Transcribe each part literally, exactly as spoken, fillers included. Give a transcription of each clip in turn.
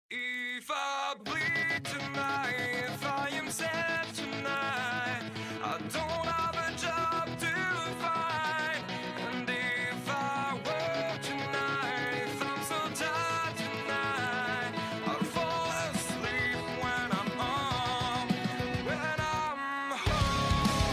If I bleed tonight, if I am sad tonight, I don't have a job to find. And if I work tonight, if I'm so tired tonight, I'll fall asleep when I'm home, when I'm home.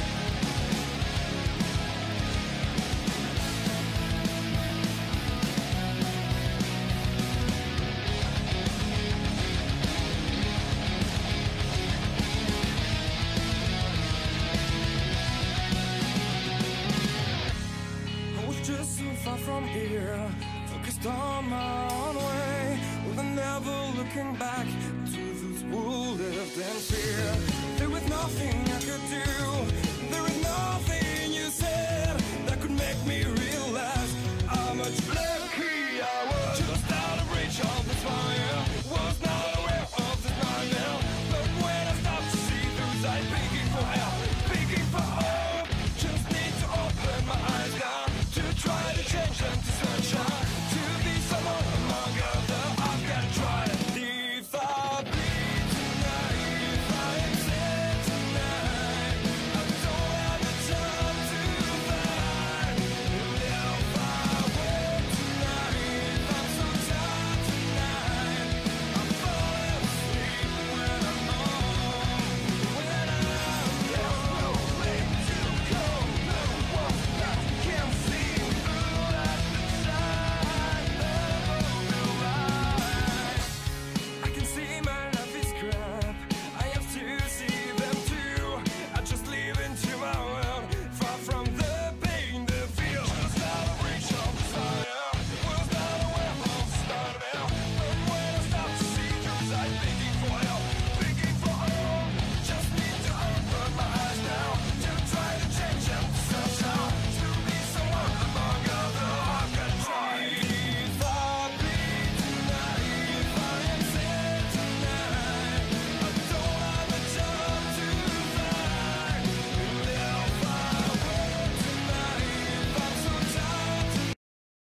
Just so far from here, focused on my own way, with never looking back to those who lived in fear. There was nothing I could do, there was nothing you said that could make me realize how much lucky I was. Just out of reach of the fire, was not aware of the nightmare. But when I stopped to see those eyes begging for help, begging for hope, just need to open my eyes down, try to change them to sunshine, to be someone among others. I've got to try it. If I bleed tonight, if I am sad tonight, I don't have the time to find. If I work tonight, if I'm so tired tonight, I'm falling asleep when I'm home, when I'm home. There's no way to go, no one that can see. I can see my life is crap, I have to see them too. I just live into my world, far from the pain, the feel. Just out of reach of the fire, was not aware of the start now. But when I start to see those eyes begging for help, begging for hope, just need to open my eyes now, to try to change them to sunshine, to be someone among others. I've got to try. If I bleed tonight, if I am sad tonight, I don't have a job to find. If I work tonight, if I'm so tired tonight.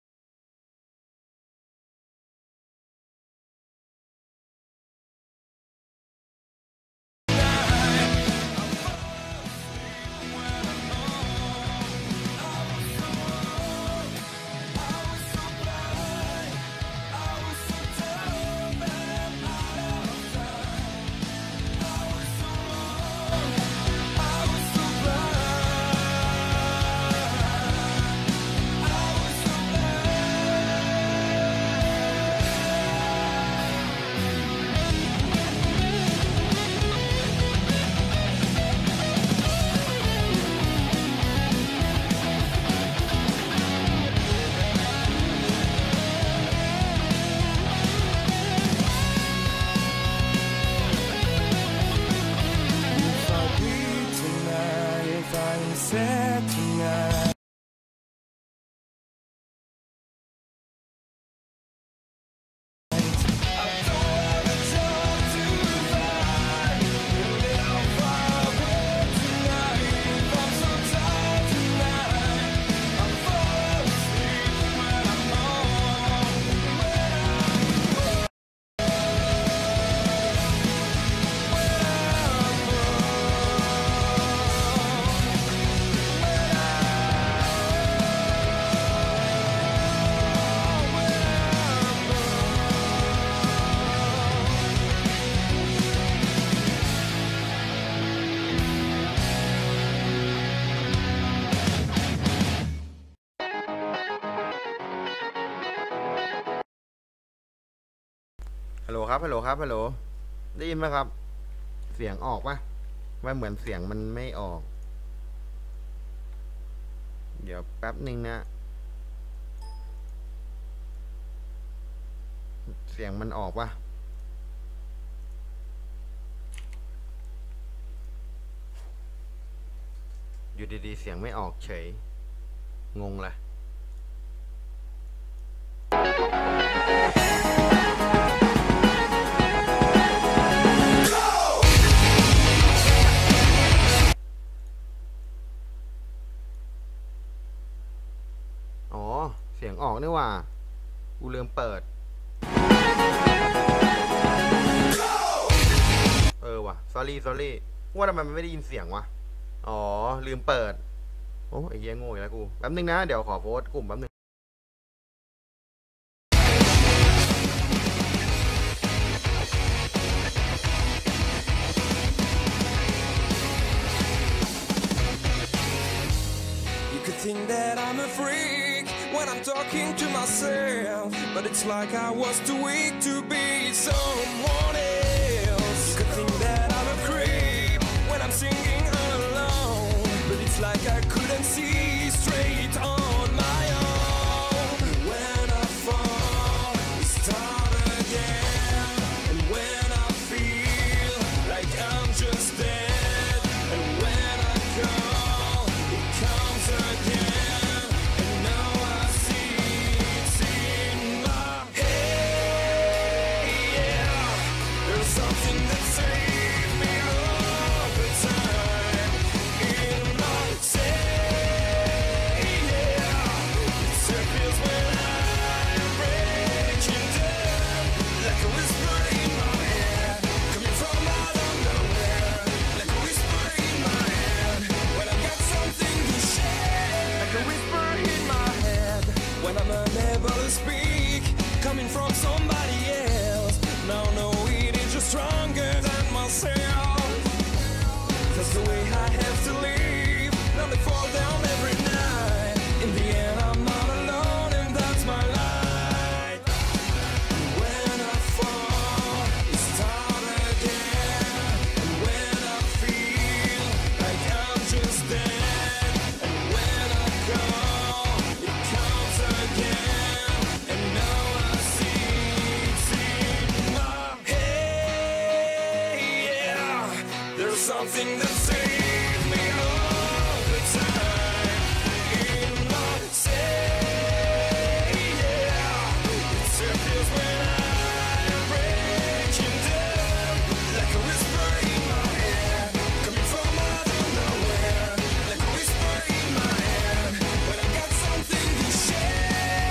Sad tonight. ฮัลโหลครับฮัลโหลครับฮัลโหลได้ยินไหมครับเสียงออกปะว่าเหมือนเสียงมันไม่ออกเดี๋ยวแป๊บหนึ่งนะเสียงมันออกปะอยู่ดีๆเสียงไม่ออกเฉยงงเลยเสียงออกนี่ว่ากูลืมเปิดว่ะ sorry sorry ว่าทำไมมันไม่ได้ยินเสียงวะอ๋อลืมเปิดโอ้ไอ้เหี้ยโง่อีกแล้วกูแป๊บนึงนะเดี๋ยวขอโพสต์กลุ่มแป๊บนึง Think that I'm a freak when I'm talking to myself, but it's like I was too weak to be someone else. You could think that I'm a creep when I'm singing alone, but it's like I couldn't see straight on my own. When I fall, we start again, and when I feel like I'm just dead, and when I call, it comes again. Speak coming from somebody else. Now no, it is just stronger than myself. That's the way I have to live. Now they fall down every night. In the end, I'm not alone, and that's my life. When I fall, we start again. And when I feel like I'm just dead, and when I call, it comes again. Something that saves me all the time. In my say, yeah, it surfaces when I'm breaking down, like a whisper in my head, coming from out of nowhere, like a whisper in my head, when I got something to share.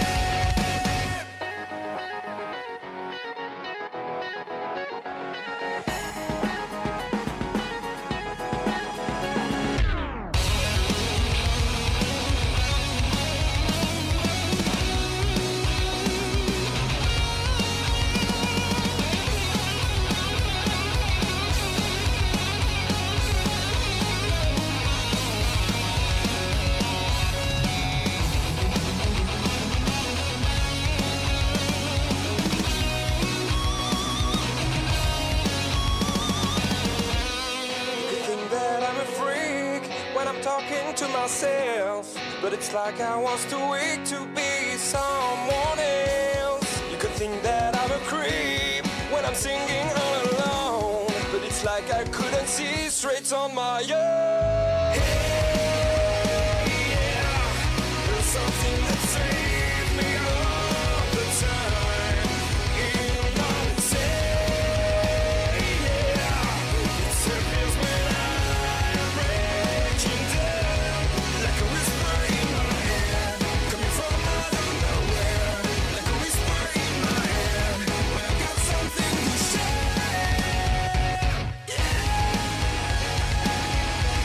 Talking to myself, but it's like I was too weak to be someone else. You could think that I'm a creep when I'm singing all alone, but it's like I couldn't see straight on my own. Hey, yeah, there's something that saves me all the time. In my say, yeah, it surfaces when I'm breaking down, like a whisper in my head, coming from out of nowhere, like a whisper in my head, when I got something to share. Yeah.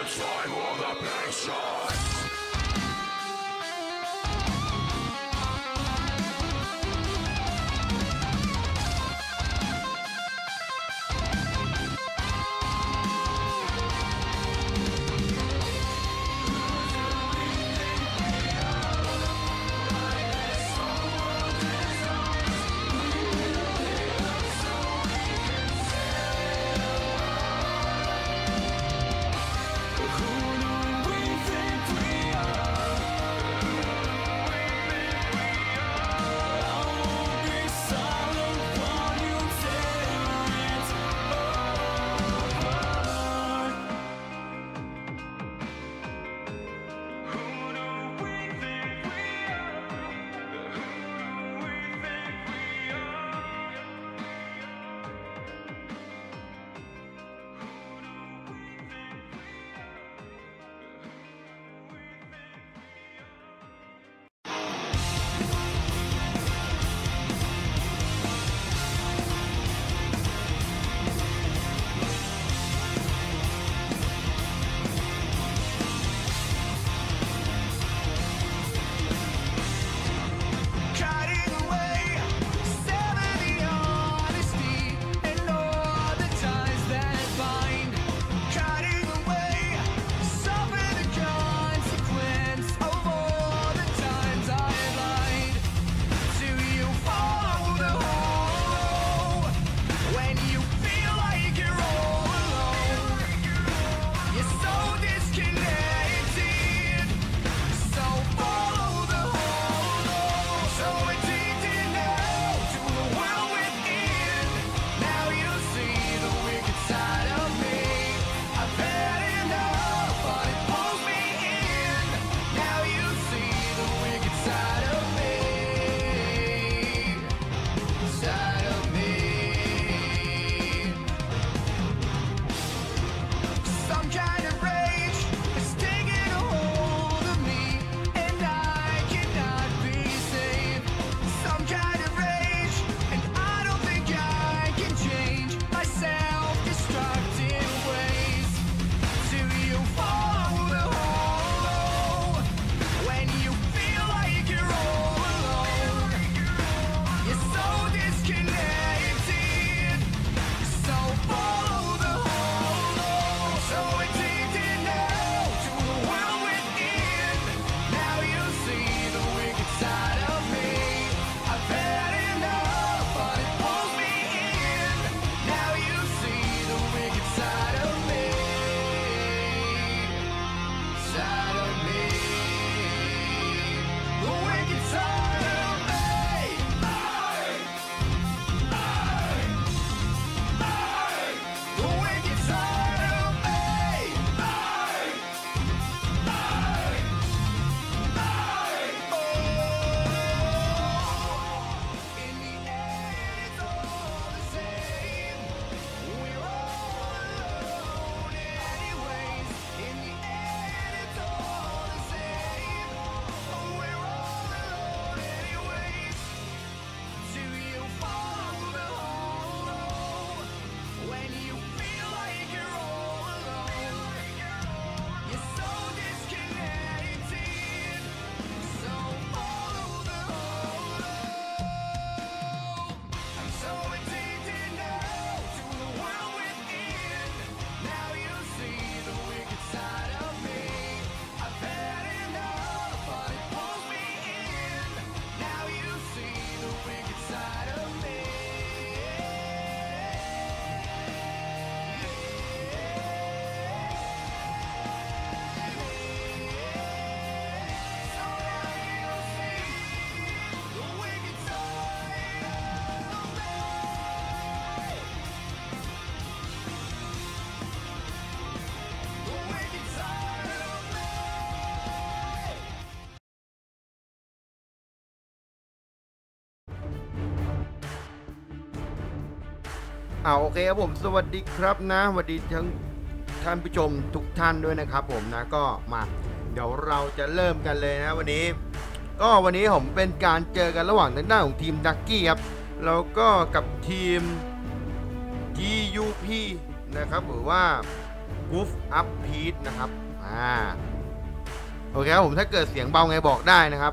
time or the patience. อ่าโอเคครับผมสวัสดีครับนะสวัสดีทั้งท่านผู้ชมทุกท่านด้วยนะครับผมนะก็มาเดี๋ยวเราจะเริ่มกันเลยนะวันนี้ก็วันนี้ผมเป็นการเจอกันระหว่างทางด้านของทีมดักกี้ครับแล้วก็กับทีม จี ยู พี นะครับหรือว่า Goof Up Peace นะครับอ่าโอเคครับผมถ้าเกิดเสียงเบาไงบอกได้นะครับ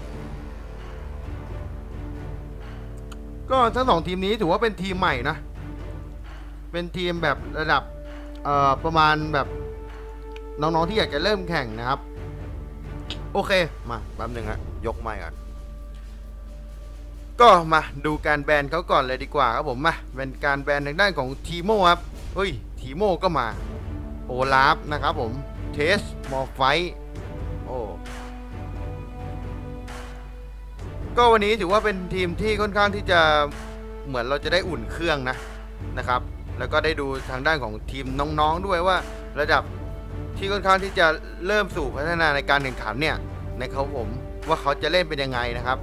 ก็ทั้งสองทีมนี้ถือว่าเป็นทีมใหม่นะเป็นทีมแบบระดับเอ่อประมาณแบบน้องๆที่อยากจะเริ่มแข่งนะครับโอเคมาแป๊บหนึ่งฮะยกไมค์ก่อนก็มาดูการแบนเขาก่อนเลยดีกว่าครับผมมาเป็นการแบนทางด้านของทีโม่ครับเฮ้ยทีโม่ก็มาโอลาฟนะครับผมเทสมอร์ไฟโอ้ก็วันนี้ถือว่าเป็นทีมที่ค่อนข้างที่จะเหมือนเราจะได้อุ่นเครื่องนะนะครับแล้วก็ได้ดูทางด้านของทีมน้องๆด้วยว่าระดับที่ค่อนข้างที่จะเริ่มสู่พัฒนาในการแข่งขันเนี่ยนะครับผมว่าเขาจะเล่นเป็นยังไงนะครับ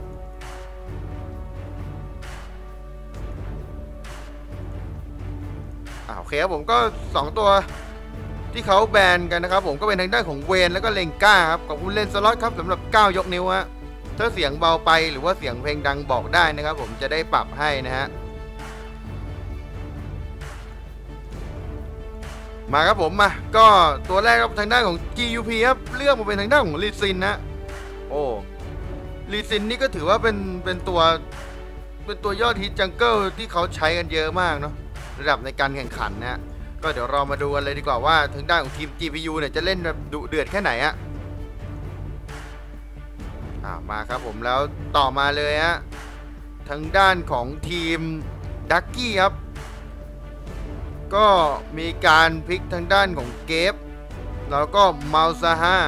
โอเคครับผมก็สองตัวที่เขาแบนกันนะครับผมก็เป็นทางด้านของเวนแล้วก็เลงก้าครับขอบคุณเลนสล็อตครับสำหรับเก้ายกนิ้วฮะถ้าเสียงเบาไปหรือว่าเสียงเพลงดังบอกได้นะครับผมจะได้ปรับให้นะฮะมาครับผมมาก็ตัวแรกครับทางด้านของ จี ยู พี ครับเลือกมาเป็นทางด้านของลีซินนะโอ้ลีซินนี่ก็ถือว่าเป็นเป็นตัวเป็นตัวยอดฮิตจังเกิลที่เขาใช้กันเยอะมากเนาะระดับในการแข่งขันนะก็เดี๋ยวเรามาดูกันเลยดีกว่าว่าทางด้านของทีม จี พี ยู เนี่ยจะเล่นแบบดุเดือดแค่ไหนอะอ่ามาครับผมแล้วต่อมาเลยฮะทางด้านของทีมดักกี้ครับก็มีการพลิกทางด้านของเกฟแล้วก็มาลซาฮา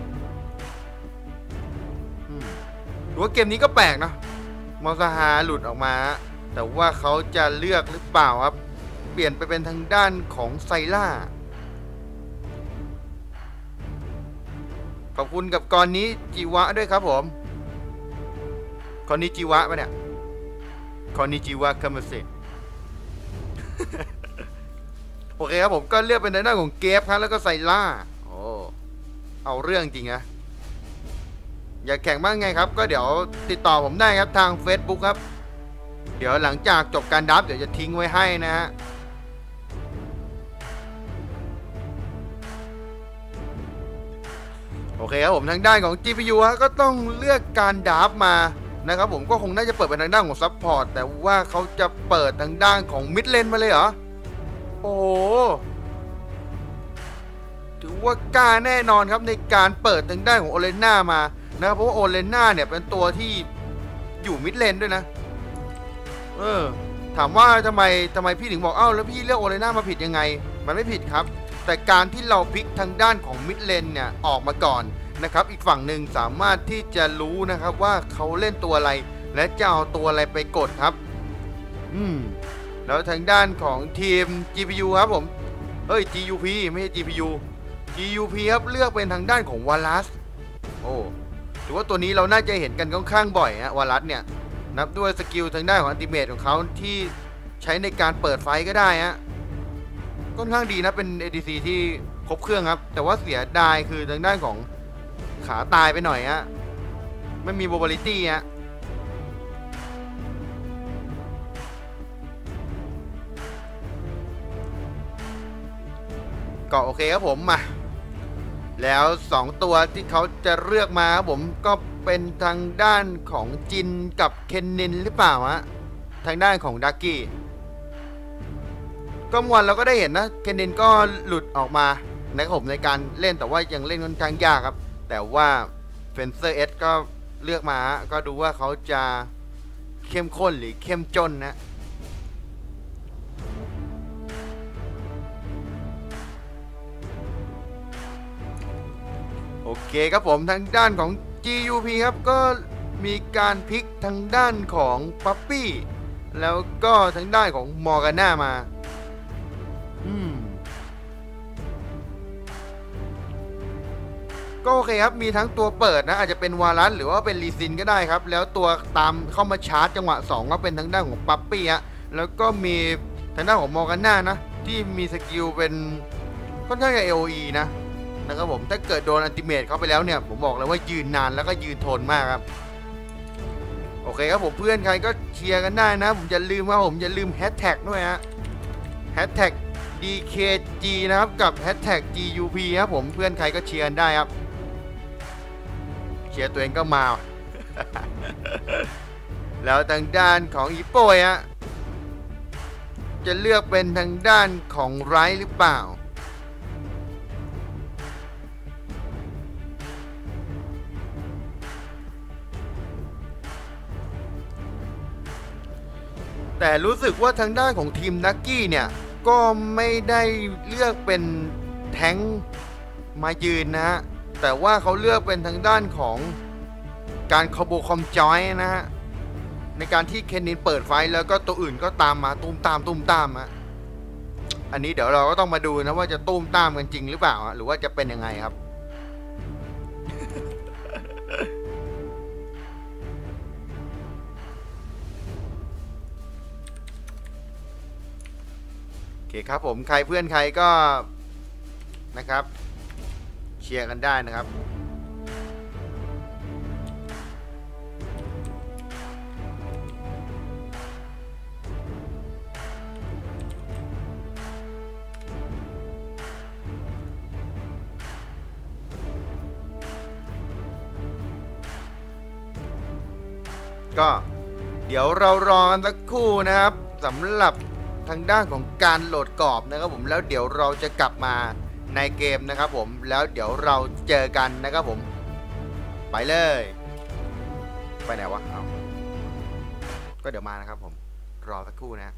ถือว่าเกมนี้ก็แปลกนะมาลซาฮาหลุดออกมาแต่ว่าเขาจะเลือกหรือเปล่าครับเปลี่ยนไปเป็นทางด้านของไซล่าขอบคุณกับกรนี้จิวะด้วยครับผมกรนี้จิวะปะเนี่ยกรนี้จิวะคามาเซโอเคครับผมก็เลือกเป็นทางด้านของเกฟครับแล้วก็ไซล่าโอ้เอาเรื่องจริงนะอยากแข่งบ้างไงครับก็เดี๋ยวติดต่อผมได้ครับทาง Facebook ครับเดี๋ยวหลังจากจบการดับเดี๋ยวจะทิ้งไว้ให้นะฮะโอเคครับผมทางด้านของ จี พี ยู ก็ต้องเลือกการดับมานะครับผมก็คงน่าจะเปิดเป็นทางด้านของซัพพอร์ตแต่ว่าเขาจะเปิดทางด้านของมิดเลนมาเลยเหรอโอ้ถือว่ากล้าแน่นอนครับในการเปิดทางด้านของโอเลน่ามานะครับเพราะว่าโอเลน่าเนี่ยเป็นตัวที่อยู่มิดเลนด้วยนะเออถามว่าทำไมทำไมพี่ถึงบอกเอ้าแล้วพี่เลือกโอเลน่ามาผิดยังไงมันไม่ผิดครับแต่การที่เราพลิกทางด้านของมิดเลนเนี่ยออกมาก่อนนะครับอีกฝั่งหนึ่งสามารถที่จะรู้นะครับว่าเขาเล่นตัวอะไรและจะเอาตัวอะไรไปกดครับอืมแล้วทางด้านของทีม จี พี ยู ครับผมเอ้ย จี ยู พี ไม่ใช่ จี พี ยู จี ยู พี ครับเลือกเป็นทางด้านของวาลัสโอ้ถือว่าตัวนี้เราน่าจะเห็นกันค่อนข้างบ่อยฮะวาลัสเนี่ยนับด้วยสกิลทางด้านของอัลติเมทของเขาที่ใช้ในการเปิดไฟก็ได้ฮะค่อนข้างดีนะเป็น เอ ดี ซี ที่ครบเครื่องครับแต่ว่าเสียดายคือทางด้านของขาตายไปหน่อยฮะไม่มีโมบิลิตี้ฮะก็โอเคครับผมมาแล้วสองตัวที่เขาจะเลือกมาครับผมก็เป็นทางด้านของจินกับเคนนินหรือเปล่าฮะทางด้านของดักกี้ก็มวนเราก็ได้เห็นนะเคนนินก็หลุดออกมานะครับผมในการเล่นแต่ว่ายังเล่นค่อนข้างยากครับแต่ว่าเฟนเซอร์เอสก็เลือกมาก็ดูว่าเขาจะเข้มข้นหรือเข้มจนนะโอเคครับผมทางด้านของ จี ยู พี ครับก็มีการพลิกทางด้านของปั๊ปปี้แล้วก็ทางด้านของมอร์กาน่ามาอืมก็โอเคครับมีทั้งตัวเปิดนะอาจจะเป็นวาลัสหรือว่าเป็นลีซินก็ได้ครับแล้วตัวตามเข้ามาชาร์จจังหวะสองก็เป็นทางด้านของปั๊ปปี้ฮะแล้วก็มีทางด้านของมอร์กาน่านะที่มีสกิลเป็นค่อนข้างจะ เอ โอ อี นะนะครับผมถ้าเกิดโดนอัลติเมทเข้าไปแล้วเนี่ยผมบอกเลยว่ายืนนานแล้วก็ยืนทนมากครับโอเคครับผมเพื่อนใครก็เชียร์กันได้นะผมอย่าลืมว่าผมอย่าลืมแฮชแท็กด้วยฮะแฮชแท็กดี เค จี นะครับกับ แฮชแท็ก จี ยู พี ครับผมเพื่อนใครก็เชียร์ได้ครับเชียร์ตัวเองก็มา แล้วทางด้านของอีโป้ฮะจะเลือกเป็นทางด้านของไรท์หรือเปล่าแต่รู้สึกว่าทางด้านของทีมนักกี้เนี่ยก็ไม่ได้เลือกเป็นแท้งมายืนนะฮะแต่ว่าเขาเลือกเป็นทางด้านของการคอมโบคอมจอยนะฮะในการที่เคนนินเปิดไฟแล้วก็ตัวอื่นก็ตามมาตุ้มตามตุ้มตามอะอันนี้เดี๋ยวเราก็ต้องมาดูนะว่าจะตุ้มตามกันจริงหรือเปล่าหรือว่าจะเป็นยังไงครับ โอเคครับผมใครเพื่อนใครก็นะครับเชียร์กันได้นะครับก็เดี๋ยวเรารอกันสักครู่นะครับสำหรับทางด้านของการโหลดกรอบนะครับผมแล้วเดี๋ยวเราจะกลับมาในเกมนะครับผมแล้วเดี๋ยวเราเจอกันนะครับผมไปเลยไปไหนวะเอาก็เดี๋ยวมานะครับผมรอสักครู่นะ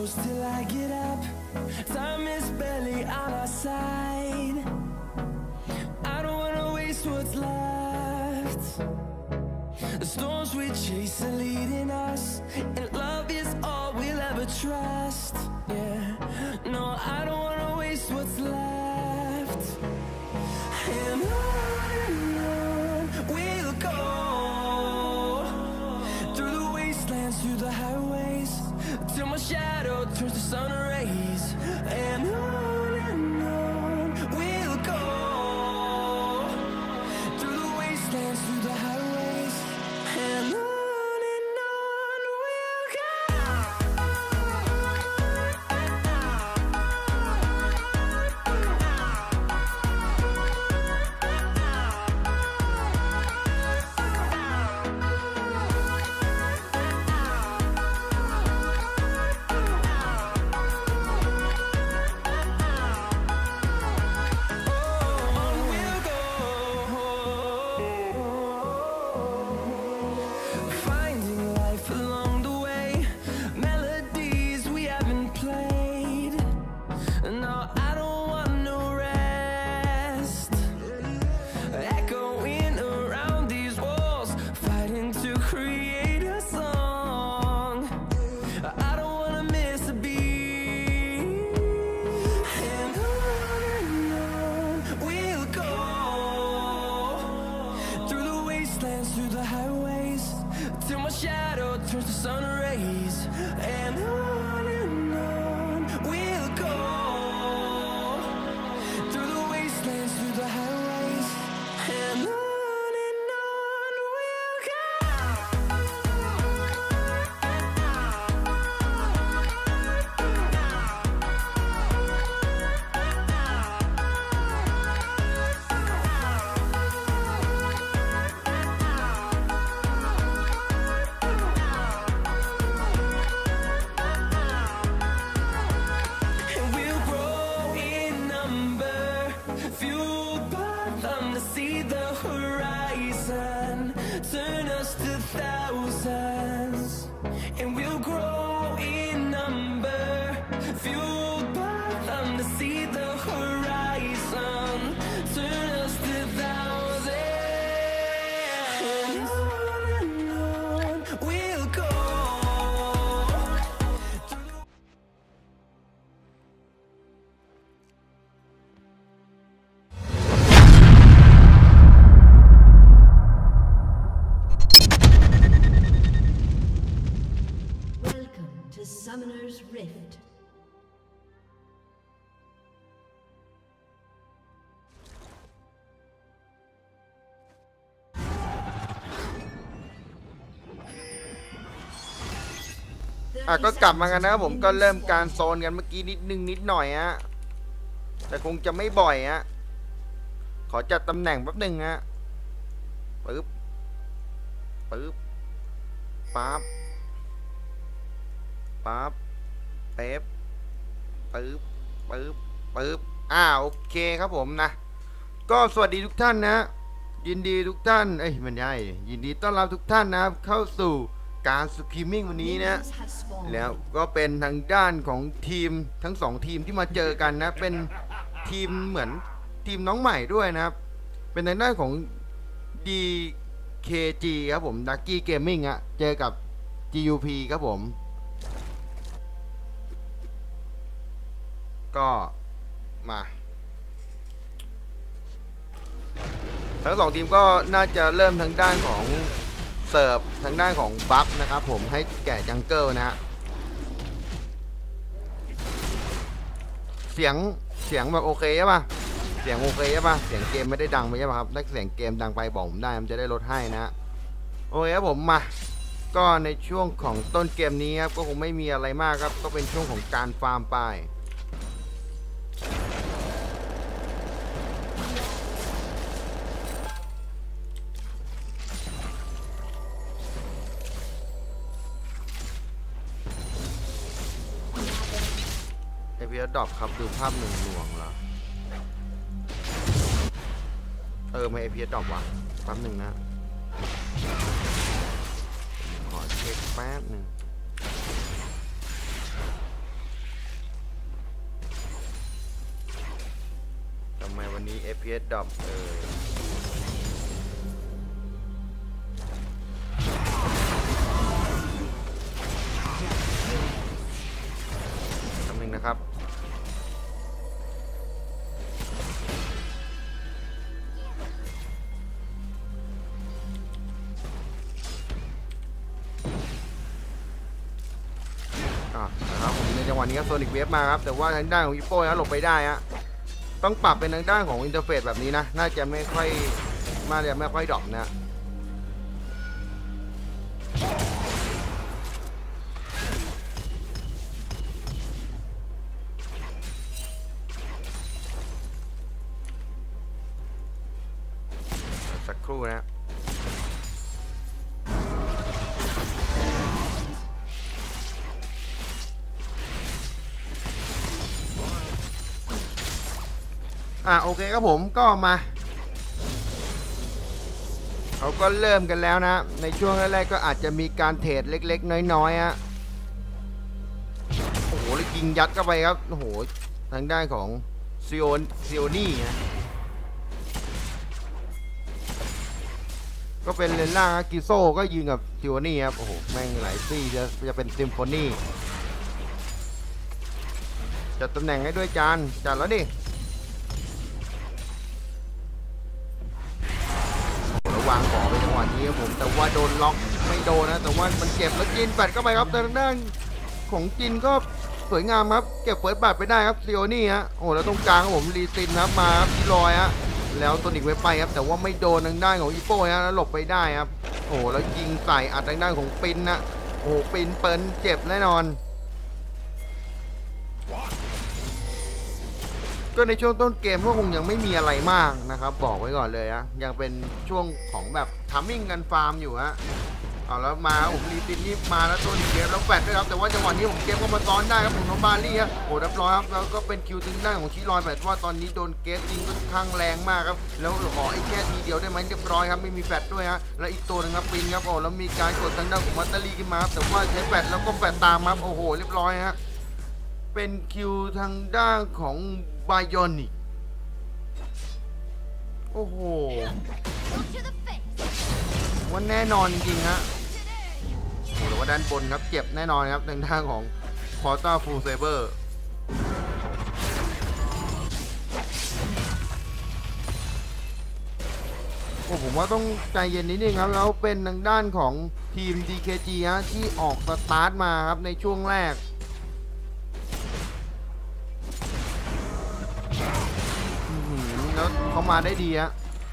close till I get up. Time is barely on our side. I don't wanna waste what's left. The storms we chase are leading us, and love is all we'll ever trust. Yeah, no, I don't wanna waste what's left. And on and on we'll go, through the wastelands, through the highways, till my shadow turns to sun rays. And on and on we'll go, through the wastelands, through the highways, and on. Through the highways, till my shadow turns to sun rays. And on and on we'll go, through the wastelands, through the highways, and on and on we'll go. Turn us to thousands, and we'll grow in number, fueled by them to see the horizon. Turn us to thousands, and on and on we'll go. Summoner's Rift. อ่ะก็กลับมากันนะครับผมก็เริ่มการโซนกันเมื่อกี้นิดนึงนิดหน่อยฮะแต่คงจะไม่บ่อยฮะขอจัดตำแหน่งแป๊บหนึ่งฮะปึ๊บปึ๊บปั๊บปั๊บเป๊บปึ๊บปึ๊บปึ๊บอ่าโอเคครับผมนะก็สวัสดีทุกท่านนะยินดีทุกท่านเอ้ยมันใช่ยินดีต้อนรับทุกท่านนะครับเข้าสู่การสตรีมมิ่งวันนี้นะแล้วก็เป็นทางด้านของทีมทั้งสองทีมที่มาเจอกันนะเป็นทีมเหมือนทีมน้องใหม่ด้วยนะครับเป็นทางด้านของ ดี เค จี ครับผม Ducky Gaming อะเจอกับ จี ยู พี ครับผมก็มาทั้งสองทีมก็น่าจะเริ่มทางด้านของเสิร์ฟทางด้านของบัฟนะครับผมให้แก่จังเกิลนะฮะเสียงเสียงแบบโอเคใช่ป่ะเสียงโอเคใช่ป่ะเสียงเกมไม่ได้ดังไปใช่ป่ะครับถ้าเสียงเกมดังไปบอกผมได้มันจะได้ลดให้นะโอเคครับผมมาก็ในช่วงของต้นเกมนี้ครับก็คงไม่มีอะไรมากครับก็เป็นช่วงของการฟาร์มไปเอพีดรอปครับดูภาพหนึ่งหน่วงเหรอเออไม่เอพีดรอปวะแป๊บหนึ่งนะขอเช็คแป๊บหนึ่งพี เอส ดรอปเออคำหนึ่งนะครับนะครับผมในจังหวะนี้ก็โซนิกเวฟมาครับแต่ว่าทางด้านของอีโป้นะหลบไปได้ฮะต้องปรับเป็นทางด้านของอินเทอร์เฟซแบบนี้นะน่าจะไม่ค่อยน่าจะไม่ค่อยดรอปนะสักครู่นะอ่ะโอเคครับผมก็มาเขาก็เริ่มกันแล้วนะในช่วงแรกๆก็อาจจะมีการเทรดเล็กๆน้อยๆฮะโอ้โหแล้วยิงยัดเข้าไปครับโอ้โหทางด้านของซิโอนซิโอนี่นะก็เป็นเลนล่างกิโซก็ยิงกับซิโอนี่ครับโอ้โหแม่งหลายซี่จะจะเป็นซิมโฟนีจัดตำแหน่งให้ด้วยจานจัดแล้วดิวางของไปจังหวะนี้ครับผมแต่ว่าโดนล็อกไม่โดนนะแต่ว่ามันเจ็บแล้วจินแปดเข้าไปครับทางด้านของจินก็สวยงามครับเก็บเฟิร์สบัตไปได้ครับซิโอนี่ฮะโอ้แล้วตรงกลางครับผมรีซินนะมาครับที่ลอยฮะแล้วตัวนิกไว้ไปครับแต่ว่าไม่โดนทางด้านของอีโป้ฮะแล้วหลบไปได้ครับโอ้แล้วยิงใส่อัดทางด้านของปินนะโอ้ปินเปิ้ลเจ็บแน่นอนก็ในช่วงต้นเกมก็คงยังไม่มีอะไรมากนะครับบอกไว้ก่อนเลยนะยังเป็นช่วงของแบบทัมมิ่งกันฟาร์มอยู่ฮะเอาแล้วมาผมรีตินนี่มาแล้วตัวนี้เกมแล้วแฟดด้วยครับแต่ว่าจังหวะนี้ผมเกมก็มาซ้อนได้ครับผมน้องบาลี่ฮะโอ้ดับร้อยครับแล้วก็เป็นคิวถึงด้านของชิลอยแบบว่าตอนนี้โดนเกสยิงค่อนข้างแรงมากครับแล้วขอไอ้แค่ทีเดียวได้ไหมเรียบร้อยครับไม่มีแฟดด้วยฮะแล้วอีกตัวนึงครับปินครับโอ้แล้วมีการกดทางด้านของมัตเตอรี่ขึ้นมาแต่ว่าใช้แฟดแล้วก็แฟดตามครับโอ้โหเรียบร้อยฮะเป็นคิวทางด้านของไบยอนิกโอ้โหว่าแน่นอนจริงฮะโอ้โหว่าด้านบนครับเจ็บแน่นอนครับทางด้านของคอร์ต้าฟูลเซเบอร์โอ้ผมว่าต้องใจเย็นนิดนึงครับแล้วเป็นทางด้านของทีม ดี เค จี ฮะที่ออกสตาร์ทมาครับในช่วงแรกแล้วเขามาได้ดีฮะ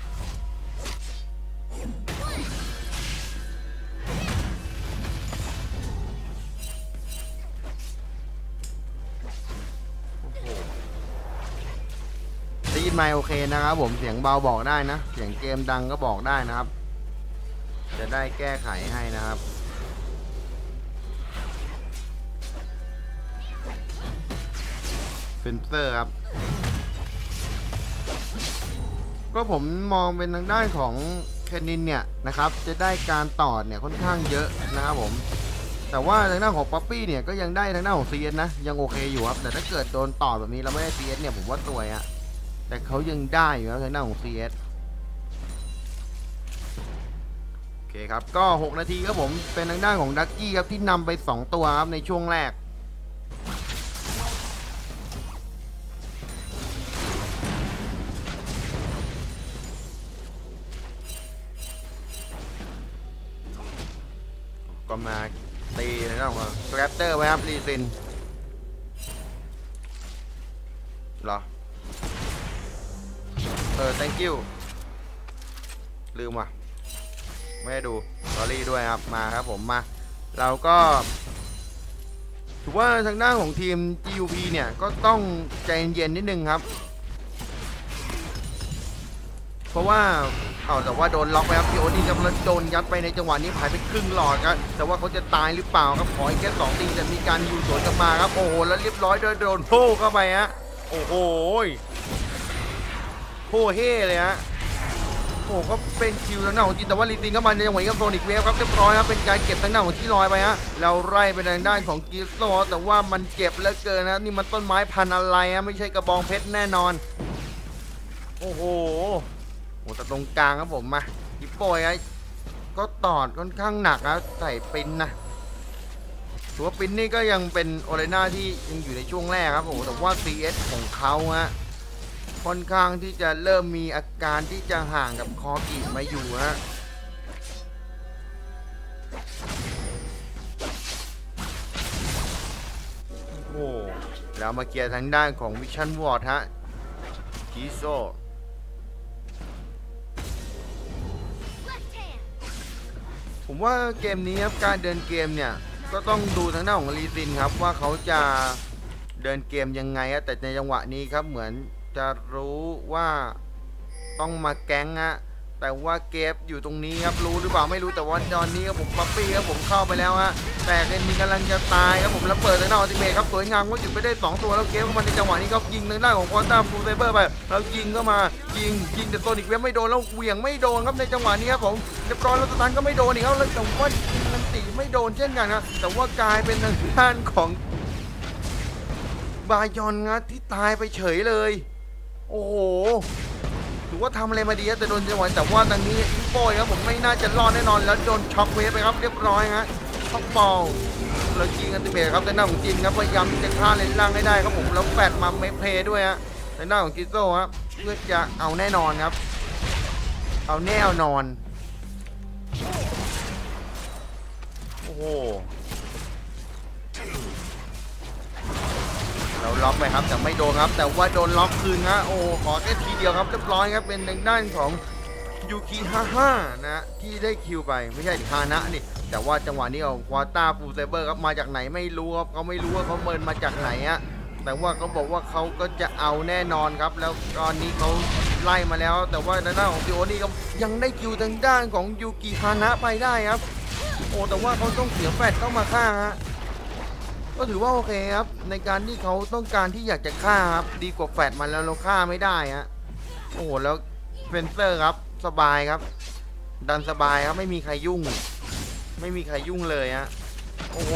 ได้ยินไหมโอเคนะครับผมเสียงเบาบอกได้นะเสียงเกมดังก็บอกได้นะครับจะได้แก้ไขให้นะครับเฟนเซอร์ครับก็ผมมองเป็นทางด้านของแคนินเนี่ยนะครับจะได้การต่อเนี่ยค่อนข้างเยอะนะครับผมแต่ว่าทางด้านของป๊อปปี้เนี่ยก็ยังได้ทางด้านของ ซี เอส นะยังโอเคอยู่ครับแต่ถ้าเกิดโดนต่อแบบนี้แล้วไม่ได้ ซี เอส เนี่ยผมว่าสวยอะแต่เขายังได้อยู่นะทางด้านของ ซี เอส โอเคครับก็หกนาทีครับผมเป็นทางด้านของดักกี้ครับที่นำไปสองตัวครับในช่วงแรกก็มาตีนะครับว่าสแครปเตอร์ไว้ครับรีซินเหรอเออ thank you ลืมว่ะไม่ได้ดูสอรี่ด้วยครับมาครับผมมาเราก็ถือว่าทางด้านของทีม จี ยู พี เนี่ยก็ต้องใจเย็นๆนิดนึงครับเพราะว่าเอาแต่ว่าโดนล็อกไปครับพี่โอนี่ครับแล้วโดนยัดไปในจังหวะนี้หายไปครึ่งหลอดครับแต่ว่าเขาจะตายหรือเปล่าครับขออีกแค่สองตีจะมีการยูสวนกลับมาครับโอ้โหแล้วเรียบร้อยโดนโผล่เข้าไปฮะโอ้โหโผล่เฮ่เลยฮะโอ้ก็เป็นคิวทางด้านของจินแต่ว่าลีตินเข้ามาในจังหวะนี้ครับโซนิกเวฟครับเรียบร้อยครับเป็นการเก็บทางด้านของที่ลอยไปฮะแล้วไล่ไปทางด้านของกิโซแต่ว่ามันเจ็บเหลือเกินนะนี่มันต้นไม้พันอะไรฮะไม่ใช่กระบองเพชรแน่นอนโอ้โหโอ้แต่ตรงกลางครับผมมาฮิปโปไอ้ก็ตอดค่อนข้างหนักนะใส่ปินนะตัวปินนี่ก็ยังเป็นโอเลน่าที่ยังอยู่ในช่วงแรกครับโอ้แต่ว่า ซี เอส ของเขาฮะค่อนข้างที่จะเริ่มมีอาการที่จะห่างกับคอกิมาอยู่ฮะโอ้แล้วมาเกียร์ทางด้านของวิชั่นวอร์ดฮะจิโซผมว่าเกมนี้ครับการเดินเกมเนี่ยก็ต้องดูทางด้านของลีซินครับว่าเขาจะเดินเกมยังไงแต่ในจังหวะนี้ครับเหมือนจะรู้ว่าต้องมาแก๊งฮะแต่ว่าเกฟอยู่ตรงนี้ครับรู้หรือเปล่าไม่รู้แต่ว่าตอนนี้ครับผมปั๊ปปี้ครับผมเข้าไปแล้วฮะแต่เกมนี้กำลังจะตายครับผมแล้วเปิดทางด้านอัลติเมทครับสวยงามว่าหยุดไปได้สองตัวแล้วเกฟเข้ามาในจังหวะนี้ครับยิงทางด้านของควอนตัมฟูลไซเบอร์ไปแล้วยิงเข้ามายิงยิงแต่โซนิกเวฟไม่โดนแล้วเหวี่ยงไม่โดนครับในจังหวะนี้ครับผมเรียบร้อยแล้วสตันก็ไม่โดนอีกครับแล้วแต่ว่านันตีไม่โดนเช่นกันนะแต่ว่ากลายเป็นทางด้านของบายอนงัดที่ตายไปเฉยเลยโอ้โหถือว่าทำอะไรมาดีแต่โดนจังหวะแต่ว่าทางนี้อิโป้ครับผมไม่น่าจะรอดแน่นอนแล้วโดนช็อคเวฟไปครับเรียบร้อยฮะช็อคบอลแล้วยิงอันติเมทครับแต่หน้าของจินครับพยายามจะฆ่าเลนล่างให้ได้ครับผมแล้วแปดมาเมเพย์ด้วยฮะแต่หน้าของกิโซ่ครับเพื่อจะเอาแน่นอนครับเอาแน่นอนโอ้โหเราล็อกไปครับแต่ไม่โดนครับแต่ว่าโดนล็อกคืนฮะโอ้ขอแค่ทีเดียวครับเรียบร้อยครับเป็นทางด้านของยูกิฮ่าฮ่านะที่ได้คิวไปไม่ใช่ฮานะนี่แต่ว่าจังหวะนี้ของควอต้าฟูลไซเบอร์ครับมาจากไหนไม่รู้ครับเขาไม่รู้ว่าเขาเมินมาจากไหนฮะแต่ว่าเขาบอกว่าเขาก็จะเอาแน่นอนครับแล้วตอนนี้เขาไล่มาแล้วแต่ว่าทางด้านของซิโอนี่ก็ยังได้คิวทางด้านของยูกิฮานะไปได้ครับโอ้แต่ว่าเขาต้องเสียแฟดเข้ามาฆ่าฮะก็ถือว่าโอเคครับในการที่เขาต้องการที่อยากจะฆ่าครับดีกว่าแฟดมันแล้วเราฆ่าไม่ได้ฮะโอ้โหแล้วเฟนเซอร์ครับสบายครับดันสบายครับไม่มีใครยุ่งไม่มีใครยุ่งเลยฮะโอ้โห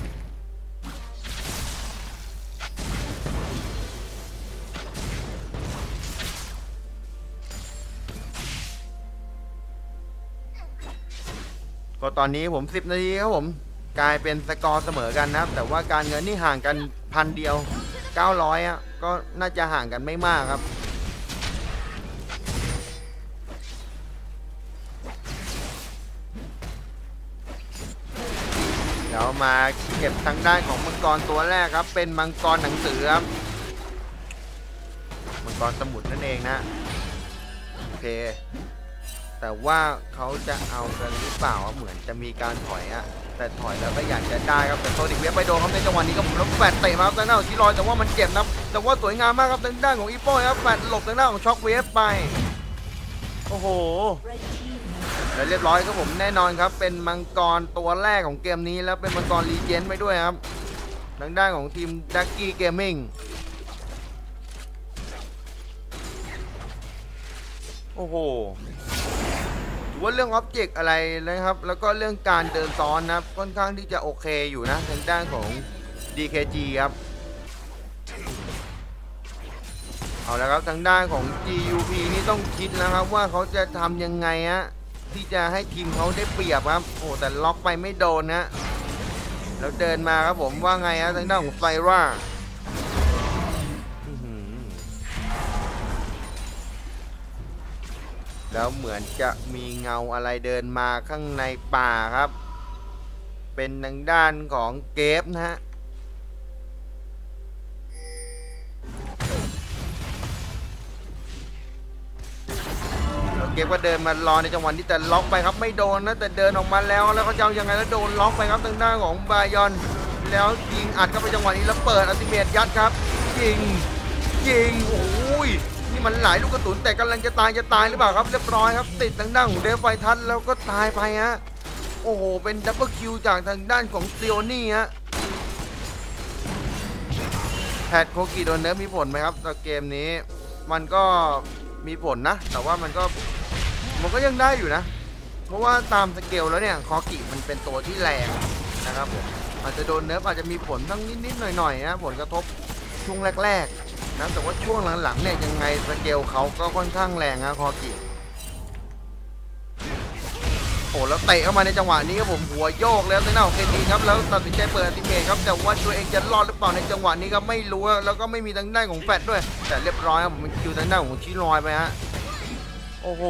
ก็ตอนนี้ผมสิบนาทีครับผมกลายเป็นสกอร์เสมอกันนะครับแต่ว่าการเงินนี่ห่างกันพันเดียวเก้าร้อยอ่ะก็น่าจะห่างกันไม่มากครับเดี๋ยวมาเก็บทางด้านของมังกรตัวแรกครับเป็นมังกรหนังสือครับมังกรสมุทรนั่นเองนะโอเคแต่ว่าเขาจะเอากันหรือเปล่าเหมือนจะมีการถอยอะแต่ถอยแล้วก็อยากจะได้ครับแต่โซนิกเวฟไปโดนครับในจังหวะนี้ก็ผมแล้วแฟดเตะมาครับทางด้านของชิลอยแต่ว่ามันเจ็บนะแต่ว่าสวยงามมากครับทางด้านของอีโป้ครับแฟดหลบทางด้านของช็อคเวฟไปโอ้โหแล้วเรียบร้อยครับผมแน่นอนครับเป็นมังกรตัวแรกของเกมนี้แล้วเป็นมังกรรีเจนไปด้วยครับทางด้านของทีมดักกี้เกมมิ่งโอ้โหว่าเรื่องอ็อบเจกต์อะไรนะครับแล้วก็เรื่องการเดินซ้อนนะค่อนข้างที่จะโอเคอยู่นะทางด้านของ ดี เค จี ครับเอาแล้วครับทางด้านของ จี ยู พี นี่ต้องคิดนะครับว่าเขาจะทำยังไงฮะที่จะให้ทีมเขาได้เปรียบครับโอ้แต่ล็อกไปไม่โดนนะแล้วเดินมาครับผมว่าไงฮะทางด้านของไซร่าแล้วเหมือนจะมีเงาอะไรเดินมาข้างในป่าครับเป็นทางด้านของเกฟนะฮะแล้วเกฟก็เดินมารอในจังหวะนี้แต่ล็อกไปครับไม่โดนนะแต่เดินออกมาแล้วแล้วเขาจะเอายังไงแล้วโดนล็อกไปครับทางด้านของบายอนแล้วยิงอัดเข้าไปจังหวะนี้แล้วเปิดอัลติเมทยัดครับยิงยิงโอ้ยนี่มันหลายลูกกระสุนแต่กำลังจะตายจะตายหรือเปล่าครับเรียบร้อยครับติดทางด้านของเดฟไฟทัสแล้วก็ตายไปฮะโอ้โหเป็นดับเบิลคิวจากทางด้านของซิโอนี่ฮะแพทโคกิโดนเนิร์ฟมีผลไหมครับต่อเกมนี้มันก็มีผลนะแต่ว่ามันก็มันก็ยังได้อยู่นะเพราะว่าตามสเกลแล้วเนี่ยคอกิมันเป็นตัวที่แรงนะครับผมอาจจะโดนเนิร์ฟอาจจะมีผลทั้งนิดๆหน่อยๆนะผลกระทบช่วงแรกๆนะแต่ว่าช่วงหลังๆเนี่ยยังไงสเกลเขาก็ค่อนข้างแรงนะคอกิโอ้แล้วเตะเข้ามาในจังหวะนี้ครับผมหัวโยกแล้วทางด้านของเคนดีครับแล้วตัดสินใจเปิดอัลติเมทครับแต่ว่าตัวเองจะรอดหรือเปล่าในจังหวะนี้ครับไม่รู้แล้วก็ไม่มีทางด้านของแฟดด้วยแต่เรียบร้อยครับผมคิวทางด้านของชิลอยไปฮะโอ้โห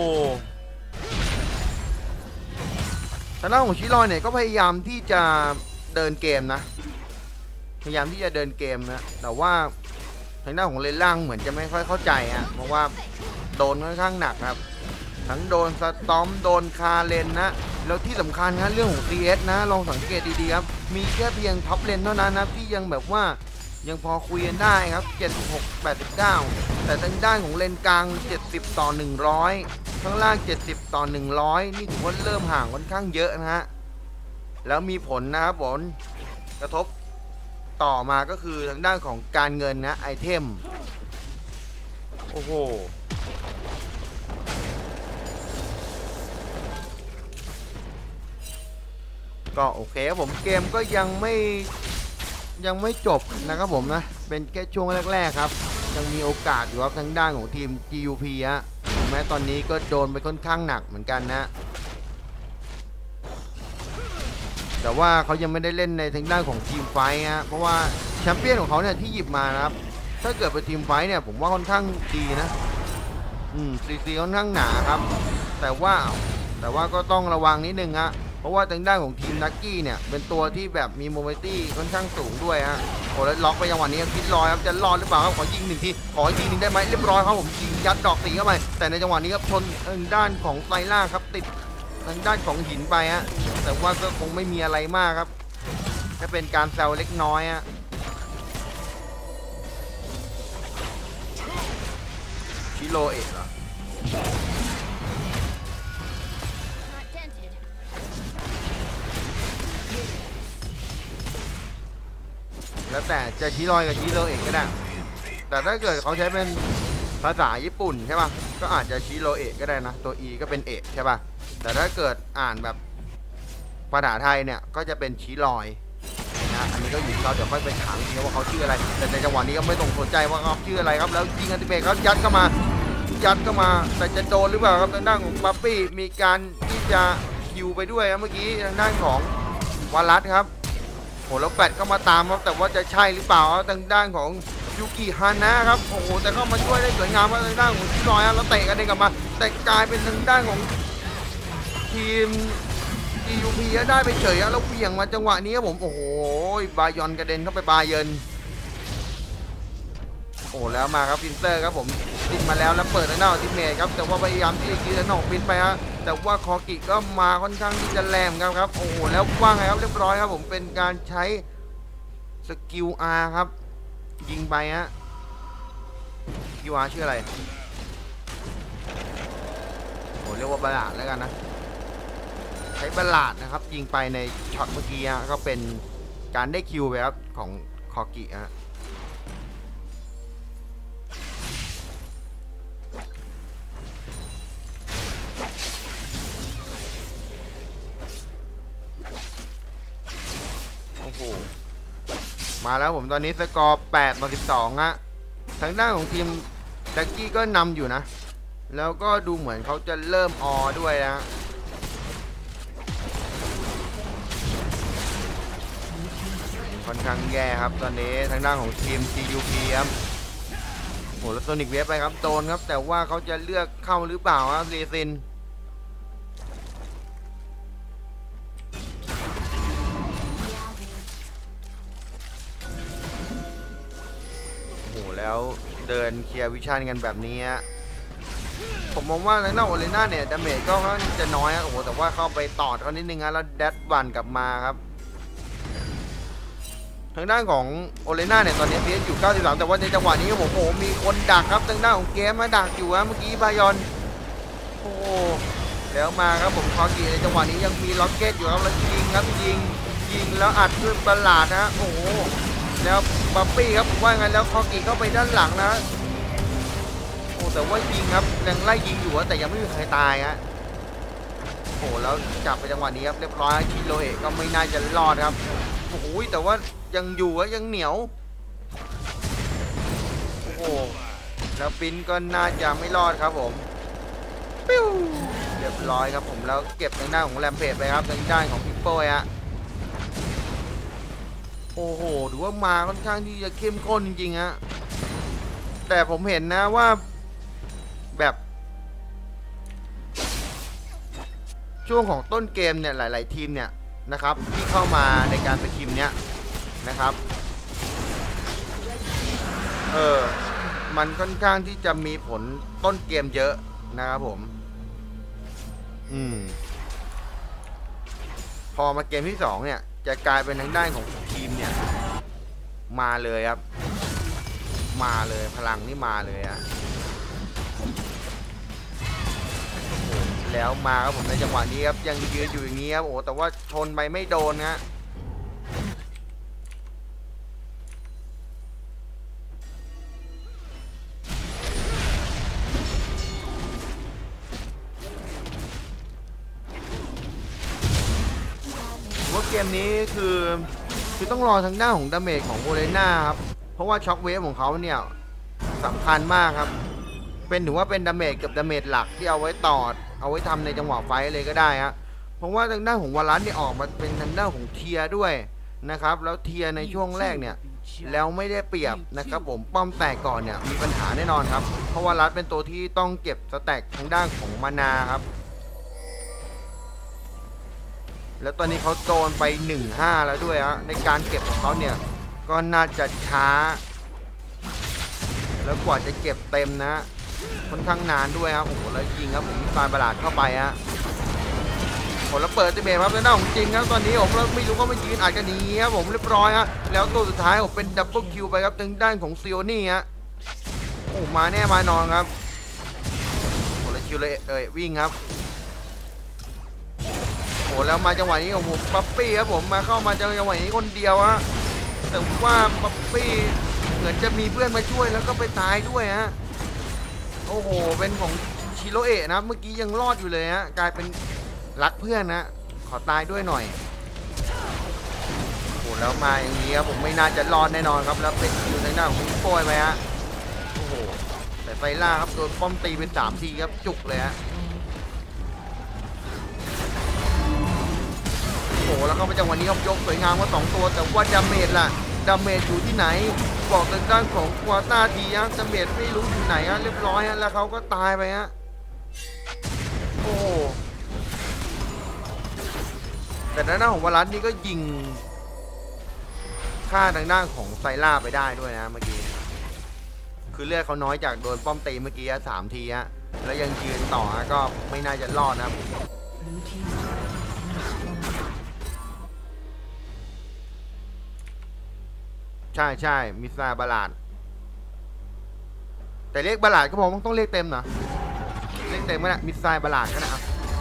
ทางด้านของชิลอยเนี่ยก็พยายามที่จะเดินเกมนะพยายามที่จะเดินเกมนะแต่ว่าทางด้านของเลนล่างเหมือนจะไม่ค่อยเข้าใจฮะเพราะว่าโดนค่อนข้างหนักครับทั้งโดนสตอมโดนคาเลนนะแล้วที่สำคัญนะเรื่องของ ซี เอส นะลองสังเกตดีๆครับมีแค่เพียงท็อปเลนเท่านั้นนะที่ยังแบบว่ายังพอคุยกันได้ครับเจ็ดสิบหก แปดสิบเก้าแต่ทางด้านของเลนกลางเจ็ดสิบต่อหนึ่งร้อยข้างล่างเจ็ดสิบต่อหนึ่งร้อยนี่ถือว่าเริ่มห่างค่อนข้างเยอะนะฮะแล้วมีผลนะครับผลกระทบต่อมาก็คือทางด้านของการเงินนะไอเทมโอ้โหก็โอเคครับผมเกมก็ยังไม่ยังไม่จบนะครับผมนะเป็นแค่ช่วงแรกๆครับยังมีโอกาสอยู่ครับทางด้านของทีม จี ยู พี ฮะแม้ตอนนี้ก็โดนไปค่อนข้างหนักเหมือนกันนะแต่ว่าเขายังไม่ได้เล่นในทางด้านของทีมไฟท์ฮะเพราะว่าแชมเปี้ยนของเขาเนี่ยที่หยิบมานะครับถ้าเกิดเป็นทีมไฟท์เนี่ยผมว่าค่อนข้างดีนะอืมซีซีค่อนข้างหนาครับแต่ว่าแต่ว่าก็ต้องระวังนิดนึงฮะเพราะว่าทางด้านของทีมนักกี้เนี่ยเป็นตัวที่แบบมีโมเมนตี้ค่อนข้างสูงด้วยฮะโอ้แล้วล็อกไปจังหวะนี้คิดลอยครับจะรอดหรือเปล่าครับขอยิงหนึ่งทีขอยิงหนึ่งได้ไหมเรียบร้อยครับผมยิงยัดดอกตีเข้าไปแต่ในจังหวะนี้ครับชนทางด้านของไซล่าครับติดทางด้านของหินไปฮะแต่ว่าก็คงไม่มีอะไรมากครับแค่เป็นการแซวเล็กน้อยฮะชิโรเอะเหรอแล้วแต่จะชิโรกับชิโรเอะก็ได้แต่ถ้าเกิดเขาใช้เป็นภาษาญี่ปุ่นใช่ป่ะก็อาจจะชิโรเอะก็ได้นะตัว E ก็เป็นเอะใช่ป่ะแต่ถ้าเกิดอ่านแบบภาษาไทยเนี่ยก็จะเป็นชิลอยนะอันนี้ก็อยู่เราเดี๋ยวค่อยไปถามทีว่าเขาชื่ออะไรแต่ในจังหวะนี้ก็ไม่ต้องสนใจว่าเขาชื่ออะไรครับแล้วยิงอันติเมทเขายัดเข้ามายัดเข้ามาแต่จะโดนหรือเปล่าครับทางด้านของบัฟฟี่มีการที่จะคิวไปด้วยครับเมื่อกี้ทางด้านของวารัสครับโหแล้วแฟดเข้ามาตามครับแต่ว่าจะใช่หรือเปล่าทางด้านของยูกิฮานะครับโอ้โหแต่เข้ามาช่วยได้สวยงามทางด้านของชิลอยแล้วเตะกันเองกลับมาแต่กลายเป็นทางด้านของทีม จี ยู พี ได้ไปเฉยแล้วเบี่ยงมาจังหวะนี้ครับผมโอ้โหบายอนกระเด็นเข้าไปบาเยินโอ้แล้วมาครับฟินเตอร์ครับผมติดมาแล้วแล้วเปิดหน้าทิเมทครับแต่ว่าพยายามที่จะยืนหนอกฟินไปฮะแต่ว่าคอกิก็มาค่อนข้างที่จะแรงครับครับโอ้โหแล้วว่างไงครับเรียบร้อยครับผมเป็นการใช้สกิล R ครับยิงไปฮะสกิล R ชื่ออะไรโอ้เรียกว่าบาลาดแล้วกันนะใช้บาลาดนะครับยิงไปในช็อตเมื่อกี้ก็เป็นการได้คิวไปครับของคอกิฮะโอ้โหมาแล้วผมตอนนี้สกอร์แปดต่อสิบสองฮะทางด้านของทีมแจ็คกี้ก็นำอยู่นะแล้วก็ดูเหมือนเขาจะเริ่มออด้วยนะค่อนข้างแย่ครับตอนนี้ทางด้านของทีม จี ยู พี ครับโหแล้วโซนิกเวฟไปครับโดนครับแต่ว่าเขาจะเลือกเข้าหรือเปล่าครับเรซินโหแล้วเดินเคลียร์วิชั่นกันแบบนี้ผมมองว่าทางด้านโอเลน่าเนี่ยดาเมจก็ค่อนข้างจะน้อยโอ้โหแต่ว่าเข้าไปต่อเขานิดนึงแล้วแดดวันกลับมาครับทางด้านของโอเลน่าเนี่ยตอนนี้เพียอยู่เก้าสิบสามแต่ว่าในจังหวะนี้ผมโอ้มีคนดักครับทางด้านของเกมมาดักอยู่ครับเมื่อกี้บายอนโอ้แล้วมาครับผมคอกิในจังหวะนี้ยังมีล็อกเก็ตอยู่ครับแล้วยิงครับยิงยิงแล้วอัดด้วยบาลาดนะโอ้แล้วบัฟฟี่ครับผมว่าไงแล้วคอกิเข้าไปด้านหลังนะโอ้แต่ว่ายิงครับยังไล่ยิงอยู่แต่ยังไม่มีใครตายฮะโอ้แล้วจับไปจังหวะนี้ครับเรียบร้อยชิโรเอะก็ไม่น่าจะรอดครับโอ้โหแต่ว่ายังอยู่อะยังเหนียวโอ้โหโอ้แล้วปินก็น่าจะไม่รอดครับผมปิ้วเรียบร้อยครับผมแล้วเก็บทางด้านของแรมเพจไปครับทางด้านของพิปโป้ฮะโอ้โหดูว่ามาค่อนข้างที่จะเข้มข้นจริงๆฮะแต่ผมเห็นนะว่าแบบช่วงของต้นเกมเนี่ยหลายๆทีมเนี่ยนะครับที่เข้ามาในการไปทีมเนี้ยนะครับเออมันค่อนข้างที่จะมีผลต้นเกมเยอะนะครับผมอืมพอมาเกมที่สองเนี่ยจะกลายเป็นทางด้านของทีมเนี่ยมาเลยครับมาเลยพลังนี่มาเลยอะแล้วมาครับผมในจังหวะนี้ครับยังยืนอยู่อย่างนี้ครับโอ้แต่ว่าชนไปไม่โดนฮะว่าเกมนี้คือคือต้องรอทางด้านของดาเมจของโอเลน่าครับเพราะว่าช็อคเวฟของเขาเนี่ยสำคัญมากครับเป็นถือว่าเป็นดาเมจกับดาเมจหลักที่เอาไว้ต่อเอาไว้ทำในจังหวะไฟเลยก็ได้ฮะเพราะว่าทางด้านของวาลันเนี่ยออกมาเป็นทางด้านของเทียด้วยนะครับแล้วเทียในช่วงแรกเนี่ยแล้วไม่ได้เปรียบนะครับผมป้อมแตกก่อนเนี่ยมีปัญหาแน่นอนครับเพราะวาลันเป็นตัวที่ต้องเก็บสแต็กทางด้านของมานาครับแล้วตอนนี้เขาโดนไป หนึ่งห้า แล้วด้วยฮะในการเก็บของเขาเนี่ยก็น่าจะช้าแล้วกว่าจะเก็บเต็มนะค่อนข้างนานด้วยครับโอ้โหแล้วยิงครับผมตายประหลาดเข้าไปฮะโอ้แล้วเปิดติเมทครับเป็นหน้าของจริงครับตอนนี้ผมไม่รู้ว่ามันยืนอาจจะหนีครับผมเรียบร้อยฮะแล้วตัวสุดท้ายผมเป็นดับเบิลคิวไปครับทางด้านของซิโอนี่ฮะโอ้มาแน่มานอนครับโอ้แล้วคิวเลยเอ้ยวิ่งครับโอ้แล้วมาจังหวะนี้ของผมปั๊ปปี้ครับผมมาเข้ามาจังหวะนี้คนเดียวฮะแต่ว่าปั๊ปปี้เหมือนจะมีเพื่อนมาช่วยแล้วก็ไปตายด้วยฮะโอ้โหเป็นของชิโรเอะนะเมื่อกี้ยังรอดอยู่เลยฮะกลายเป็นรักเพื่อนนะขอตายด้วยหน่อยโอ้แล้วมาอย่างนี้ครับผมไม่น่าจะรอดแน่นอนครับแล้วเป็นคิวในหน้าของโป้ยไปฮะโอ้โหแต่ไฟล่าครับโดนป้อมตีเป็นสามทีครับจุกเลยฮะโอ้แล้วก็ไปจังหวะนี้ครับยกสวยงามว่าสองตัวแต่ว่าดาเมจล่ะดาเมจอยู่ที่ไหนบอกทางด้านของควอต้าทีฮะดาเมจไม่รู้อยู่ไหนฮะเรียบร้อยฮะแล้วเขาก็ตายไปฮะโอ้แต่ด้านหน้าของวาลันนี่ก็ยิงฆ่าทางด้านของไซล่าไปได้ด้วยนะเมื่อกี้คือเลือดเขาน้อยจากโดนป้อมตีเมื่อกี้สามทีฮะแล้วยังยืนต่อก็ไม่น่าจะรอดนะใช่ใช่มิสซาบาลาดแต่เรียกบาลาดก็พอต้องเรียกเต็มนะเรียกเต็มก็ได้มิสซาบาลาดก็ได้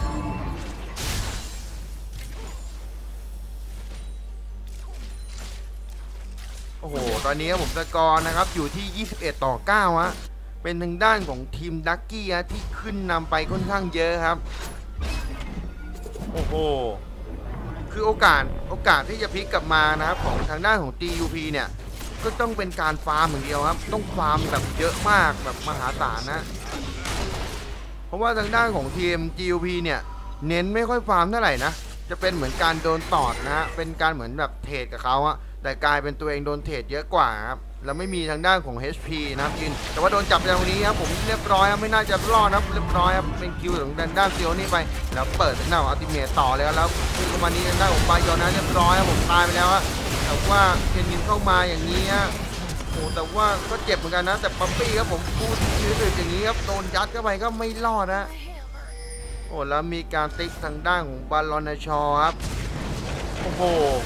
โอ้โหตอนนี้ผมสกอร์นะครับอยู่ที่ยี่สิบเอ็ดต่อเก้าฮะเป็นทางด้านของทีมดักกี้ฮะที่ขึ้นนำไปค่อนข้างเยอะครับโอ้โหคือโอกาสโอกาสที่จะพลิกกลับมานะครับของทางด้านของ ที ยู พี เนี่ยก็ต้องเป็นการฟาร์มอย่างเดียวครับต้องฟาร์มแบบเยอะมากแบบมหาศาลนะเพราะว่าทางด้านของทีม ที ยู พี เนี่ยเน้นไม่ค่อยฟาร์มเท่าไหร่นะจะเป็นเหมือนการโดนตอดนะฮะเป็นการเหมือนแบบเทรดกับเขาอะแต่กลายเป็นตัวเองโดนเทรดเยอะกว่าครับแล้วไม่มีทางด้านของ เอช พี นะครับยินแต่ว่าโดนจับอย่างนี้ครับผมเรียบร้อยครับไม่น่าจะรอดครับเรียบร้อยครับเป็นคิวของด้านด้านซิโอนี่ไปแล้วเปิดหน้าอัลติเมทต่อเลยแล้วขึ้นมานี้ด้านของบายอนนะเรียบร้อยครับผมตายไปแล้วฮะแต่ว่าเคนยินเข้ามาอย่างนี้ฮะโอ้แต่ว่าก็เจ็บเหมือนกันนะแต่ปั๊มปี้ครับผมพูดยืดอย่างนี้ครับโดนยัดเข้าไปก็ไม่รอดนะโอ้แล้วมีการติ๊กทางด้านของบาลอนชอครับโอ้โห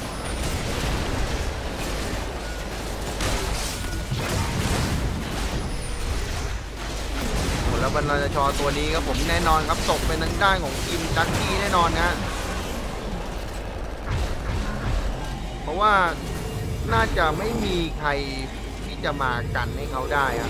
แล้วบรรณาชอตัวนี้ครับผมแน่นอนครับตกเป็นทางด้านของทีมดักกี้แน่นอนนะเพราะว่าน่าจะไม่มีใครที่จะมากันให้เขาได้อะ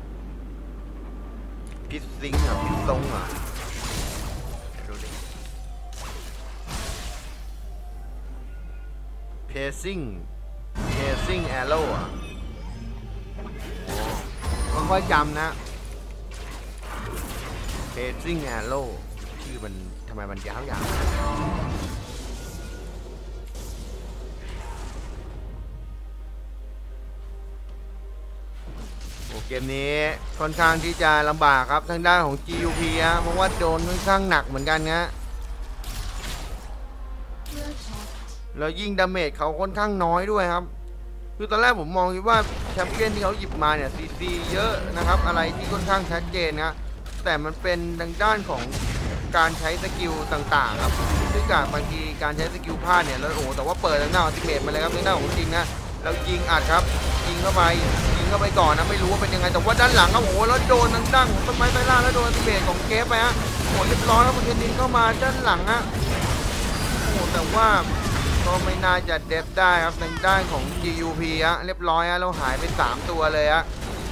พิษซิงเหรอพิษซงเหรอดูดิซิ่งเฮซิ่งแอโร่อะโอ้ค่อยๆจำนะเฮซิ่งแอโร่ชื่อมันทำไมมันยาวๆเกมนี้ค่อนข้างที่จะลำบากครับทางด้านของ จี ยู พี ฮะเพราะว่าโดนค่อนข้างหนักเหมือนกันนะแล้วยิ่งดาเมจเขาค่อนข้างน้อยด้วยครับคือตอนแรกผมมองว่าแชมเปี้ยนที่เขาหยิบมาเนี่ยซีซีเยอะนะครับอะไรที่ค่อนข้างชัดเจนนะแต่มันเป็นทางด้านของการใช้สกิลต่างๆครับซึ่งการบางทีการใช้สกิลพลาดเนี่ยแล้วโอ้แต่ว่าเปิดทางหน้าอัลติเมทมาเลยครับทางหน้าของจริงนะแล้วยิงอัดครับยิงเข้าไปยิงเข้าไปก่อนนะไม่รู้ว่าเป็นยังไงแต่ว่าด้านหลังครับโอ้โหแล้วโดนทางด้านของต้นไม้ใต้ล่าแล้วโดนอัลติเมทของเกฟไปฮะโอ้เรียบร้อยแล้วมันเทนนินเข้ามาด้านหลังฮะโอ้แต่ว่าก็ไม่น่าจะเดฟได้ครับทางด้านของ จี ยู พี ฮะเรียบร้อยฮะเราหายไปสามตัวเลยฮะ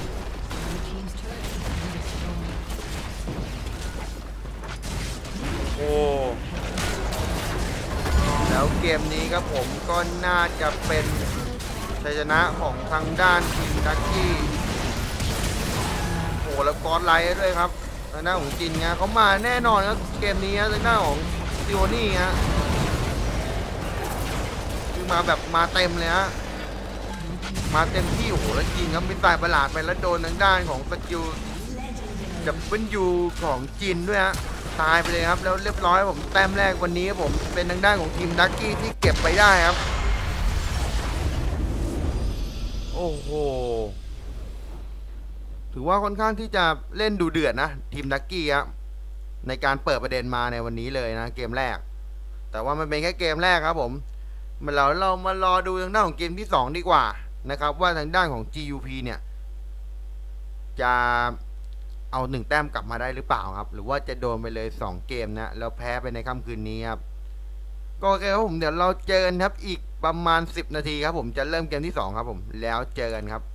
โอ้แล้วเกมนี้ครับผมก็น่าจะเป็นชัยชนะของทางด้านทีมดักกี้โอ้แล้วกอดไลท์ด้วยครับทางด้านของจินนะเขามาแน่นอนครับเกมนี้ทางด้านของซิโอนี่ฮะคือมาแบบมาเต็มเลยฮะมาเต็มที่โอ้โหแล้วจินครับเป็นสายประหลาดไปแล้วโดนทางด้านของสกิลจับเป็นยูของจินด้วยฮะตายไปเลยครับแล้วเรียบร้อยผมแต้มแรกวันนี้ผมเป็นทางด้านของทีมดักกี้ที่เก็บไปได้ครับโอ้โหถือว่าค่อนข้างที่จะเล่นดูเดือดนะทีมดักกี้ครับในการเปิดประเด็นมาในวันนี้เลยนะเกมแรกแต่ว่ามันเป็นแค่เกมแรกครับผมมาเราเรามารอดูทางด้านของเกมที่สองดีกว่านะครับว่าทางด้านของ จี ยู พี เนี่ยจะเอาหนึ่งแต้มกลับมาได้หรือเปล่าครับหรือว่าจะโดนไปเลยสองเกมนะแล้วแพ้ไปในค่ำคืนนี้ครับก็โอเคครับผมเดี๋ยวเราเจอกันครับอีกประมาณสิบนาทีครับผมจะเริ่มเกมที่สองครับผมแล้วเจอกันครับ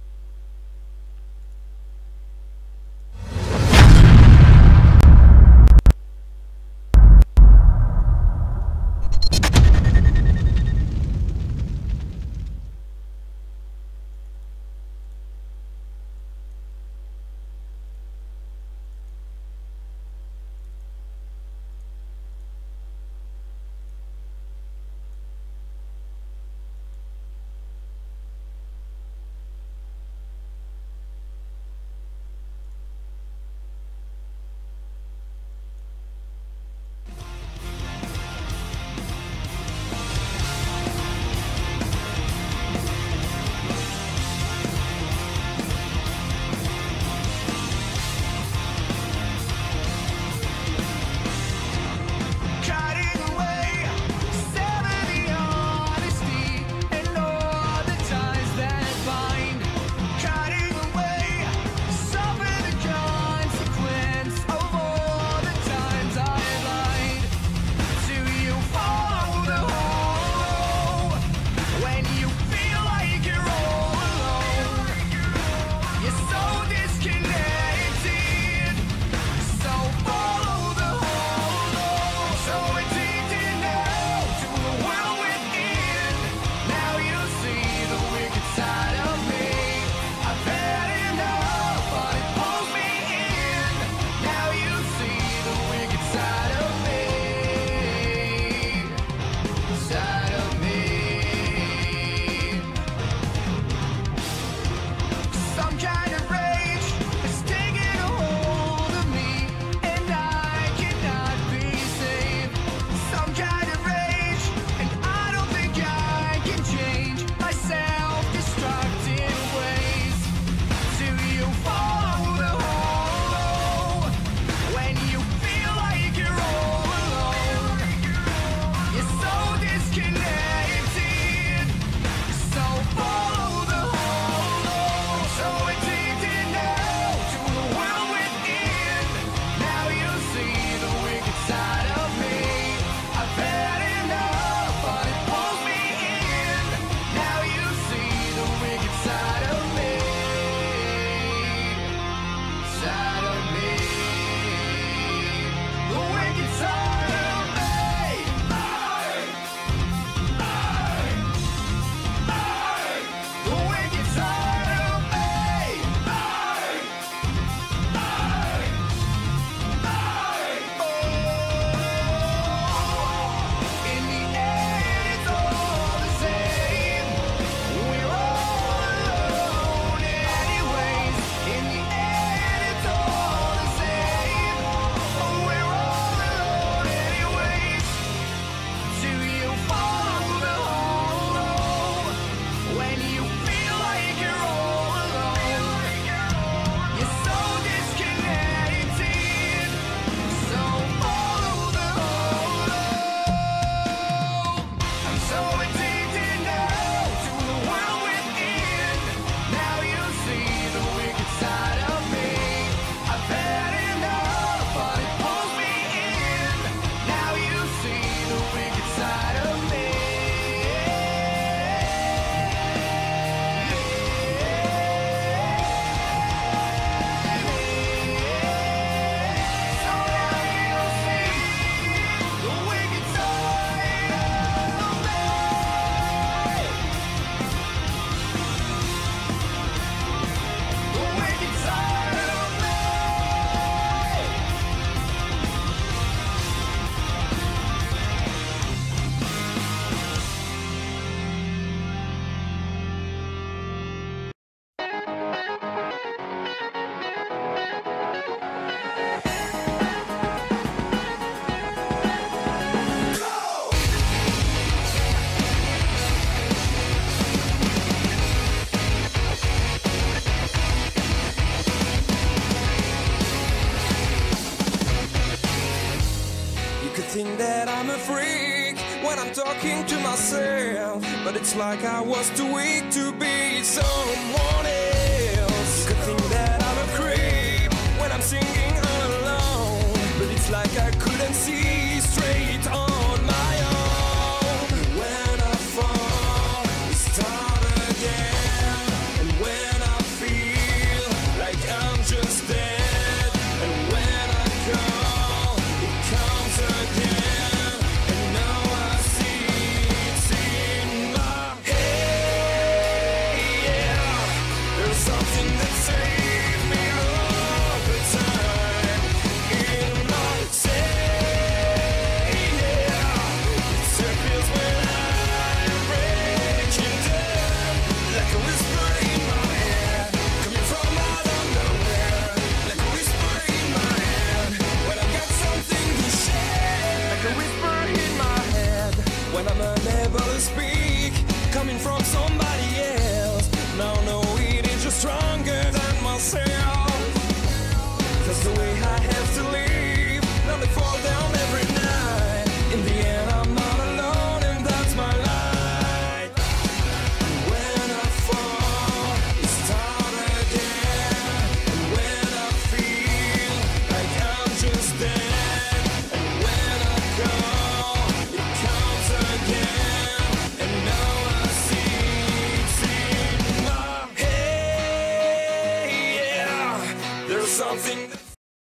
think that I'm a freak when I'm talking to myself, but it's like I was too weak to be someone else. You could think that I'm a creep when I'm singing all alone, but it's like I couldn't see straight on my own. When I fall, we start again, and when I feel like I'm just dead, and when I call, it comes again, and now I see it's in my head. Yeah, there's something that saves me all the time in my head. Yeah, it circles when I'm breaking down, like a whisper in my head, coming from out of nowhere, like a whisper in my head, when I got something to share, like a whisper in my head, when I'm unable to speak, coming from somebody else. Now no, it is just stronger than myself. That's the way I have to live. Now they fall down every night. In the end, I'm not alone, and that's my life. When I fall, it start again. And when I feel like I'm just dead, and when I call, it comes again. And now I see it's in my head. Yeah, there's something that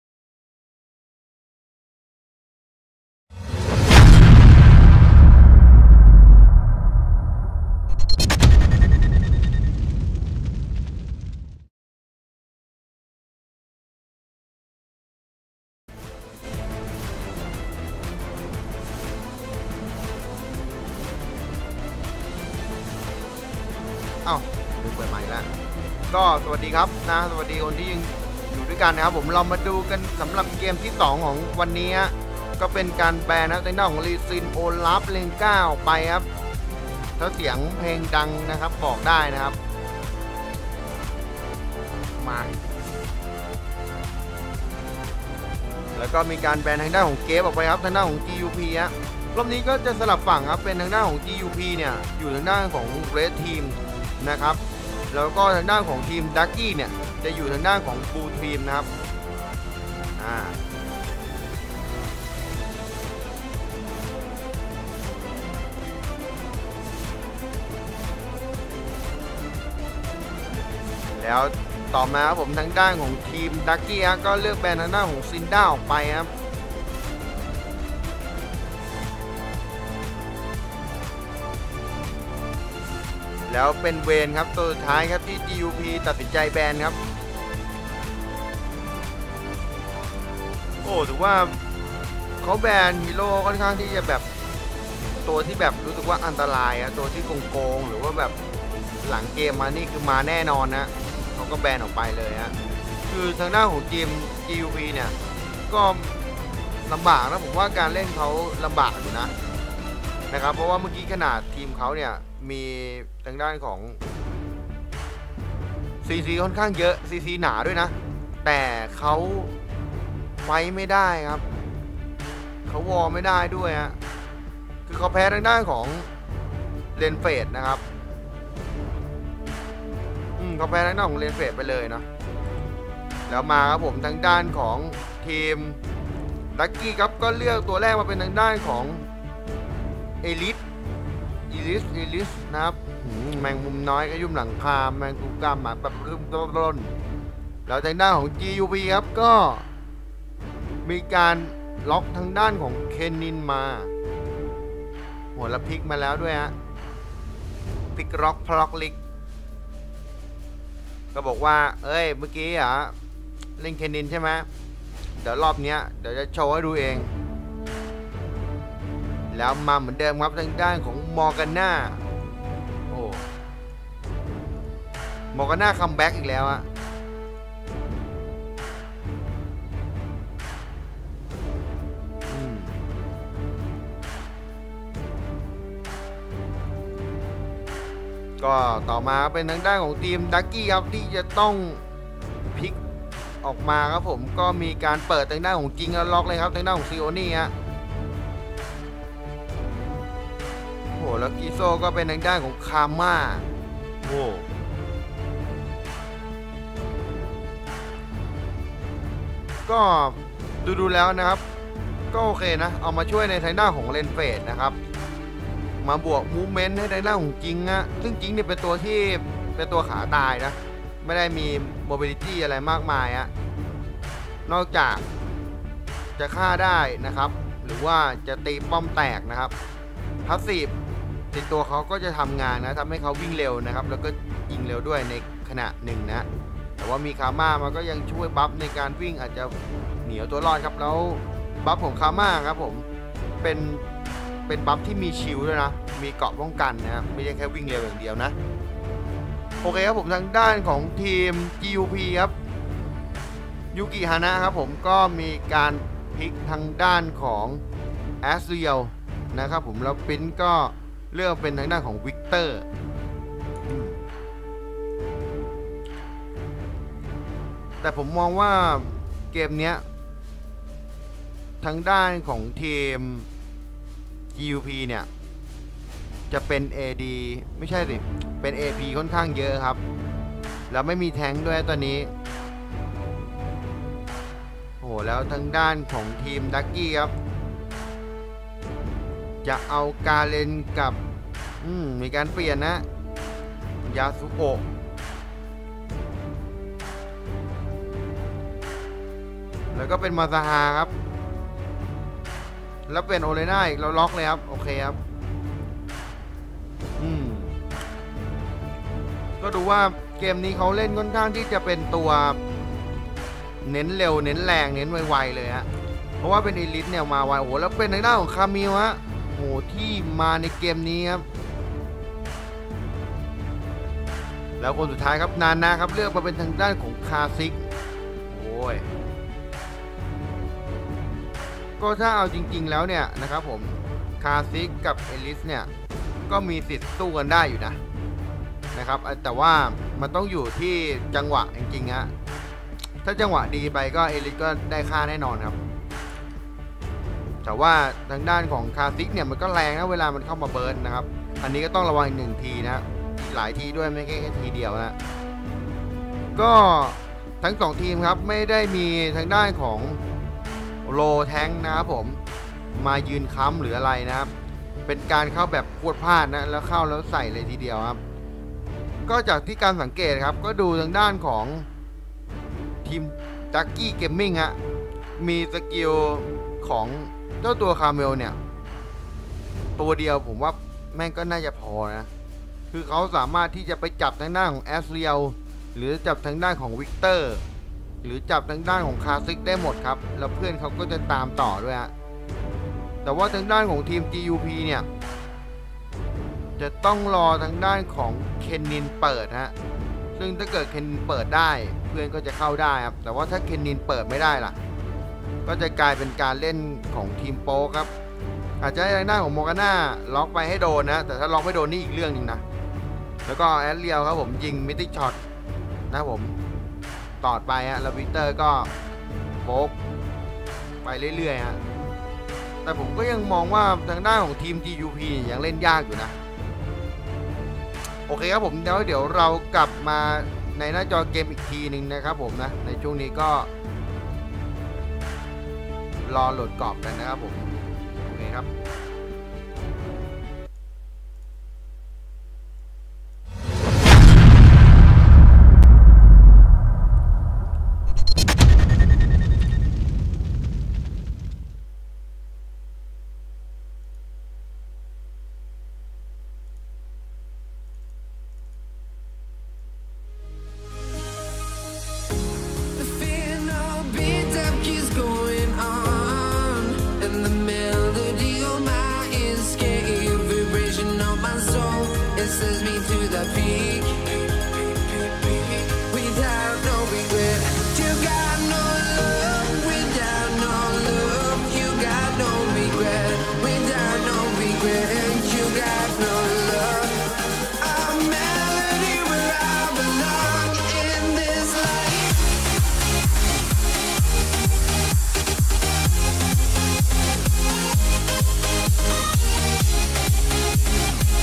เอ้าลืมเปิดไมค์แล้วก็สวัสดีครับนะสวัสดีคนที่ยังอยู่ด้วยกันนะครับผมเรามาดูกันสำหรับเกมที่สองของวันนี้ฮะก็เป็นการแบนนะในหน้าของลีซินโอลาฟเลนก้าออกไปครับถ้าเสียงเพลงดังนะครับบอกได้นะครับมาแล้วก็มีการแบนทางด้านของเกฟออกไปครับทางด้านของ จี ยู พี ฮะรอบนี้ก็จะสลับฝั่งครับเป็นทางด้านของ จี ยู พี เนี่ยอยู่ทางด้านของ Red Team นะครับแล้วก็ทางด้านของทีม Ducky เนี่ยจะอยู่ทางด้านของ Blue Team นะครับอ่าแล้วต่อมาครับผมทางด้านของทีม Ducky ฮะก็เลือกแบนทางด้านของซินด้าออกไปครับแล้วเป็นเวนครับตัวสุดท้ายครับที่ จี ยู พี ตัดสินใจแบนครับโอ้ถือว่าเขาแบนฮีโร่ค่อนข้างที่จะแบบตัวที่แบบรู้สึกว่าอันตรายอะตัวที่โกงๆหรือว่าแบบหลังเกมมานี่คือมาแน่นอนนะเขาก็แบนออกไปเลยฮะคือทางด้านของทีม จี ยู พี เนี่ยก็ลำบากนะผมว่าการเล่นเขาลำบากอยู่นะนะครับเพราะว่าเมื่อกี้ขนาดทีมเขาเนี่ยมีทางด้านของซีซีค่อนข้างเยอะซีซีหนาด้วยนะแต่เขาไฟไม่ได้ครับเขาวอลไม่ได้ด้วยฮะคือเขาแพ้ทางด้านของเลนเฟดนะครับอืมเขาแพ้ทางด้านของเลนเฟดไปเลยนะแล้วมาครับผมทางด้านของทีมลัคกี้ครับก็เลือกตัวแรกมาเป็นทางด้านของเอลิสอีลิสอีลิสนะครับแมงมุมน้อยก็ยุ่มหลังคาแมงกุกามหมาแบบรุ่มต้นแล้วทางด้านของ จี ยู พี ครับก็มีการล็อกทางด้านของเคนนินมาหัวละพลิกมาแล้วด้วยฮะพลิกล็อกพล็อกลิกก็บอกว่าเอ้ยเมื่อกี้อ่ะเล่นเคนนินใช่ไหมเดี๋ยวรอบเนี้ยเดี๋ยวจะโชว์ให้ดูเองแล้วมาเหมือนเดิมครับทางด้านของมอร์กาน่าโอ้มอร์กาน่าคัมแบ็กอีกแล้วอะก็ต่อมาเป็นทางด้านของทีมดักกี้ครับที่จะต้องพลิกออกมาครับผมก็มีการเปิดทางด้านของจิงแล้วล็อกเลยครับทางด้านของซีโอนี่ฮะแล้วกิโซก็เป็นทางด้านของคาม่าโอ้ก็ดูดูแล้วนะครับก็โอเคนะเอามาช่วยในทางด้านของเลนเฟดนะครับมาบวกมูฟเมนต์ให้ทางด้านของจิงอะซึ่งจิงเนี่ยเป็นตัวที่เป็นตัวขาตายนะไม่ได้มีโมบิลิตี้อะไรมากมายอะนอกจากจะฆ่าได้นะครับหรือว่าจะตีป้อมแตกนะครับพาสซีฟติดตัวเขาก็จะทำงานนะทำให้เขาวิ่งเร็วนะครับแล้วก็ยิงเร็วด้วยในขณะหนึ่งนะแต่ว่ามีคาม่ามันก็ยังช่วยบัฟในการวิ่งอาจจะเหนียวตัวรอดครับแล้วบัฟของคาม่าครับผมเป็นเป็นบัฟที่มีชิลด้วยนะมีเกราะป้องกันนะครับไม่ใช่แค่วิ่งเร็วอย่างเดียวนะโอเคครับผมทางด้านของทีม จี ยู พี ครับยูกิฮานะครับผมก็มีการพลิกทางด้านของแอสเรียลนะครับผมแล้วปิ้นก็เลือกเป็นทางด้านของวิกเตอร์แต่ผมมองว่าเกมนี้ทางด้านของทีม จี ยู พี เนี่ยจะเป็น เอ ดี ไม่ใช่สิเป็น เอ พี ค่อนข้างเยอะครับแล้วไม่มีแทงค์ด้วยตอนนี้โอ้โหแล้วทางด้านของทีมดักกี้ครับจะเอากาเลนกับอืมมีการเปลี่ยนนะยาสุโอะแล้วก็เป็นมาซาฮาครับแล้วเป็นโอเลน่าอีกเราล็อกเลยครับโอเคครับอืมก็ดูว่าเกมนี้เขาเล่นค่อนข้างที่จะเป็นตัวเน้นเร็วเน้นแรงเน้นไวๆเลยฮะเพราะว่าเป็นอีลิทเนี่ยมาไวโอ้โหแล้วเป็นในด้านของคามิลฮะโอ้โหที่มาในเกมนี้ครับแล้วคนสุดท้ายครับนานาครับเลือกมาเป็นทางด้านของคาซิกโอ้ยก็ถ้าเอาจริงๆแล้วเนี่ยนะครับผมคาซิกกับเอลิสเนี่ยก็มีสิทธิ์สู้กันได้อยู่นะนะครับแต่ว่ามันต้องอยู่ที่จังหวะจริงๆฮะถ้าจังหวะดีไปก็เอลิสก็ได้ค่าแน่นอนครับแต่ว่าทางด้านของคาซิกเนี่ยมันก็แรงนะเวลามันเข้ามาเบิร์นนะครับอันนี้ก็ต้องระวังอีกหนึ่งทีนะหลายทีด้วยไม่แค่แค่ทีเดียวนะก็ทั้งสองทีมครับไม่ได้มีทางด้านของโลแทงนะครับผมมายืนค้ำหรืออะไรนะครับเป็นการเข้าแบบพวดพลาดนะแล้วเข้าแล้วใส่เลยทีเดียวครับก็จากที่การสังเกตครับก็ดูทางด้านของทีมดักกี้เกมมิ่งฮะมีสกิลของเจ้าตัวคาเมลเนี่ยตัวเดียวผมว่าแม่งก็น่าจะพอนะคือเขาสามารถที่จะไปจับทางด้านของแอสเรียลหรือจับทางด้านของวิกเตอร์หรือจับทางด้านของคาซิกได้หมดครับแล้วเพื่อนเขาก็จะตามต่อด้วยฮะแต่ว่าทางด้านของทีม จี ยู พี เนี่ยจะต้องรอทางด้านของเคนนินเปิดฮะซึ่งถ้าเกิดเคนนินเปิดได้เพื่อนก็จะเข้าได้ครับแต่ว่าถ้าเคนนินเปิดไม่ได้ล่ะก็จะกลายเป็นการเล่นของทีมโป๊ครับอาจจะให้ทางด้านของโมกาน่าล็อกไปให้โดนนะแต่ถ้าล็อกไม่โดนนี่อีกเรื่องนึงนะแล้วก็แอดเรียลครับผมยิงมิติช็อตนะผมตอดไปฮะแล้ววิกเตอร์ก็โป๊กไปเรื่อยๆฮะแต่ผมก็ยังมองว่าทางด้านของทีม จี ยู พี ยังเล่นยากอยู่นะโอเคครับผมเดี๋ยวเดี๋ยวเรากลับมาในหน้าจอเกมอีกทีหนึ่งนะครับผมนะในช่วงนี้ก็รอโหลดกรอบกันนะครับผมโอเคครับ We'll be right back.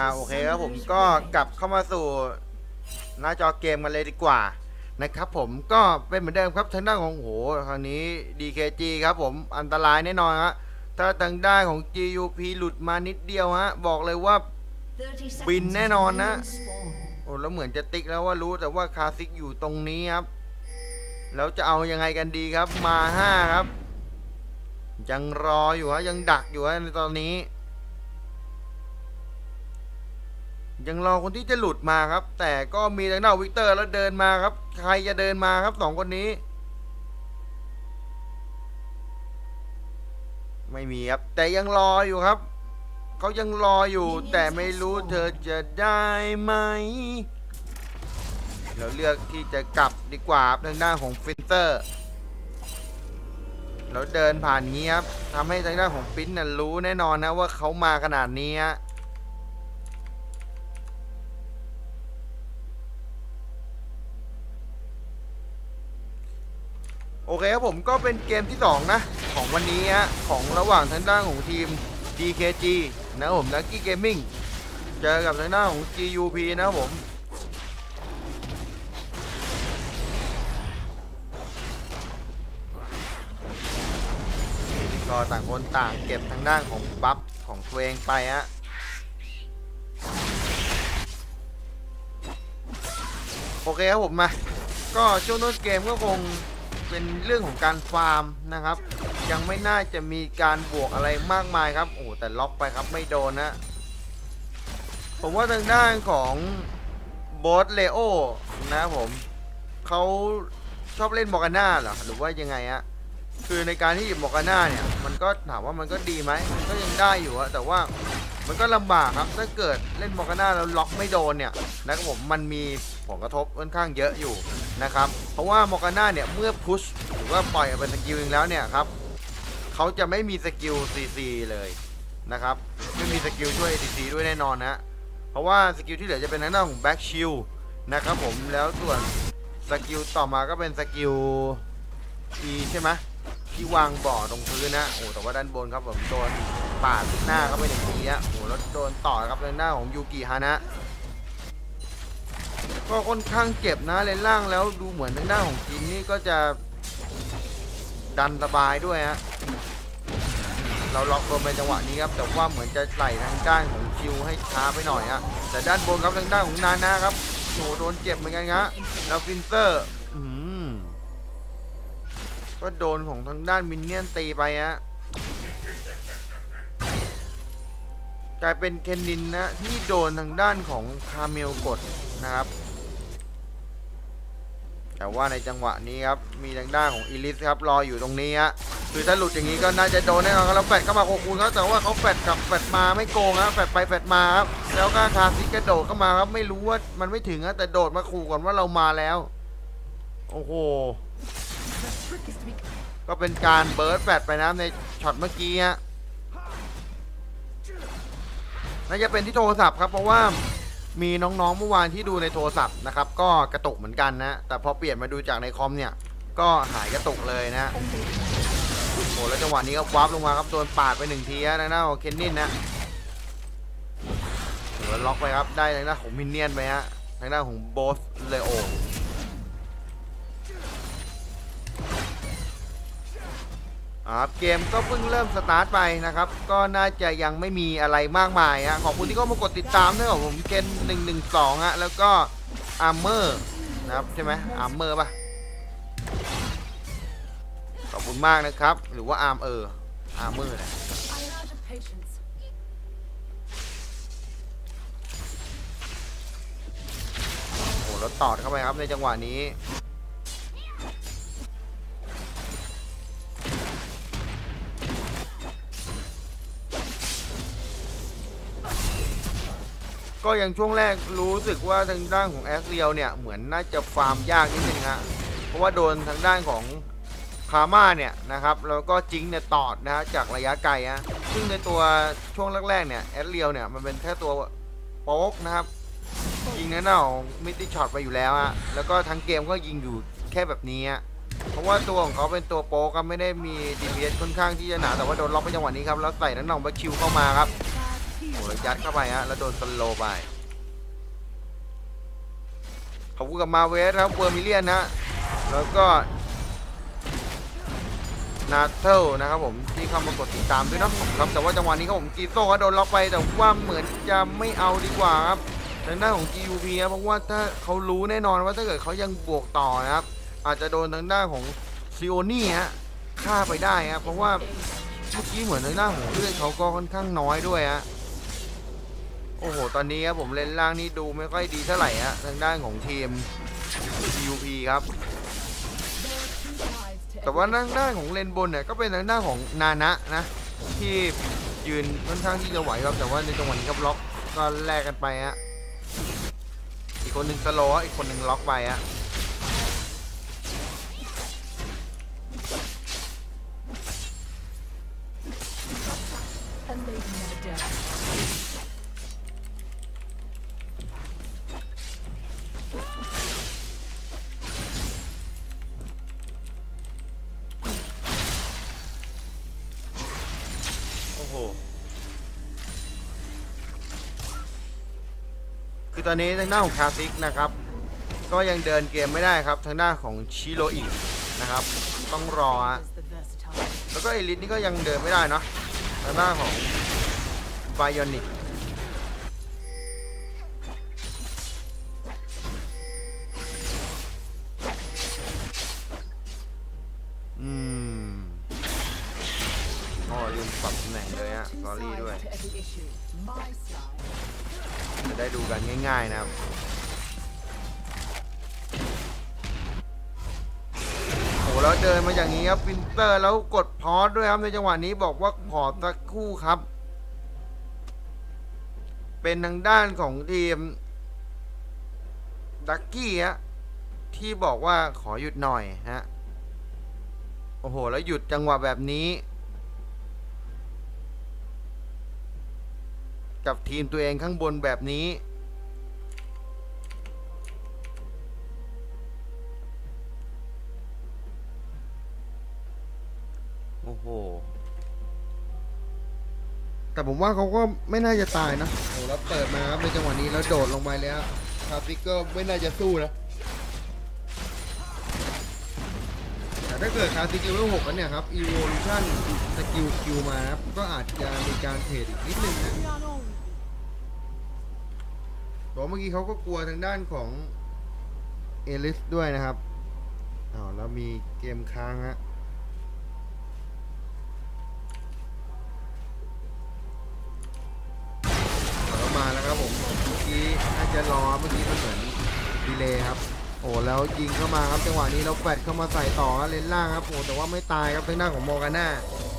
าโอเคครับผมก็กลับเข้ามาสู่หน้าจอเกมกันเลยดีกว่านะครับผมก็เป็นเหมือนเดิมครับทางด้านของโหคราวนี้ ดี เค จี ครับผมอันตรายแน่นอนฮะถ้าทางด้านของ จี ยู พี หลุดมานิดเดียวฮะบอกเลยว่าบินแน่นอนนะโอ้แล้วเหมือนจะติ๊กแล้วว่ารู้แต่ว่าคาซิกอยู่ตรงนี้ครับแล้วจะเอายังไงกันดีครับมาห้าครับยังรออยู่ฮะยังดักอยู่ฮะในตอนนี้ยังรอคนที่จะหลุดมาครับแต่ก็มีทางด้านวิกเตอร์แล้วเดินมาครับใครจะเดินมาครับสองคนนี้ไม่มีครับแต่ยังรออยู่ครับเขายังรออยู่แต่ไม่รู้เธอจะได้ไหมเราเลือกที่จะกลับดีกว่าทางด้านของฟินเตอร์เราเดินผ่านนี้ครับทำให้ทางด้านของฟินน่ะรู้แน่นอนนะว่าเขามาขนาดนี้ฮะโอเคครับผมก็เป็นเกมที่สองนะของวันนี้ฮะของระหว่างทางด้านของทีม ดี เค จี นะครับผม Lucky Gaming เจอกับทางด้านของ จี ยู พี นะครับผมก็ต่างคนต่างเก็บทางด้านของบัฟของตัวเองไปฮะโอเคครับผมมาก็ช่วงต้นเกมก็คงเป็นเรื่องของการฟาร์มนะครับยังไม่น่าจะมีการบวกอะไรมากมายครับโอ้แต่ล็อกไปครับไม่โดนนะผมว่าทางด้านของบอสเลโอนะครับผมเขาชอบเล่นมอร์กาน่าเหรอหรือว่ายังไงฮะคือในการที่หยิบมอร์กาน่าเนี่ยมันก็ถามว่ามันก็ดีไหมมันก็ยังได้อยู่อะแต่ว่ามันก็ลำบากครับถ้าเกิดเล่นมอร์กาน่าแล้วล็อกไม่โดนเนี่ยนะครับผมมันมีผลกระทบค่อนข้างเยอะอยู่นะครับเพราะว่ามอร์กาน่าเนี่ยเมื่อพุชหรือว่าปล่อยเป็นสกิลเองแล้วเนี่ยครับเขาจะไม่มีสกิล ซี ซี เลยนะครับไม่มีสกิลช่วย ซี ซี ด้วยแน่นอนนะเพราะว่าสกิลที่เหลือจะเป็นทางด้านของแบ็กชิลนะครับผมแล้วส่วนสกิลต่อมาก็เป็นสกิล E ใช่ไหมที่วางบ่อตรงพื้นนะโอ้แต่ว่าด้านบนครับผมโดนปาดหน้าเข้าไปอย่างนี้อ่ะโอ้แล้วโดนต่อครับทางด้านของยูกิฮานะก็ค่อนข้างเจ็บนะเลนล่างแล้วดูเหมือนทางด้านของจินนี่ก็จะดันสบายด้วยฮะเราล็อกลงในจังหวะนี้ครับแต่ว่าเหมือนจะไหลทางด้านของคิวให้ช้าไปหน่อยฮะแต่ด้านบนครับทางด้านของนานะครับโอ้โดนเจ็บเหมือนกันฮะแล้วฟินเตอร์อืมก็โดนของทางด้านมินเนี่ยนตีไปฮะกลายเป็นเคนนินนะที่โดนทางด้านของคาเมลกดนะครับแต่ว่าในจังหวะนี้ครับมีทางด้านของอีลิสครับรออยู่ตรงนี้ฮะคือถ้าหลุดอย่างนี้ก็น่าจะโดนแน่นอนแล้วแฟดเข้ามาโคคูนเขาแต่ว่าเขาแฟดกับแฟดมาไม่โกงครับแฟดไปแฟดมาครับแล้วก็คาซิกระโดดเข้ามาครับไม่รู้ว่ามันไม่ถึงนะแต่โดดมาขู่ก่อนว่าเรามาแล้วโอ้โหก็เป็นการเบิร์ดแฟดไปนะในช็อตเมื่อกี้ฮะน่าจะเป็นที่โทรศัพท์ครับเพราะว่ามีน้องๆเมื่อวานที่ดูในโทรศัพท์นะครับก็กระตุกเหมือนกันนะแต่พอเปลี่ยนมาดูจากในคอมเนี่ยก็หายกระตุกเลยนะโอ้แล้วจังหวะนี้ก็วาร์ปลงมาครับโดนปาดไปหนึ่งทีนะนะของเคนนินนะแล้วล็อกไปครับได้ทางด้านของมินเนี่ยนไปฮะทางด้านของโบสเลโอเกมก็เพิ่งเริ่มสตาร์ทไปนะครับก็น่าจะยังไม่มีอะไรมากมายฮะขอบคุณที่เข้ามากดติดตามด้วยครับผมเกนหนึ่งหนึ่งสองฮะแล้วก็อาร์เมอร์นะครับใช่ไหมอาร์เมอร์ป่ะขอบคุณมากนะครับหรือว่าอาร์มเอออาร์เมอร์นะโอ้แล้วตอดเข้าไปครับในจังหวะนี้ก็ยังช่วงแรกรู้สึกว่าทางด้านของแอสเรียลเนี่ยเหมือนน่าจะฟาร์มยากนิดนึงฮะเพราะว่าโดนทางด้านของคาม่าเนี่ยนะครับแล้วก็จิงเนี่ยตอดนะฮะจากระยะไกลฮะซึ่งในตัวช่วงแรกๆเนี่ยแอสเรียลเนี่ยมันเป็นแค่ตัวโป๊กนะครับยิงในหน้าของมิดดี้ช็อตไปอยู่แล้วฮะแล้วก็ทั้งเกมก็ยิงอยู่แค่แบบนี้ฮะเพราะว่าตัวของเขาเป็นตัวโป๊กก็ไม่ได้มีดีพีเอสค่อนข้างที่จะหนาแต่ว่าโดนล็อกไปจังหวะนี้ครับแล้วใส่นั้นหน่องแบ็คคิวเข้ามาครับโอ้แล้วยัดเข้าไปฮะแล้วโดนสโลว์ไปขอบคุณกับมาเวสครับเวอร์มิเลียนนะแล้วก็นาเทลนะครับผมที่เข้ามากดติดตามด้วยนะครับแต่ว่าจังหวะนี้ครับผมกีโต้ก็โดนล็อกไปแต่ว่าเหมือนจะไม่เอาดีกว่าครับทางด้านของ จี ยู พี ครับเพราะว่าถ้าเขารู้แน่นอนว่าถ้าเกิดเขายังบวกต่อนะครับอาจจะโดนทางด้านของซิโอนี่ฮะฆ่าไปได้ครับเพราะว่าเมื่อกี้เหมือนทางด้านของเลือดเขาก็ค่อนข้างน้อยด้วยฮะโอ้โหตอนนี้ครับผมเลนล่างนี่ดูไม่ค่อยดีเท่าไหร่ฮะทางด้านของทีม จี ยู พี ครับแต่ว่าทางด้านของเลนบนเนี่ยก็เป็นทางด้านของนานะนะที่ยืนค่อนข้างที่จะไหวครับแต่ว่าในจังหวะนี้ครับล็อกก็แลกกันไปฮะอีกคนหนึ่งสโลว์อีกคนหนึ่งล็อกไปฮะคือตอนนี้ทางด้านของคาซิกนะครับก็ยังเดินเกมไม่ได้ครับทางด้านของชิโรอินะครับต้องรอฮะแล้วก็เอลิทนี่ก็ยังเดินไม่ได้เนาะทางด้านของไบออนิกอืมอ๋อลืมปรับตำแหน่งเลยฮะสอรี่ด้วยจะได้ดูกันง่ายๆนะครับโอ้แล้วเดินมาอย่างนี้ครับวินเตอร์แล้วกดพอสด้วยครับในจังหวะนี้บอกว่าขอสักครู่ครับเป็นทางด้านของทีมดักกี้ฮะที่บอกว่าขอหยุดหน่อยฮะโอ้โหแล้วหยุดจังหวะแบบนี้กับทีมตัวเองข้างบนแบบนี้โอ้โหแต่ผมว่าเขาก็ไม่น่าจะตายนะโอ้แล้วเปิดมาครับในจังหวะนี้แล้วโดดลงไปแล้วคาซิกก็ไม่น่าจะสู้นะแต่ถ้าเกิดคาซิกเลเวลหกแล้วเนี่ยครับ Evolution สกิลคิวมาครับก็อาจจะมีการเทรดอีกนิดนึงนะเพราะเมื่อกี้เขาก็กลัวทางด้านของเอลิสด้วยนะครับอ้าวแล้วมีเกมค้างฮะเรามาแล้วครับผมเมื่อกี้น่าจะรอเมื่อกี้มันเหมือนดีเลย์ครับโอ้แล้วยิงเข้ามาครับจังหวะนี้เราแฟดเข้ามาใส่ต่อเลนล่างครับโอ้แต่ว่าไม่ตายครับทางด้านของมอร์กาน่า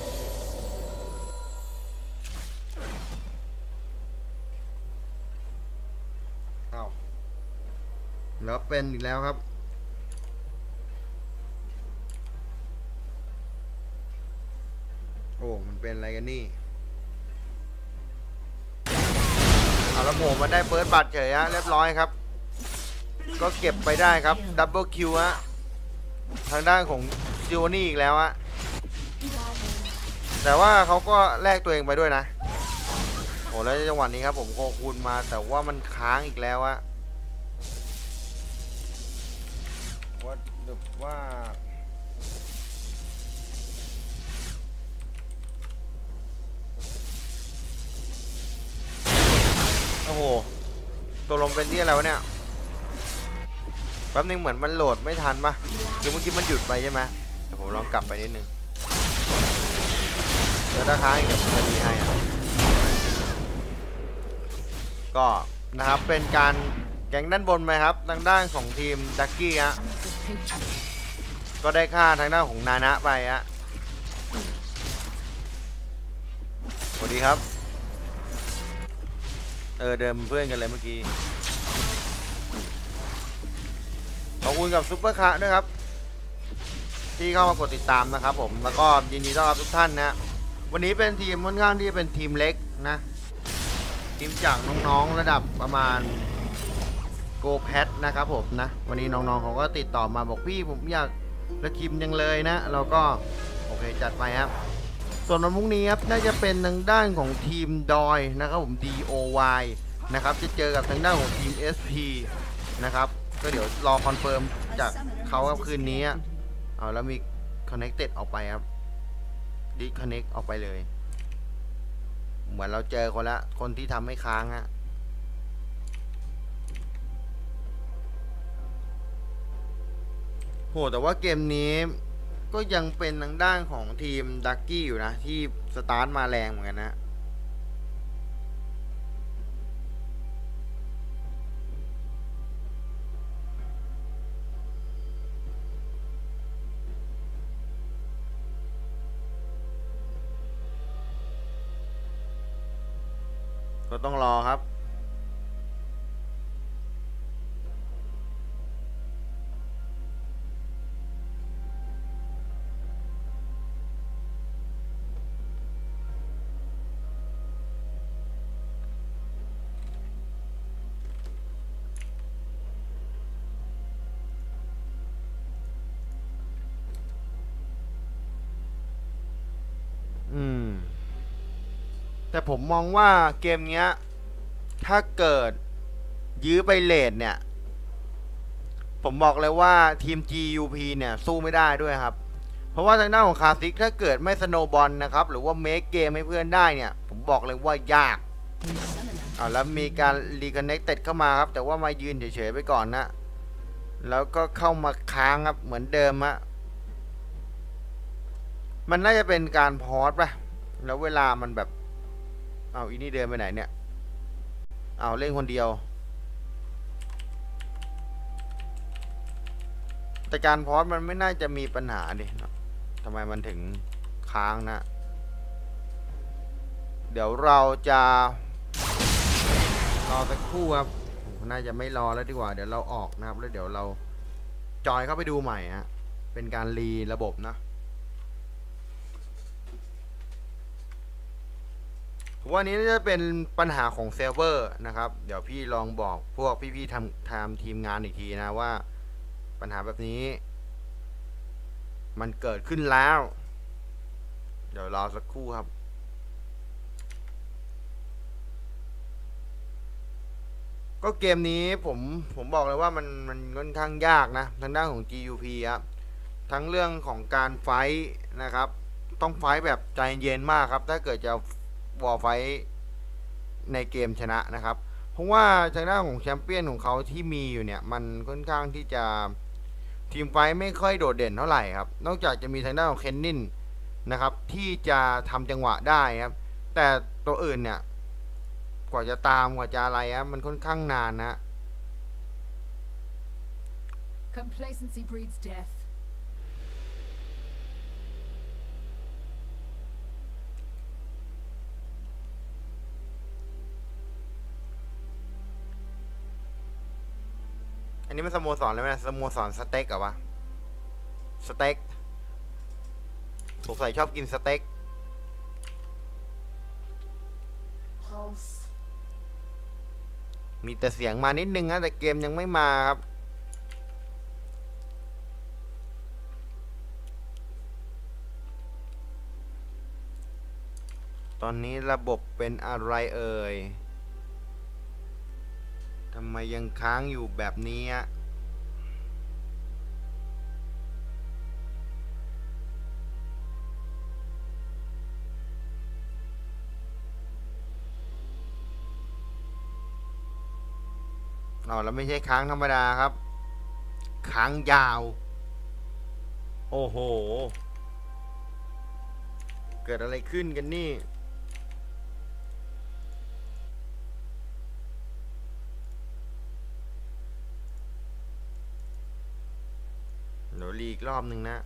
แล้วเป็นอีกแล้วครับโอ้มันเป็นอะไรกันนี่เอาละโผล่มาได้เบิร์ดบัตรเฉยฮะเรียบร้อยครับก็เก็บไปได้ครับดับเบิลคิวฮะทางด้านของจิโอนี่อีกแล้วฮะแต่ว่าเขาก็แลกตัวเองไปด้วยนะโอ้แล้วจังหวะนี้ครับผมโคคูณมาแต่ว่ามันค้างอีกแล้วฮะว่าดึกว่าโอ้โหตัวลมเป็นที่อะไรวะเนี่ยแป๊บนึงเหมือนมันโหลดไม่ทันปะคือเมื่อกี้มันหยุดไปใช่ไหมเดี๋ยวผมลองกลับไปนิดนึงแล้วถ้าค้างอีกจะดีให้ก็นะครับเป็นการแก๊งด้านบนไหมครับทางด้านของทีมดักกี้ฮะก็ได้ค่าทางด้านของนานะไปฮะสวัสดีครับเออเดิมเพื่อนกันเลยเมื่อกี้ขอบคุณกับซุปเปอร์คะด้วยครับที่เข้ามากดติดตามนะครับผมแล้วก็ยินดีต้อนรับทุกท่านนะวันนี้เป็นทีมค่อนข้างที่เป็นทีมเล็กนะทีมจากน้องๆระดับประมาณโกแพทนะครับผมนะวันนี้น้องๆเขาก็ติดต่อมาบอกพี่ผมอยากระคิมยังเลยนะเราก็โอเคจัดไปครับส่วนวันพรุ่งนี้ครับน่าจะเป็นทางด้านของทีมดอยนะครับผม ดี โอ วาย นะครับจะเจอกับทางด้านของทีม เอส พี นะครับก็เดี๋ยวรอคอนเฟิร์มจากเขาครับคืนนี้เอาแล้วมี connected ออกไปครับ disconnect ออกไปเลยเหมือนเราเจอคนละคนที่ทำให้ค้างฮะโหแต่ว่าเกมนี้ก็ยังเป็นทางด้านของทีมดักกี้อยู่นะที่สตาร์ทมาแรงเหมือนกันนะก็ต้องรอครับอืมแต่ผมมองว่าเกมเนี้ยถ้าเกิดยื้อไปเลทเนี่ยผมบอกเลยว่าทีม จี ยู พี เนี่ยสู้ไม่ได้ด้วยครับเพราะว่าทางด้านของคาซิกถ้าเกิดไม่สโนบอลนะครับหรือว่าเมคเกมให้เพื่อนได้เนี่ยผมบอกเลยว่ายากเอาแล้วมีการรีคอนเนคเต็ดเข้ามาครับแต่ว่ามายืนเฉยๆไปก่อนนะแล้วก็เข้ามาค้างครับเหมือนเดิมฮะมันน่าจะเป็นการพอสป่ะแล้วเวลามันแบบเอาอีนี่เดินไปไหนเนี่ยเอาเล่นคนเดียวแต่การพอสมันไม่น่าจะมีปัญหาดิทำไมมันถึงค้างนะเดี๋ยวเราจะรอสักครู่ครับน่าจะไม่รอแล้วดีกว่าเดี๋ยวเราออกนะครับแล้วเดี๋ยวเราจอยเข้าไปดูใหม่ฮะเป็นการรีระบบนะวันนี้จะเป็นปัญหาของเซิร์ฟเวอร์นะครับเดี๋ยวพี่ลองบอกพวกพี่ๆทำทำทีมงานอีกทีนะว่าปัญหาแบบนี้มันเกิดขึ้นแล้วเดี๋ยวรอสักครู่ครับก็เกมนี้ผมผมบอกเลยว่ามันมันค่อนข้างยากนะทางด้านของ จี ยู พี ครับทั้งเรื่องของการไฟท์นะครับต้องไฟท์แบบใจเย็นมากครับถ้าเกิดจะวอลไฟท์ในเกมชนะนะครับเพราะว่าทางด้านของแชมเปี้ยนของเขาที่มีอยู่เนี่ยมันค่อนข้างที่จะทีมไฟท์ไม่ค่อยโดดเด่นเท่าไหร่ครับนอกจากจะมีทางด้านของเคนนินนะครับที่จะทำจังหวะได้ครับแต่ตัวอื่นเนี่ยกว่าจะตามกว่าจะอะไรครับมันค่อนข้างนานนะ Complacency breeds death. อันนี้มันสโมสรเลยไหมสโมสรสเต็กเหรอวะสเต็กสงสัยชอบกินสเต็กมีแต่เสียงมานิดนึงนะแต่เกมยังไม่มาครับตอนนี้ระบบเป็นอะไรเอ่ยทำไมยังค้างอยู่แบบนี้อะอ๋อแล้วไม่ใช่ค้างธรรมดาครับค้างยาวโอ้โหเกิดอะไรขึ้นกันนี่เดี๋ยวรีอีกรอบหนึ่งนะ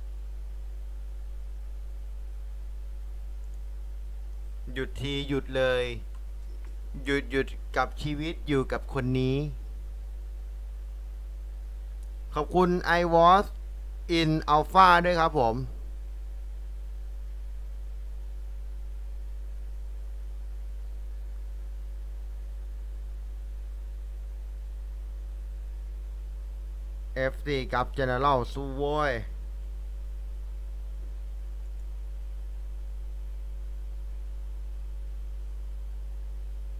หยุดทีหยุดเลยหยุดหยุดกับชีวิตอยู่กับคนนี้ขอบคุณ I was in Alpha ด้วยครับผม เอฟ ซี กับ General สู้โว้ย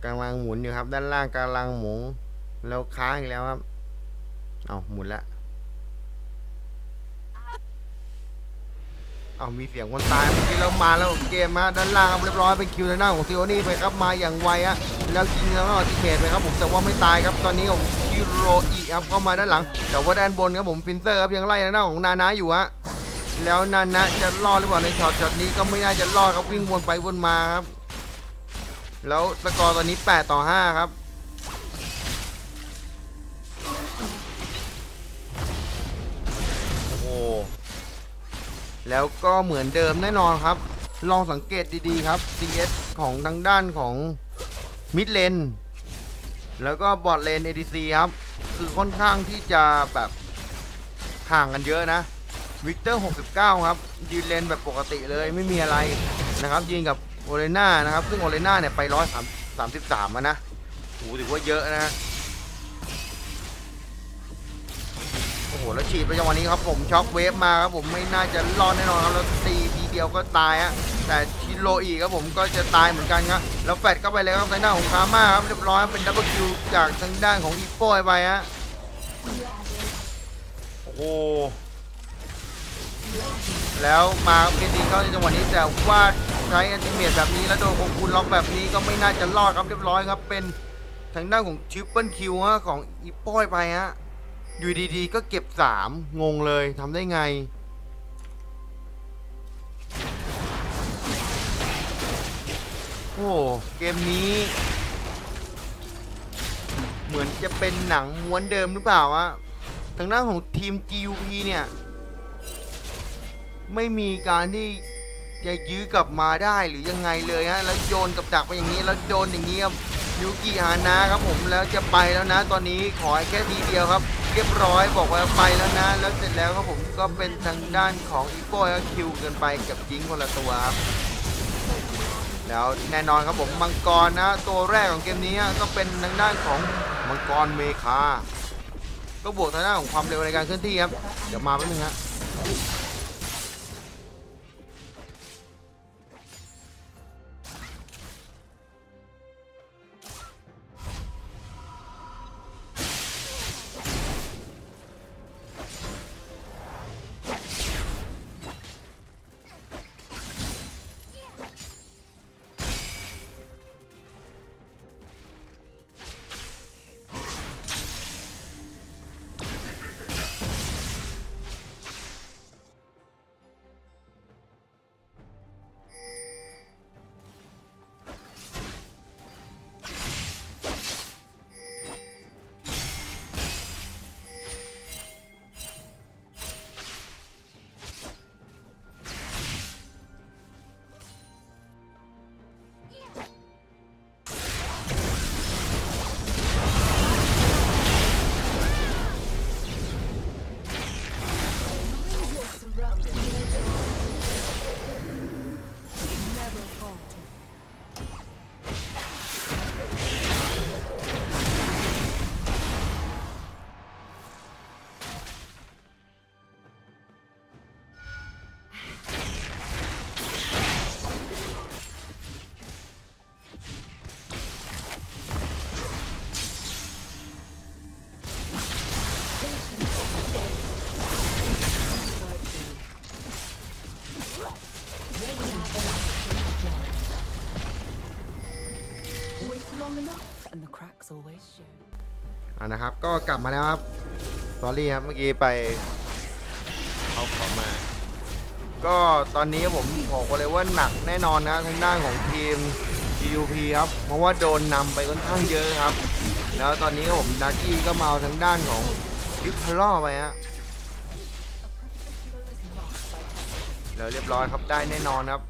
กำลังหมุนอยู่ครับด้านล่างกำลังหมุนแล้วค้างอีกแล้วครับเอาหมุนละเอามีเสียงคนตายเมื่อกี้เรามาแล้วเกมมาด้านล่างครับเรียบร้อยเป็นคิวในหน้าของซิโอนี่ไปครับมาอย่างไวฮะแล้วยิงแล้วก็ที่เขตไปครับผมแต่ว่าไม่ตายครับตอนนี้ผมคิโรอีครับเข้ามาด้านหลังแต่ว่าด้านบนครับผมฟินเซอร์ครับยังไล่ในหน้าของนานะอยู่ฮะแล้วนานะจะรอดหรือเปล่าในช็อตช็อตนี้ก็ไม่น่าจะรอดครับวิ่งวนไปวนมาครับแล้วสกอร์ตอนนี้แปดต่อห้าครับโอ้โหแล้วก็เหมือนเดิมแน่นอนครับลองสังเกตดีๆครับ ซี เอส ของทางด้านของมิดเลนแล้วก็บอทเลน เอ ดี ซี ครับคือค่อนข้างที่จะแบบห่างกันเยอะนะวิกเตอร์หกสิบเก้าครับยืนเลนแบบปกติเลยไม่มีอะไรนะครับยิงกับโอเลน่านะครับซึ่งโอเลน่าเนี่ยไปร้อยสามสิบสามนะโอ้โหถือว่าเยอะนะโอ้โหแล้วฉีดไปจังหวะนี้ครับผมช็อคเวฟมาครับผมไม่น่าจะรอดแน่นอนครับแล้วตีทีเดียวก็ตายฮะแต่ชิโรอีครับผมก็จะตายเหมือนกันครับแล้วแฟดเข้าไปเลยครับทางด้านของคาม่าครับเรียบร้อยเป็นดับเบิลคิวจากทางด้านของอีโป้ไปฮะโอ้โหแล้วมาเกมนี้เข้าในจังหวะนี้แต่ว่าใช้อันติเมตแบบนี้แล้วโดนของคุณล็อกแบบนี้ก็ไม่น่าจะรอดครับเรียบร้อยครับเป็นทางด้านของทริปเปิลคิวฮะของอีโป้ไปฮะอยู่ดีๆก็เก็บสามงงเลยทำได้ไงโอ้เกมนี้เหมือนจะเป็นหนังม้วนเดิมหรือเปล่าวะทางด้านของทีม จี ยู พี เนี่ยไม่มีการที่จะยื้อกลับมาได้หรือยังไงเลยฮะแล้วโยนกับดักไปอย่างนี้แล้วโดนอย่างนี้ครับยูกิฮานะครับผมแล้วจะไปแล้วนะตอนนี้ขอแค่ทีเดียวครับเรียบร้อยบอกว่าไปแล้วนะแล้วเสร็จแล้วครับผมก็เป็นทางด้านของอีโก้คิวเกินไปกับยิงคนละตัวครับแล้วแน่นอนครับผมมังกรนะตัวแรกของเกมนี้ก็เป็นทางด้านของมังกรเมคาก็บวกทางด้านของความเร็วในการเคลื่อนที่ครับเดี๋ยวมาแป๊บนึงฮะอ่านะครับก็กลับมาแล้วครับสอรี่ครับเมื่อกี้ไปเอาของมาก็ตอนนี้ผมบอกเลยว่าหนักแน่นอนนะทางด้านของทีม จี ยู พี ครับเพราะว่าโดนนำไปค่อนข้างเยอะครับแล้วตอนนี้ผมดาร์กี้ก็มาเอาทางด้านของดิฟท์ล่อไปฮะแล้วเรียบร้อยครับได้แน่นอนครับ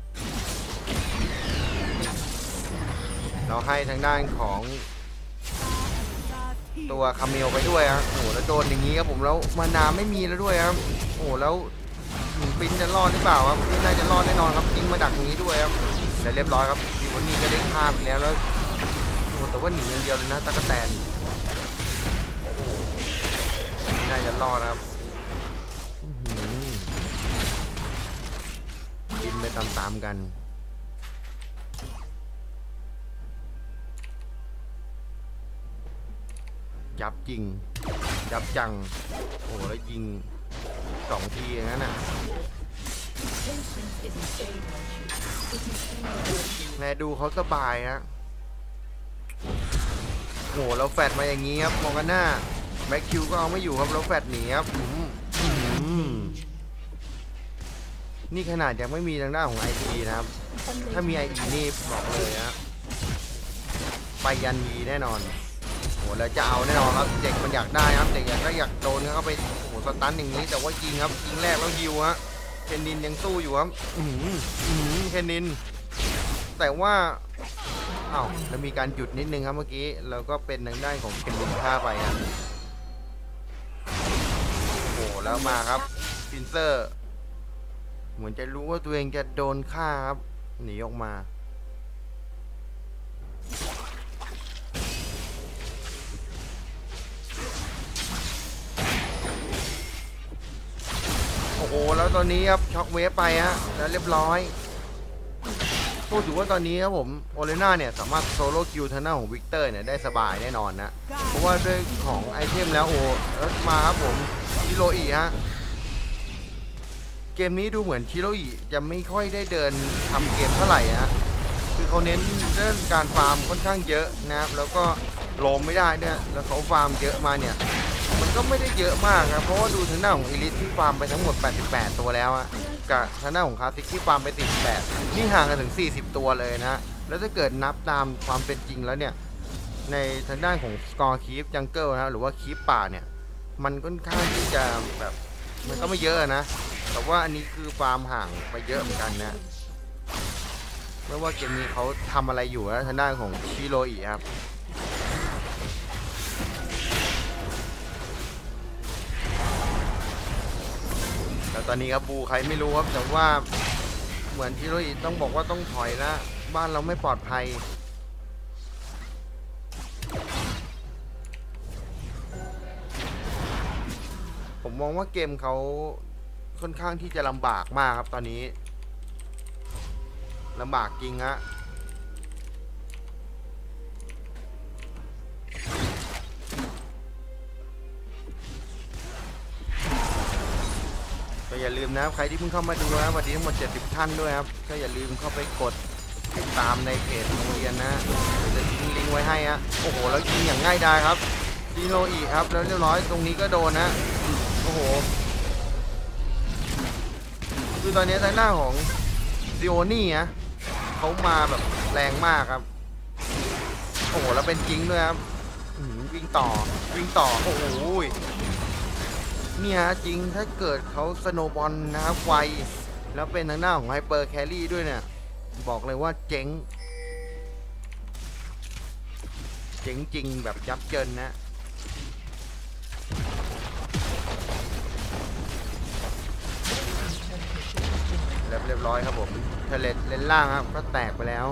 เราให้ทางด้านของตัวคาเมลไปด้วยครับโอ้โหแล้วโดนอย่างนี้ครับผมแล้วมานาไม่มีแล้วด้วยครับโอ้โหแล้วหนุ่มปิ้นจะรอดหรือเปล่าครับไม่น่าจะรอดแน่นอนครับยิงมาดักตรงนี้ด้วยครับแต่เรียบร้อยครับทีวันนี้ก็ได้ฆ่าไปแล้วแล้วโอ้แต่ว่าหนีอย่างเดียวเลยนะตะกะแตนไม่น่าจะรอดครับบินไปตามๆกันจริงจับจังโอ้แล้วยิงสองทีอย่างนั้นน่ะ Patience isn't a virtue. It is a virtue. แม่ดูเขาสบายนะโอ้แล้วแฟดมาอย่างงี้ครับมองกันหน้าแบ็คคิวก็เอาไม่อยู่ครับแล้วแฟดหนีครับอืมอืมนี่ขนาดยังไม่มีทางด้านของ ไอ พี นะครับถ้ามี ไอ อี นี่บอกเลยนะไปยันยีแน่นอนโอ้แล้วจะเอาแน่นอนครับเด็กมันอยากได้ครับเด็กอยากก็อยากโดนเข้าไปโอ้โหสตันอย่างนี้แต่ว่ายิงครับยิงแรกแล้วฮิวฮะเคนนินยังสู้อยู่ครับอืมอืมเคนนินแต่ว่าอ้าวแล้วมีการหยุดนิดนึงครับเมื่อกี้แล้วก็เป็นทางด้านของเคนนินฆ่าไปครับโอ้แล้วมาครับฟินเซอร์เหมือนจะรู้ว่าตัวเองจะโดนฆ่าครับหนีออกมาโอ้โหแล้วตอนนี้ครับช็อกเวฟไปฮะแล้วเรียบร้อยพูดถึงว่าตอนนี้ครับผมโอเลน่าเนี่ยสามารถโซโล่คิวทางหน้าของวิกเตอร์เนี่ยได้สบายแน่นอนนะเพราะว่าด้วยของไอเทมแล้วโอ้แล้วมาครับผมชิโรอิฮะเกมนี้ดูเหมือนชิโรอิจะไม่ค่อยได้เดินทำเกมเท่าไหร่ฮะคือเขาเน้นเรื่องการฟาร์มค่อนข้างเยอะนะครับแล้วก็โลมไม่ได้เนี่ยแล้วเขาฟาร์มเยอะมาเนี่ยมันก็ไม่ได้เยอะมากครับเพราะว่าดูทางหน้าของอีลิทที่ฟาร์มไปทั้งหมดแปดสิบแปดตัวแล้วอะกับทางหน้าของคลาสสิกที่ฟาร์มไปสี่สิบแปดนี่ห่างกันถึงสี่สิบตัวเลยนะแล้วถ้าเกิดนับตามความเป็นจริงแล้วเนี่ยในทางด้านของสกอร์คีฟจังเกิลนะหรือว่าคีฟป่าเนี่ยมันค่อนข้างที่จะแบบมันก็ไม่เยอะนะแต่ว่าอันนี้คือฟาร์มห่างไปเยอะเหมือนกันนะไม่ว่าเกมนี้เขาทำอะไรอยู่นะทางด้านของชิโรอิครับแต่ตอนนี้ครับบูใครไม่รู้ครับแต่ว่าเหมือนชิโรอิต้องบอกว่าต้องถอยนะบ้านเราไม่ปลอดภัยผมมองว่าเกมเขาค่อนข้างที่จะลำบากมากครับตอนนี้ลำบากจริงฮะก็อย่าลืมนะครับใครที่เพิ่งเข้ามาดูนะวันนี้ทั้งหมดเจ็ดสิบท่านด้วยครับก็อย่าลืมเข้าไปกดติดตามในเพจโรงเรียนนะเดี๋ยวจะทิ้งลิงก์ไว้ให้ฮะโอ้โหแล้วยิงอย่างง่ายดายครับชิโรอิครับแล้วเรียบร้อยตรงนี้ก็โดนนะโอ้โหคือตอนนี้ทางหน้าของซิโอนี่นะเขามาแบบแรงมากครับโอ้โหแล้วเป็นจริงด้วยครับวิ่งต่อวิ่งต่อโอ้โหเนี่ยจริงถ้าเกิดเขาสโนบอลนะครับไวแล้วเป็นทางหน้าของไฮเปอร์แครี่ด้วยเนี่ยบอกเลยว่าเจ๋งเจ๋งจริงแบบยับเยินนะเรียบร้อยครับผมเทเลตเลนล่างครับก็แตกไปแล้ว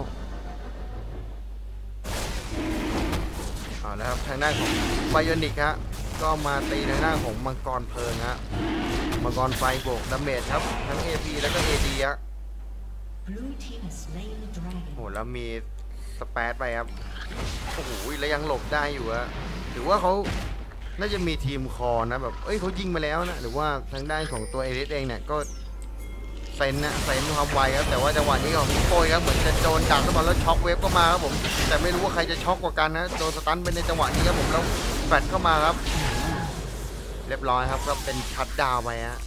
เอาแล้วครับทางด้านของไบโอนิกฮะก็มาตีทางด้านของมังกรเพลิงฮะมังกรไฟบวกดาเมจครับทั้ง เอ พี แล้วก็ เอ ดี ฮะโอ้แล้วมีสเปซไปครับโอ้โหแล้วยังหลบได้อยู่ฮะหรือว่าเขาน่าจะมีทีมคอนะแบบเอ้ยเขายิงมาแล้วนะหรือว่าทางด้านของตัวเอริสเองเนี่ยก็เซนนะเซนความไวครับแต่ว่าจังหวะนี้ของโป้ยครับเหมือนจะโดนดักแล้วบอลแล้วช็อคเวฟก็มาครับผมแต่ไม่รู้ว่าใครจะช็อกกว่ากันนะโดนสตันเป็นในจังหวะนี้ครับผมแล้วแฟลชเข้ามาครับเรียบร้อยครับก็เป็นชัดดาวไปฮะ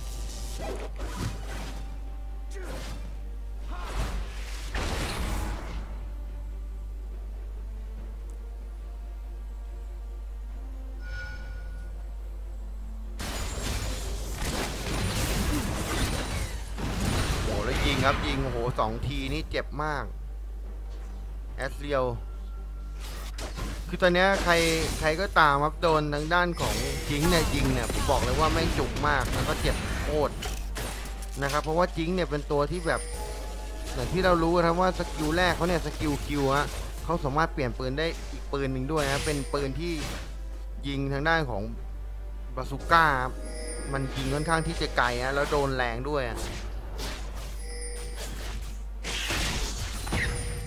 ยิงครับยิงโอ้โหสองทีนี่เจ็บมากแอสเรียลคือตอนนี้ใครใครก็ตามครับโดนทางด้านของจิงเนี่ยยิงเนี่ยผมบอกเลยว่าแม่งจุกมากแล้วก็เจ็บโคตรนะครับเพราะว่าจิงเนี่ยเป็นตัวที่แบบอย่างที่เรารู้นะครับว่าสกิลแรกเขาเนี่ยสกิลคิวฮะเขาสามารถเปลี่ยนปืนได้อีกปืนหนึ่งด้วยนะเป็นปืนที่ยิงทางด้านของบาซูก้ามันยิงค่อนข้างที่จะไกลฮะแล้วโดนแรงด้วย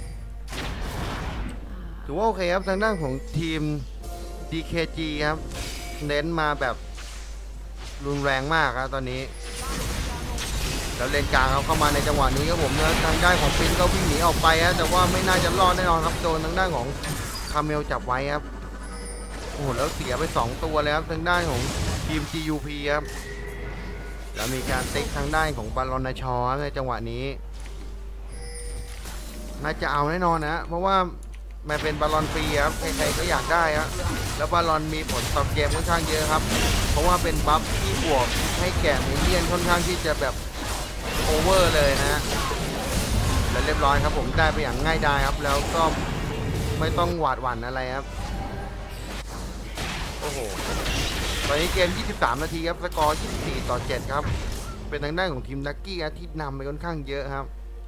ถือว่าโอเคครับทางด้านของทีม ดี เค จี ครับเน้นมาแบบรุนแรงมากครับตอนนี้แล้วเลนกลางเขาเข้ามาในจังหวะนี้ครับผมแล้วทางด้านของปินก็วิ่งหนีออกไปฮะแต่ว่าไม่น่าจะรอดแน่นอนครับโดนทางด้านของคาเมลจับไว้ครับโอ้โหแล้วเสียไปสองตัวแล้วครับทางด้านของทีม จี ยู พี ครับแล้วมีการติ๊กทางด้านของบาลอนนาชอในจังหวะนี้น่าจะเอาแน่นอนนะเพราะว่ามันเป็นบาลอนฟรีครับใครๆก็อยากได้ครับแล้วบาลอนมีผลต่อเกมค่อนข้างเยอะครับเพราะว่าเป็นบัฟที่บวกให้แก่มิลเลียนค่อนข้างที่จะแบบโอเวอร์เลยนะและเรียบร้อยครับผมได้ไปอย่างง่ายดายครับแล้วก็ไม่ต้องหวาดหวั่นอะไรครับโอ้โหตอนนี้เกมยี่สิบสามนาทีครับสกอร์ยี่สิบสี่ต่อเจ็ดครับเป็นทางด้านของทีมดักกี้ที่นำไปค่อนข้างเยอะครับ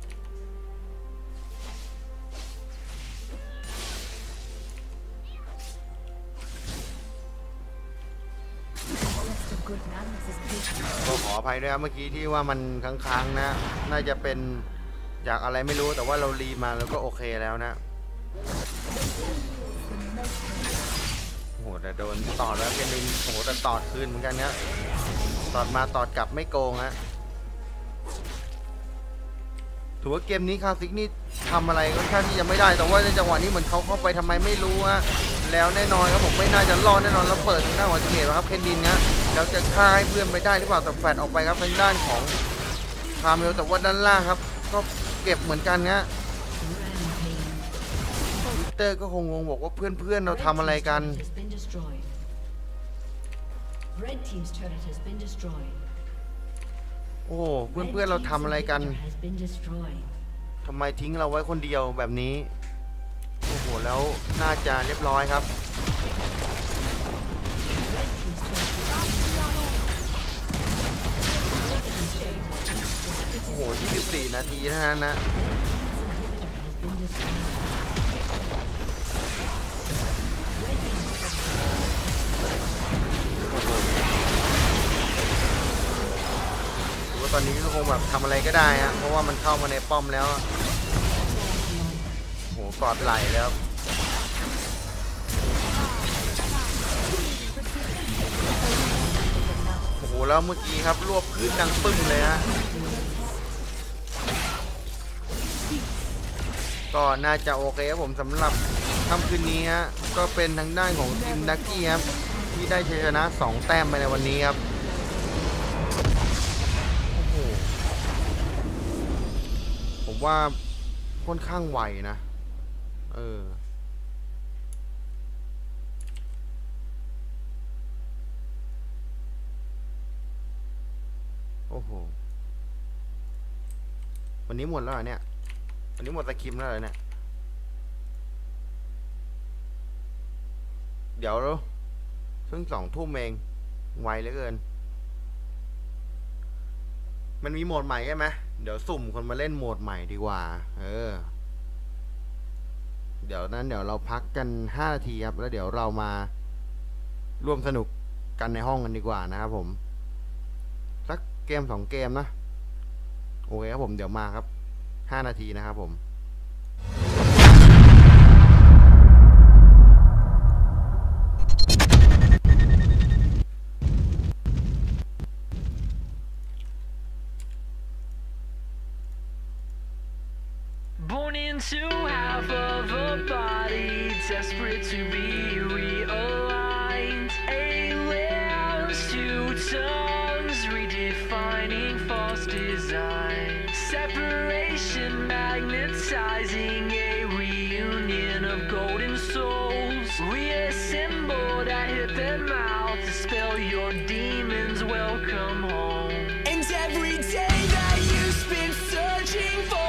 ก็ขออภัยด้วยครับเมื่อกี้ที่ว่ามันค้างๆนะน่าจะเป็นจากอะไรไม่รู้แต่ว่าเรารีมาแล้วก็โอเคแล้วนะโอ้โหแต่โดนตอดแล้วเป็นลิงโอ้โหแต่ตอดคืนเหมือนกันนะตอดมาตอดกลับไม่โกงฮะถือว่าเกมนี้คาซิกนี่ทำอะไรค่อนข้างที่จะไม่ได้แต่ว่าในจังหวะนี้เหมือนเขาเข้าไปทำไมไม่รู้ฮะแล้วแน่นอนครับผมไม่น่าจะรอดแน่นอนแล้วเปิดทางด้านของเจเนตครับเคนดินนะแล้วจะฆ่าให้เพื่อนไปได้หรือเปล่าแต่แฟดออกไปครับทางด้านของคาเมลแต่ว่าด้านล่างครับก็เก็บเหมือนกันนะวิเตอร์ก็คงงงบอกว่าเพื่อนๆเราทำอะไรกันโอ้เพื่อนๆเราทำอะไรกันทำไมทิ้งเราไว้คนเดียวแบบนี้โอ้โหแล้วน่าจะเรียบร้อยครับโอ้โหยี่สิบสี่นาทีเท่านั้นนะตอนนี้ก็คงแบบทำอะไรก็ได้ฮะเพราะว่ามันเข้ามาในป้อมแล้วโหกอดไหลแล้วโอ้โหแล้วเมื่อกี้ครับรวบพื้นดังปึ้งเลยฮะก็น่าจะโอเคครับผมสำหรับค่ำคืนนี้ฮะก็เป็นทางด้านของทีมดักกี้ครับที่ได้ชัยชนะสองแต้มไปในวันนี้ครับผมว่าค่อนข้างไวนะเออโอ้โหวันนี้หมดแล้วเหรอเนี่ยวันนี้หมดสกิมแล้วเหรอเนี่ยเดี๋ยวเพิ่งสองทุ่มเองไวเหลือเกินมันมีโหมดใหม่ใช่ไหมเดี๋ยวสุ่มคนมาเล่นโหมดใหม่ดีกว่าเออเดี๋ยวนั้นเดี๋ยวเราพักกันห้านาทีครับแล้วเดี๋ยวเรามาร่วมสนุกกันในห้องกันดีกว่านะครับผมสักเกมสองเกมนะโอเคครับผมเดี๋ยวมาครับห้านาทีนะครับผม Born into half of a body, desperate to be realigned. Aliens, two tongues, redefining false design. Separation, magnetizing a reunion of golden souls. Reassembled, I hit their mouth, dispel your demons, welcome home. And every day that you spend searching for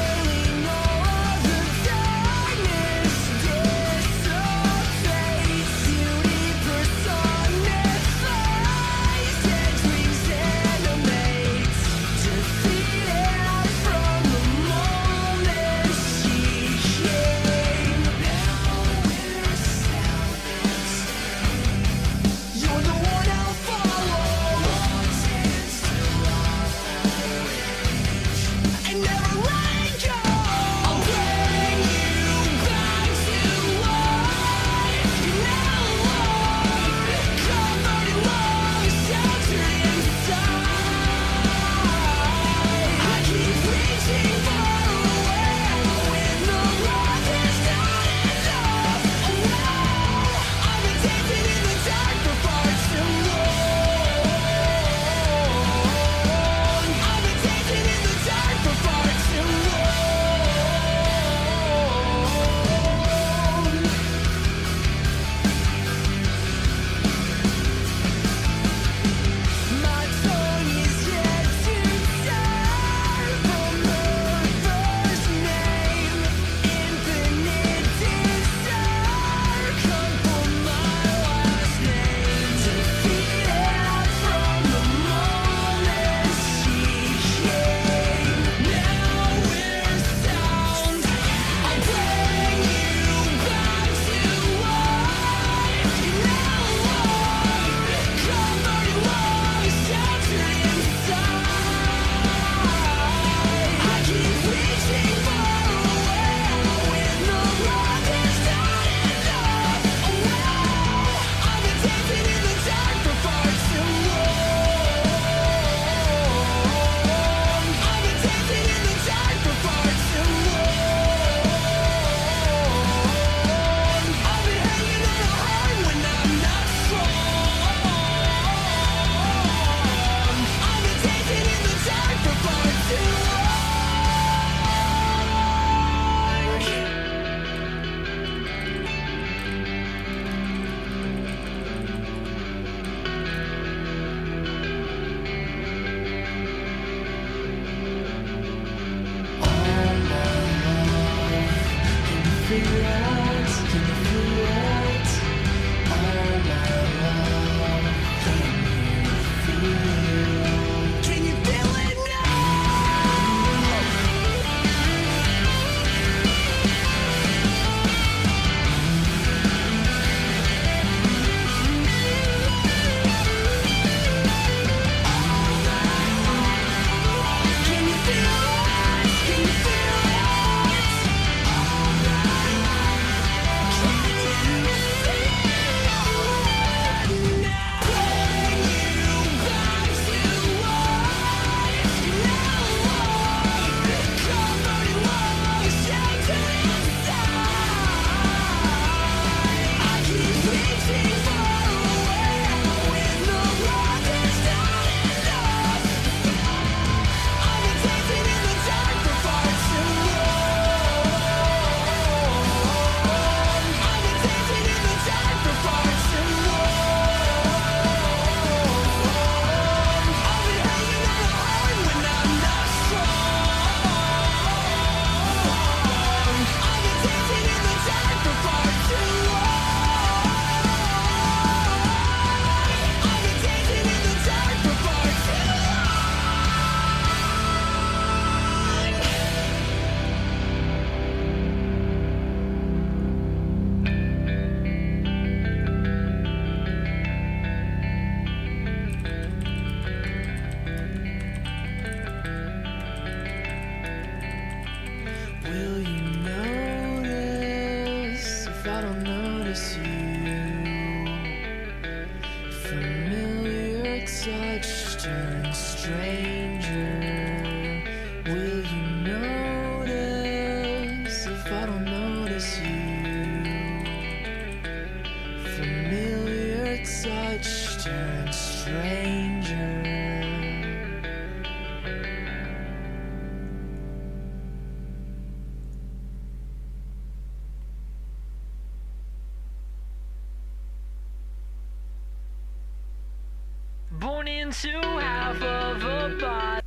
Fate Born into half of a body.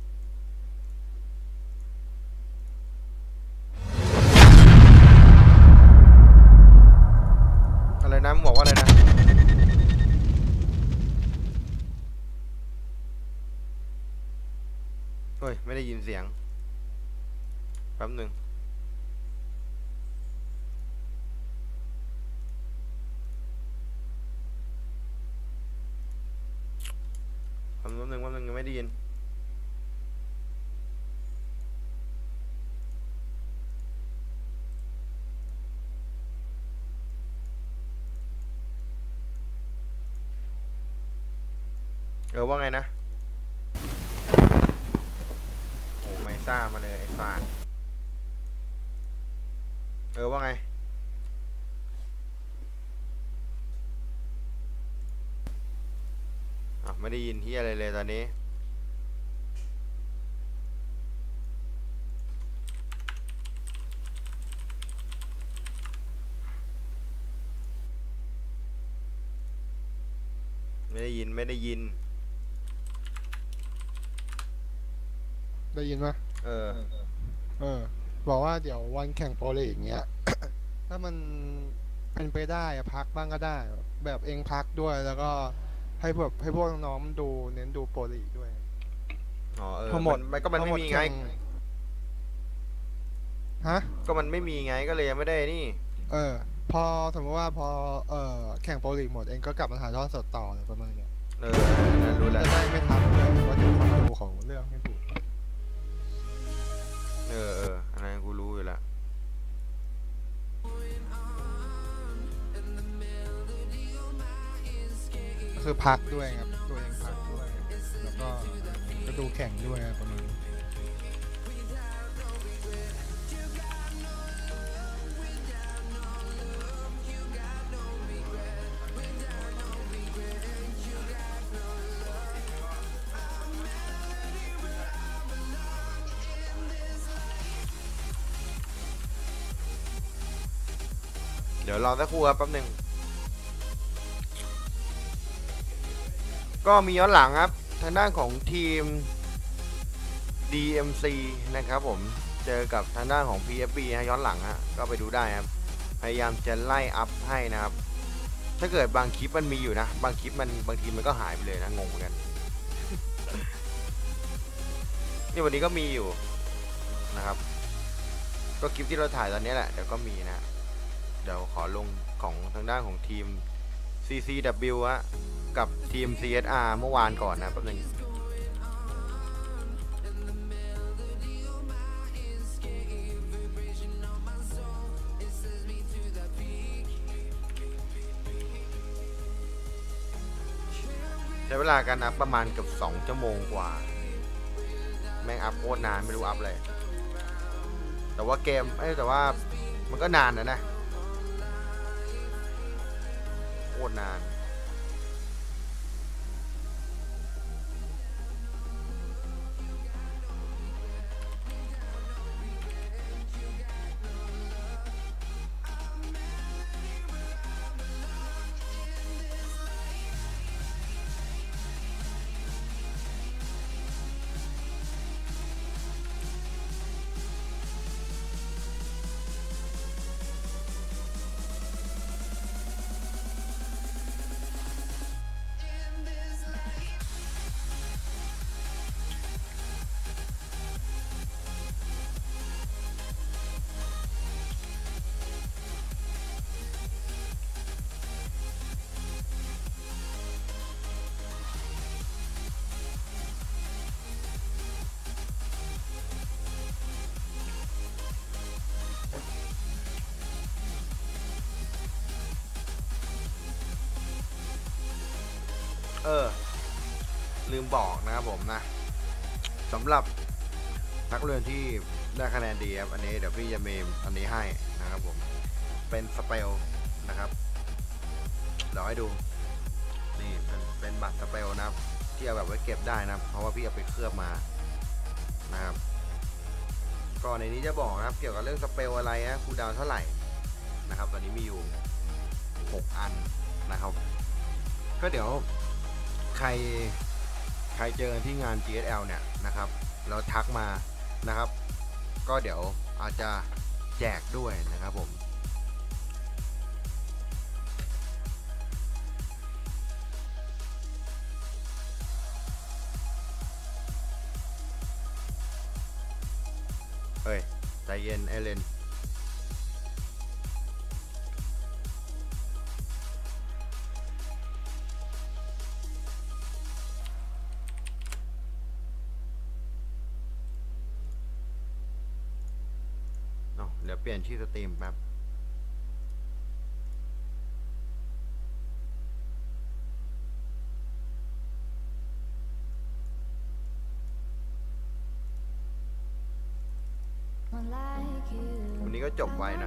อะไรนะมึงบอกว่าอะไรนะเฮ้ยไม่ได้ยินเสียงแป๊บหนึ่งแป๊บหนึ่งแป๊บหนึ่งยังไม่ได้ยินเออว่าไงนะโอ้ไม่ทราบมาเลยไอ้ฟานเออว่าไงอ่ะไม่ได้ยินที่อะไรเลยตอนนี้ไม่ได้ยินไม่ได้ยินได้ยินไหมเออเออบอกว่าเดี๋ยววันแข่งโปรลีกอย่างเงี้ย ถ้ามันเป็นไปได้อะพักบ้างก็ได้แบบเองพักด้วยแล้วก็ให้พวกให้พวกน้องๆดูเน้นดูโปรลีกด้วยอ๋อเออพอหมดมันก็มันไม่มีไงฮะก็มันไม่มีไงก็เลยยังไม่ได้นี่เออพอสมมติว่าพอเออแข่งโปรลีกหมดเองก็กลับมาถ่ายทอดสดต่ออะไรประมาณเนี้ยเออรู้แล้วจะได้ไม่ทันเลยว่าจะคนดูของเรื่องไม่ถูกเออเอออันนั้นกูรู้อยู่แล้วคือพักด้วยครับตัวเองพักด้วยแล้วก็จะดูแข่งด้วยประมาณเดี๋ยวรอสักครู่ครับแป๊บหนึ่งก็มีย้อนหลังครับทางด้านของทีม ดี เอ็ม ซี นะครับผมเจอกับทางด้านของ พี เอฟ บี นะย้อนหลังฮะก็ไปดูได้ครับพยายามจะไล่อัพให้นะครับถ้าเกิดบางคลิปมันมีอยู่นะบางคลิปมันบางทีมันก็หายไปเลยนะงงเหมือนกัน นี่วันนี้ก็มีอยู่นะครับก็คลิปที่เราถ่ายตอนนี้แหละเดี๋ยวก็มีนะเดี๋ยวขอลงของทางด้านของทีม ซี ซี ดับเบิลยู อะกับทีม ซี เอส อาร์ เมื่อวานก่อนนะแป๊บนึงใช้เวลาการอัพประมาณเกือบสองชั่วโมงกว่าแม่งอัพโคตรนานไม่รู้อัพเลยแต่ว่าเกมเอ้ยแต่ว่ามันก็นานนะนะโคตรนานเออลืมบอกนะครับผมนะสำหรับนักเรียนที่ได้คะแนนดีครับอันนี้เดี๋ยวพี่จะเมมอันนี้ให้นะครับผมเป็นสเปลนะครับเดี๋ยวให้ดูนี่เป็นเป็นบัตรสเปลนะครับที่เอาแบบไว้เก็บได้นะเพราะว่าพี่เอาไปเคลือบมานะครับก็ในนี้จะบอกนะครับเกี่ยวกับเรื่องสเปลอะไรนะคูลดาวน์เท่าไหร่นะครับตอนนี้มีอยู่หกอันนะครับก็เดี๋ยวใครใครเจอที่งาน จี เอส แอล เนี่ยนะครับแล้วทักมานะครับก็เดี๋ยวอาจจะแจกด้วยนะครับผมเฮ้ยใจเย็นเอเลนเดี๋ยวเปลี่ยนชื่อสตรีมแป๊บวันนี้ก็จบไวนะ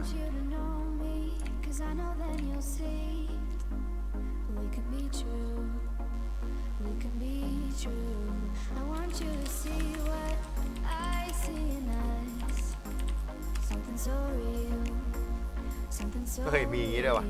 เฮ้ยมีอย่างนี้ด้วยวะ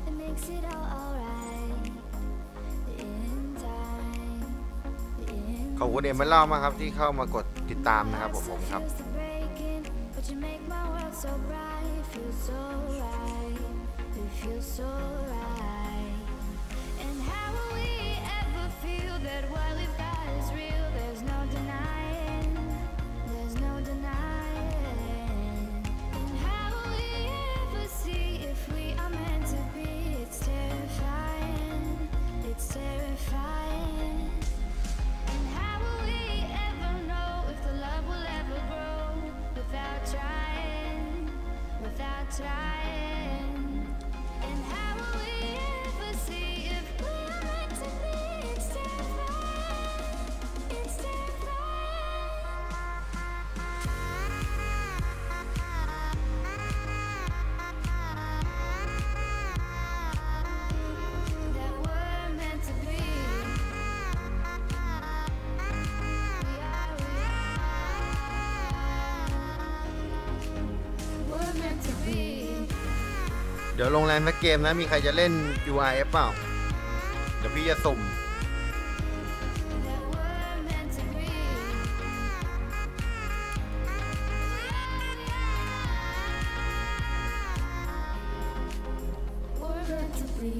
it makes it all alright. In time, in ขอบคุณเอ็มเบอร์เล่ามากครับที่เข้ามากดติดตามนะครับผมผมครับ feels the breaking, but you make my world so bright. Feels so right, it feels so right. And how will we ever feel that what we've got is real? There's no denying, there's no denying. And how will we ever see if we are meant to be? It's terrifying, it's terrifying. And how will we ever know if the love will ever grow without trying, without trying? And how will we ever see if we are meant to be? It's terrifying, it's terrifying. That we're meant to be. We are, we are. We're meant to be. เดี๋ยวลงแรงสักเกมนะมีใครจะเล่น ยู ไอ เอฟ เปล่าเดี๋ยวพี่จะสุ่ม That we're meant to be. We're meant to be.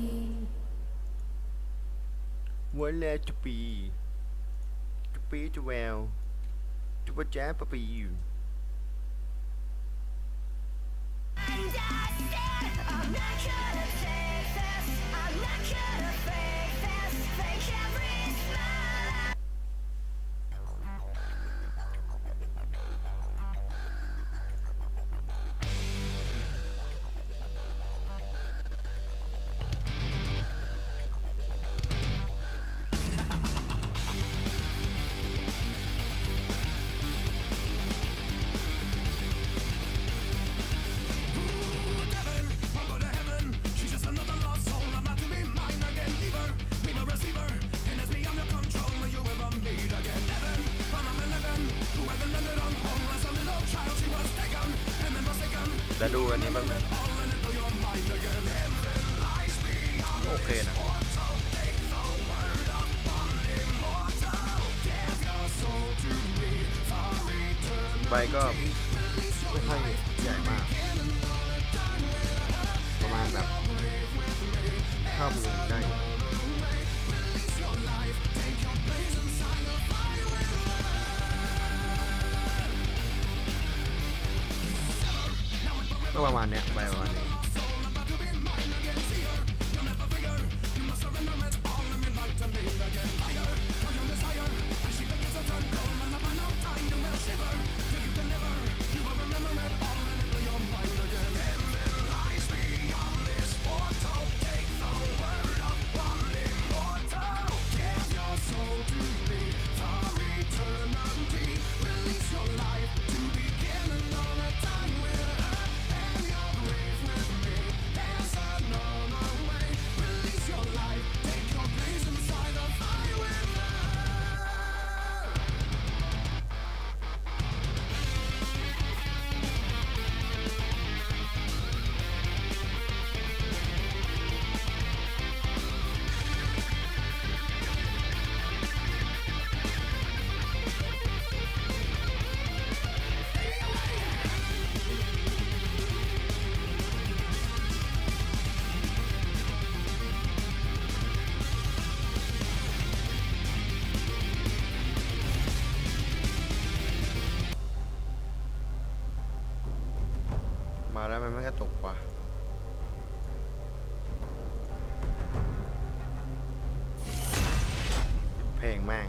วันแรกจะปีจะปีจะแววจะว่าแจ๊บปะปีอยู่ I'm not gonna fake this. I'm not gonna fake this. Fake every smile. แล้วดูอันนี้บ้างไหมโอเคนะใบก็ไม่ค่อยใหญ่มากประมาณแบบข้าวมือได้ก็ประมาณเนี้ยใบประมาณนี้มาแล้วมันไม่กระตุกว่ะเพลงแม่ง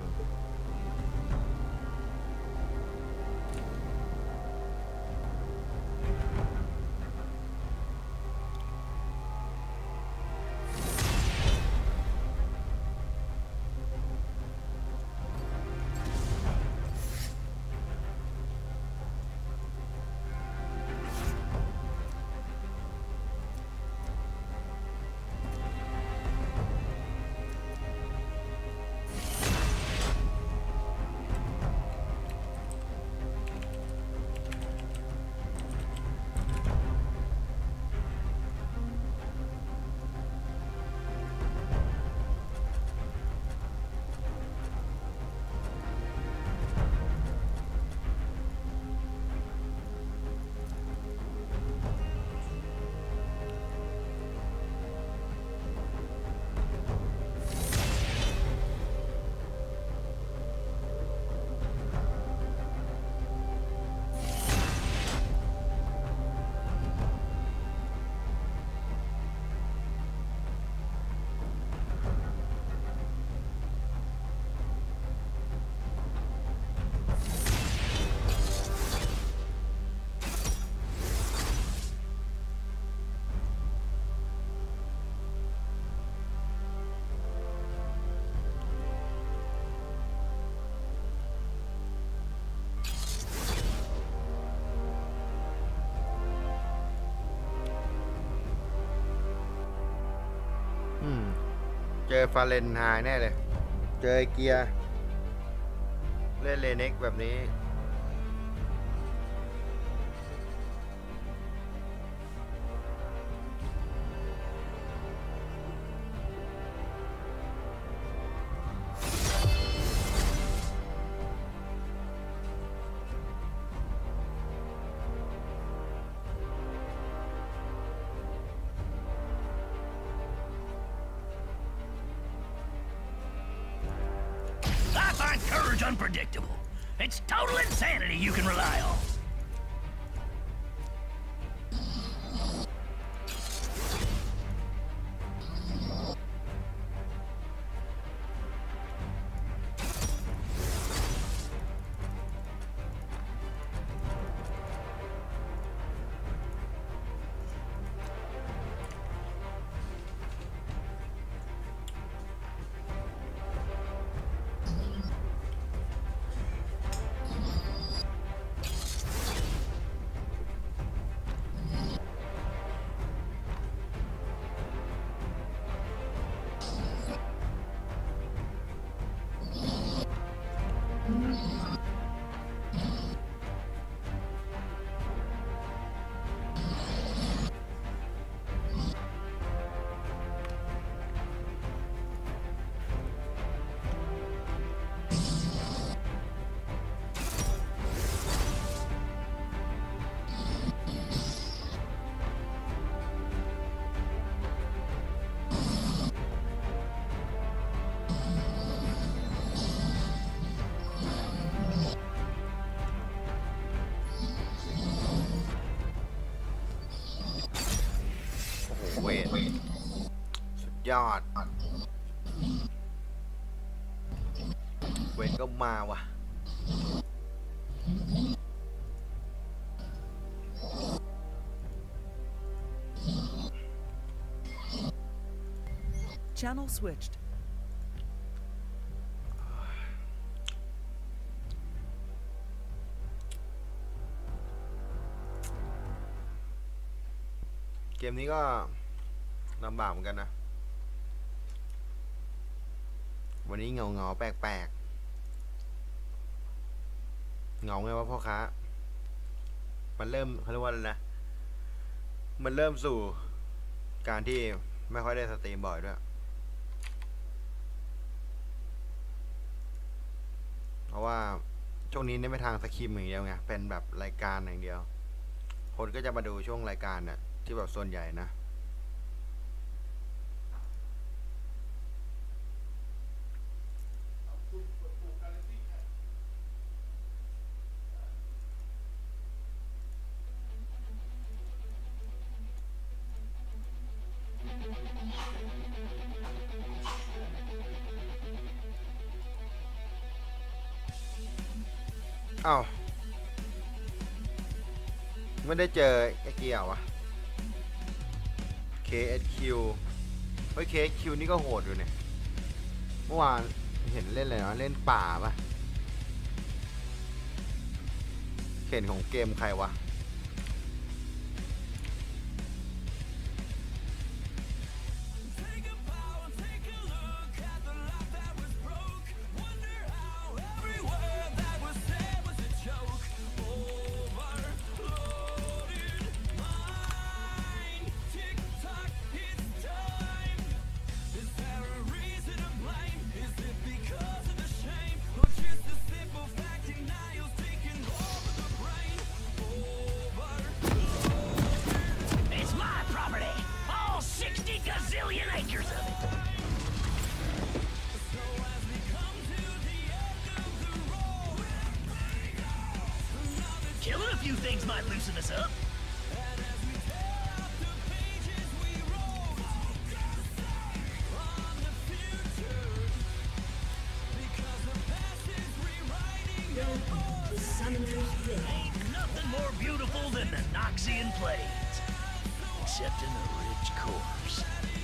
เจอฟาเรนไฮน์แน่เลยเจอเกียร์เล่นเลเน็กแบบนี้ I find courage unpredictable. It's total insanity you can rely on.เวทสุดยอดเวทก็มาว่ะ Channel switched. เกมนี้ก็ลำบากเหมือนกันนะวันนี้เงาเงาแปลกแปลกเงาไงว่าพ่อค้ามันเริ่มเขาเรียกว่าอะไรนะมันเริ่มสู่การที่ไม่ค่อยได้สตรีมบ่อยด้วยเพราะว่าช่วงนี้เน้นไปทางสคริปต์อย่างเดียวไงเป็นแบบรายการอย่างเดียวคนก็จะมาดูช่วงรายการเนี่ยที่แบบส่วนใหญ่นะอ้าวไม่ได้เจอไอ้เกียร์วะ เค เอส คิว เฮ้ย เค เอส คิว นี่ก็โหดอยู่เนี่ยเมื่อวานเห็นเล่นอะไรนะเล่นป่าปะเห็นของเกมใครวะ Killing a few things might loosen us up. Ain't nothing more beautiful than the Noxian Plains, except in the rich corpse.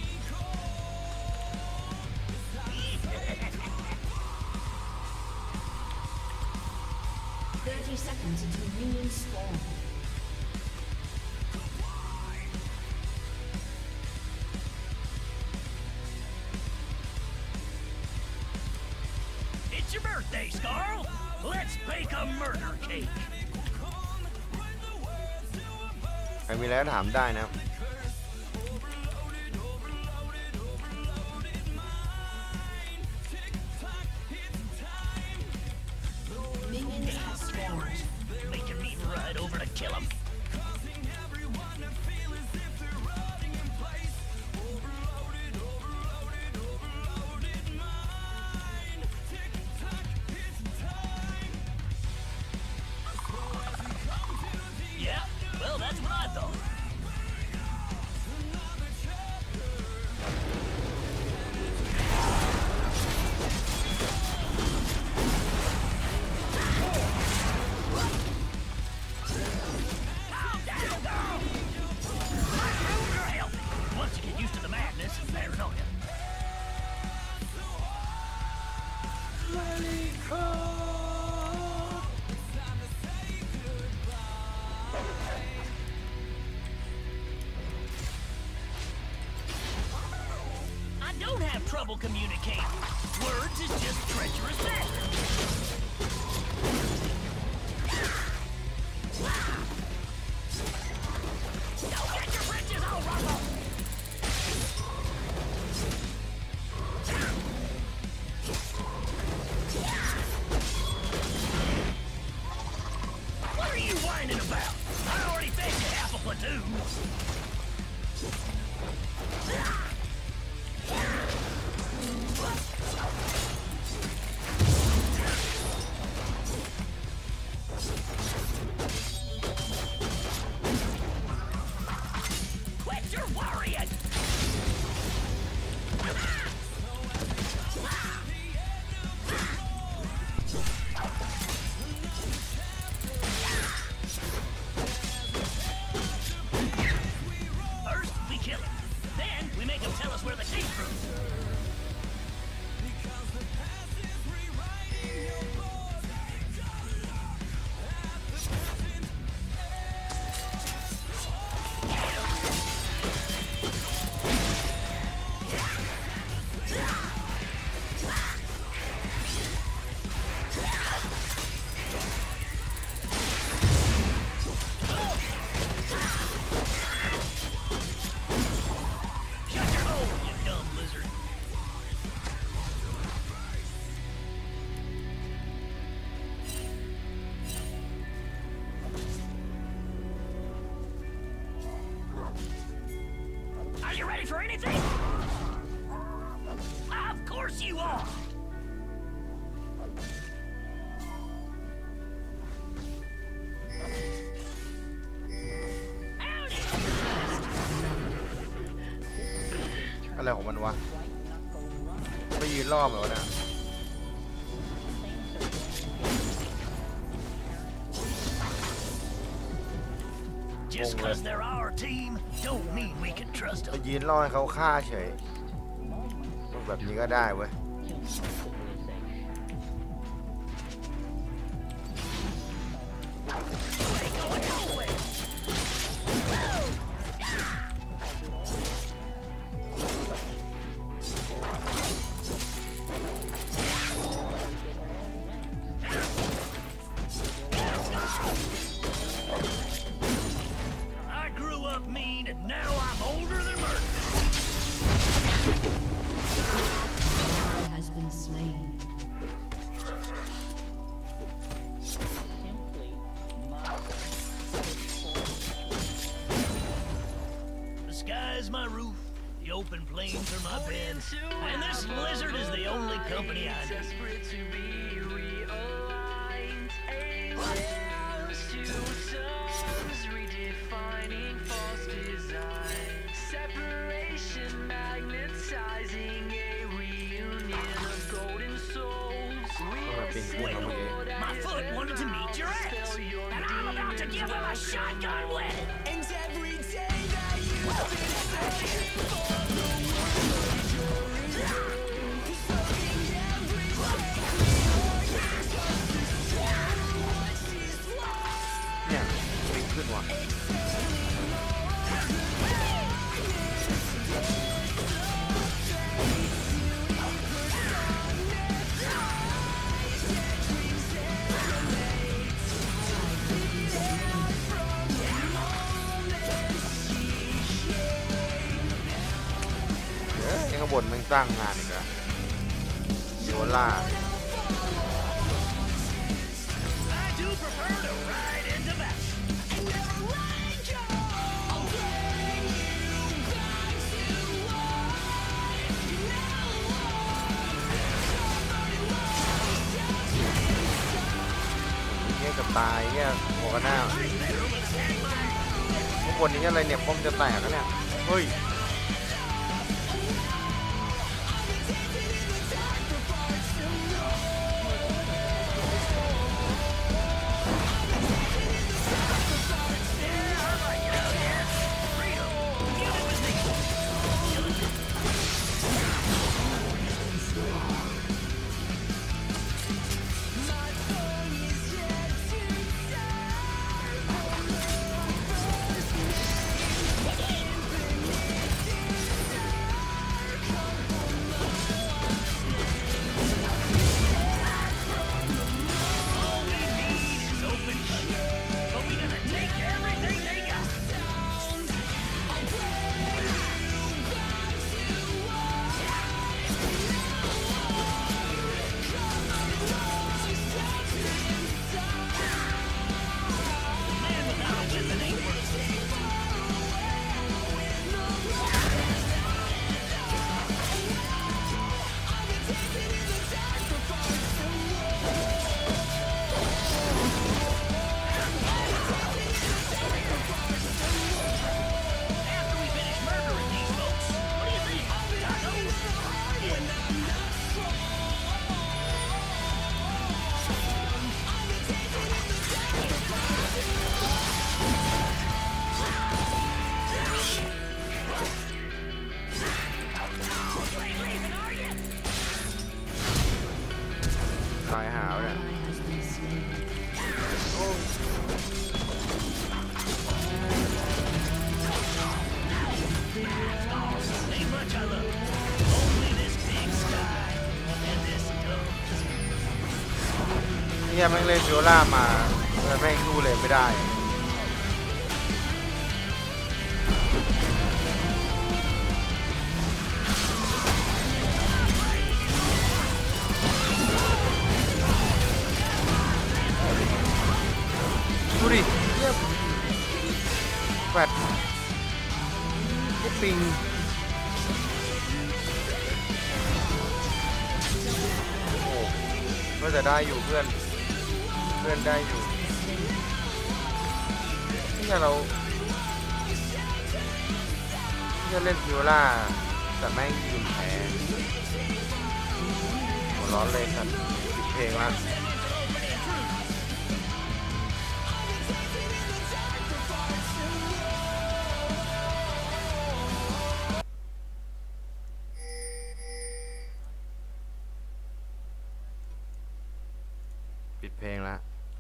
Thirty seconds until minions spawn. It's your birthday, Scarl. Let's bake a murder cake. ใครมีอะไรก็ถามได้นะครับ Minions have spawned. Making me ride over to kill him. Yeah, well, that's what I thought. Once you get used to the madness and paranoia. I don't have trouble communicating. Words is just treacherous matter. Don't get your britches all rumbled! What are you whining about? I already fed you half a platoon. Quit your worrying! First, we kill him. Then, we make him tell us where they came from. Shut your hole, you dumb lizard. Are you ready for anything? Of course you are. Howdy. อะไรของมันวะไปยืนรอบเหรอวะเนี่ย Just because they're our team, don't mean we can trust ไป them. ยืนรอให้เขาฆ่าเฉยพวกแบบนี้ก็ได้เว้ย Ain't going nowhere. I grew up mean and now I'm older than murder. Has been slain. The sky is my roof, the open plains are my bed, and this lizard is the only company I need. Desperate to be realigned. Angels to suns, redefining false design. Separation magnetizing a reunion of golden souls. Well, my foot wanted to meet your ass, and I'm about to give him a shotgun with it. And every day that you've been searching for the world, you're in soaking every day clear your justice for what she's lost. เนี่ยวิ่งขึ้นว่ะ Except ตั้งงานอีกแล้วโยล่า กับตายเนี่ยหัวกันหน้าข้างบนนี้อะไรเนี่ยป้อมจะแตกแล้วเนี่ยเฮ้ยตายหาวเนี่ยเนี่ยแม่งเล่นโยล่ามาแม่งสู้เลยไม่ได้ดูดิเนี่ยแฟดปิงโอ้ก็จะได้อยู่เพื่อนเพื่อนได้อยู่นี่เราที่เล่นฟิโอล่าแต่แม่งยืนแพ้หัวร้อนเลยครับปิดเพลงละปิดเพลงละ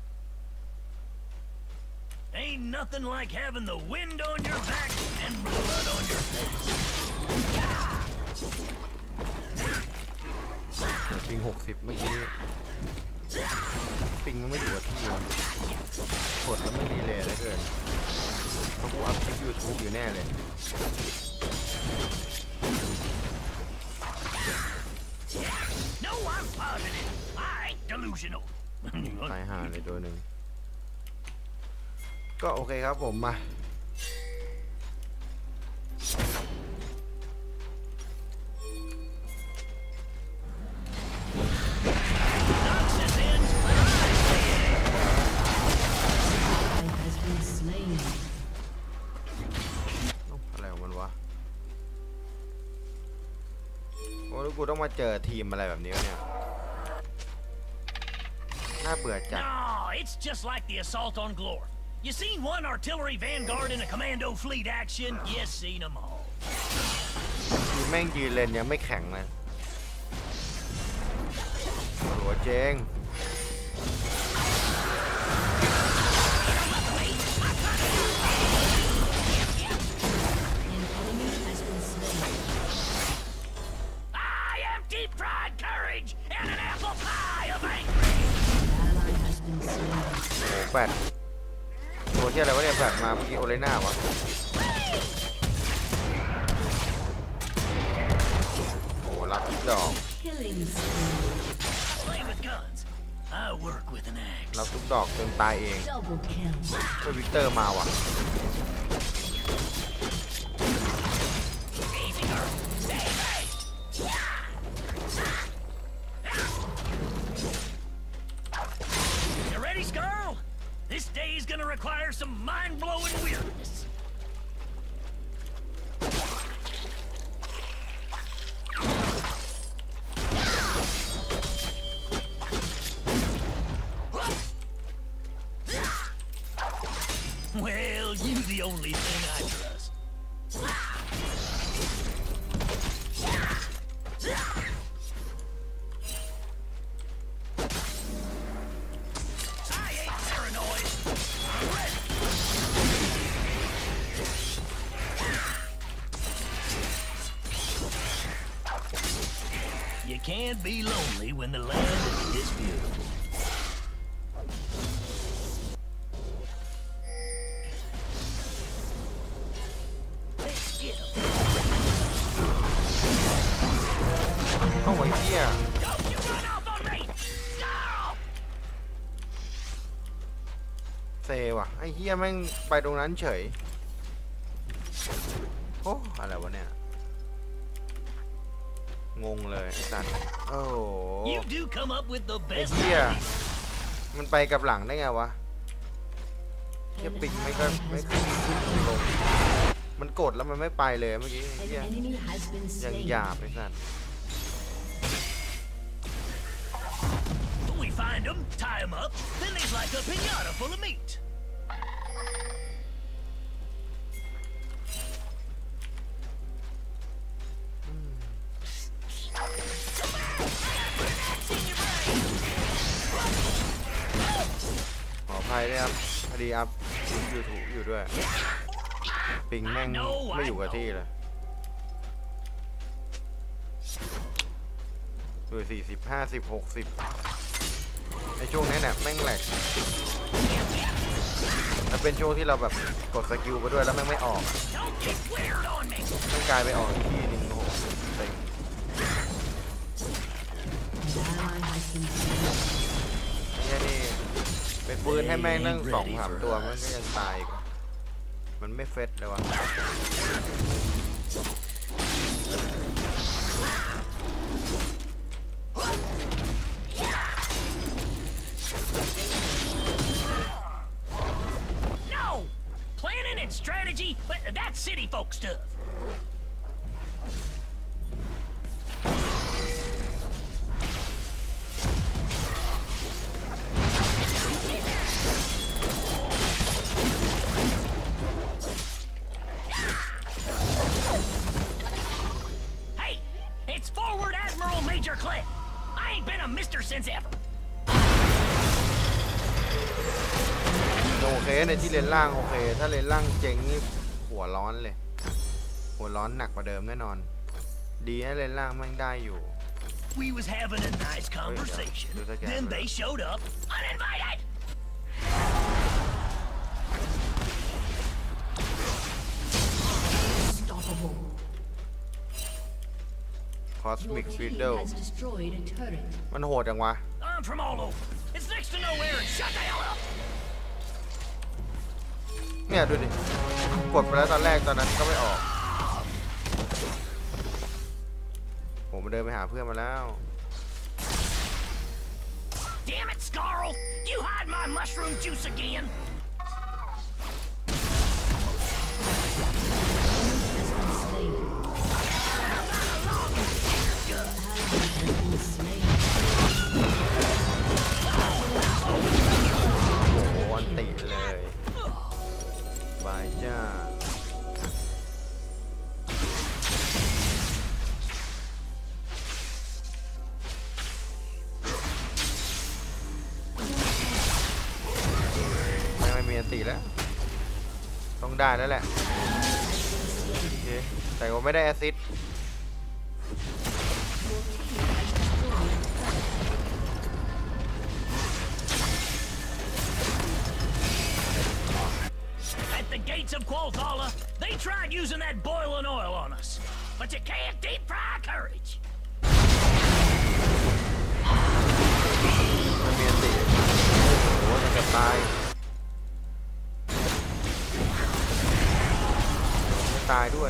Ain't nothing like having the wind on your back and blood on your face. ปิงหกสิบเมื่อกี้ปิงมันไม่อยู่กับที่มันกดแล้วไม่ดีเลยแล้วเกินเพราะกูอัพคลิปยูทูบอยู่แน่เลย No, I'm positive. I ain't delusional. ตายห่าเลยตัวหนึ่งก็โอเคครับผมมาอะไรของมันวะโอ้แล้วกูต้องมาเจอทีมอะไรแบบนี้เนี่ยน่าเบื่อจัด No, it's just like the assault on Glor. You seen one artillery vanguard in a commando fleet action? You seen them all. ทีแม่งยืนเลนยังไม่แข็งเลยหัวเจง I am deep fried courage and an apple pie of angry. โอ้แฟดตัวที่อะไรวะเนี่ยแฟดมาเมื่อกี้โอเลน่าวะโอ้ดอก Killing spree. Play with guns. I work with an axe. รับทุกดอกจนตายเอง Double kill. เฮ้ยวิกเตอร์มาว่ะ Easy girl. Stay away. You ready, Scarl? This day is gonna require some mind-blowing weirdness. Well, you the only thing I trust. I ain't paranoid. I'm ready. You can't be lonely when the land is this beautiful. Let's get 'em. เข้าไว้เหี้ย Don't you run off on me! Scarl! เซว่ะไอ้เหี้ยแม่งไปตรงนั้นเฉยโอ้อะไรวะเนี่ยงงเลยไอ้สัตว์โอ้โห You do come up with the ไอ้ best เหี้ย ideas. มันไปกับหลังได้ไงวะเหี้ยปิกไม่ก็ไม่ขึ้นลงมันกดแล้วมันไม่ไปเลยเมื่อกี้ไอ้ An เหี้ย enemy has been ยัง slain. หยาบไอ้สัตว์ We find them, tie them up, then there's like a pinata full of meat. Hmm. ขออภัยด้วยครับพอดีอัพยูทูบอยู่ด้วยปิงแม่งไม่อยู่กับที่เลยดูสี่สิบห้าสิบหกสิบในช่วงนี้เนี่ยแม่งแหลกถ้าเป็นช่วงที่เราแบบกดสกิลไปด้วยแล้วแม่งไม่ออก Don't get weird on me. แม่งกลายไปออกอีกทีหนึงโอ้โหเต็ง An ally has been slain. เนี่ยนี่เป็นปืนให้แม่งนั่งสองสามตัวมันก็ยังตายอีกมันไม่เฟสเลยวะ No! Planning and strategy, but that's city folk stuff. Hey, it's Forward Admiral Major Clint. I ain't been a mister since ever. โอเคในที่เลนล่างโอเคถ้าเลนล่างเจ๋งนี่หัวร้อนเลยหัวร้อนหนักกว่าเดิมแน่นอนดีนะเลนล่างแม่งได้อยู่ We was having a nice conversation. do that again, Then bro. they showed up uninvited. Unstoppable. คอส Your มิกฟิด team เดิล has destroyed a turret. มันโหดจังวะ I'm from all over. It's next to nowhere and shut the hell up. เนี่ยดูดิกดไปแล้วตอนแรกตอนนั้นก็ไม่ออกผมมาเดินไปหาเพื่อนมาแล้ว Damn it, Scarl! You hide my mushroom juice again. Slain. Slain. โอ้โหอันติเลยบายจ้าไม่ไม่มีอันติแล้วต้องได้แล้วแหละโอเคแต่ว่าไม่ได้แอสซิสต์ At the gates of Qualthalla, they tried using that boiling oil on us. But you can't deep fry courage.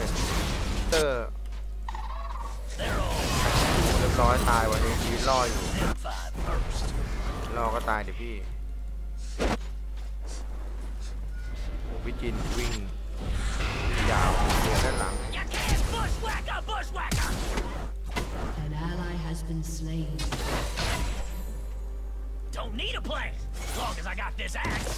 เตอร์ They're all เรียบร้อยตายวันนี้ชีวิตรออยู่ M five first. รอก็ตายเดี๋ยวพี่โอ้พี่จินวิ่งยาวเดินด้านหลัง You can't bushwhack a bushwhacker. An ally has been slain. Don't need a plan as long as I got this axe.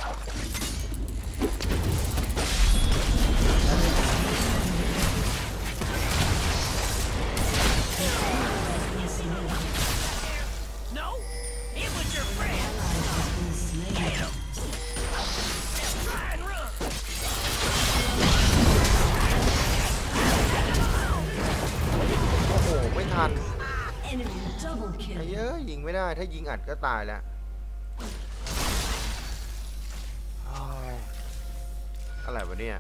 No, it was your friend. Get him. Try and run. โอ้โหไม่ทัน Enemy double ไอ้ kill. เยอะยิงไม่ได้ถ้ายิงอัดก็ตายแล้วโอ้ยอะไรวะเนี่ย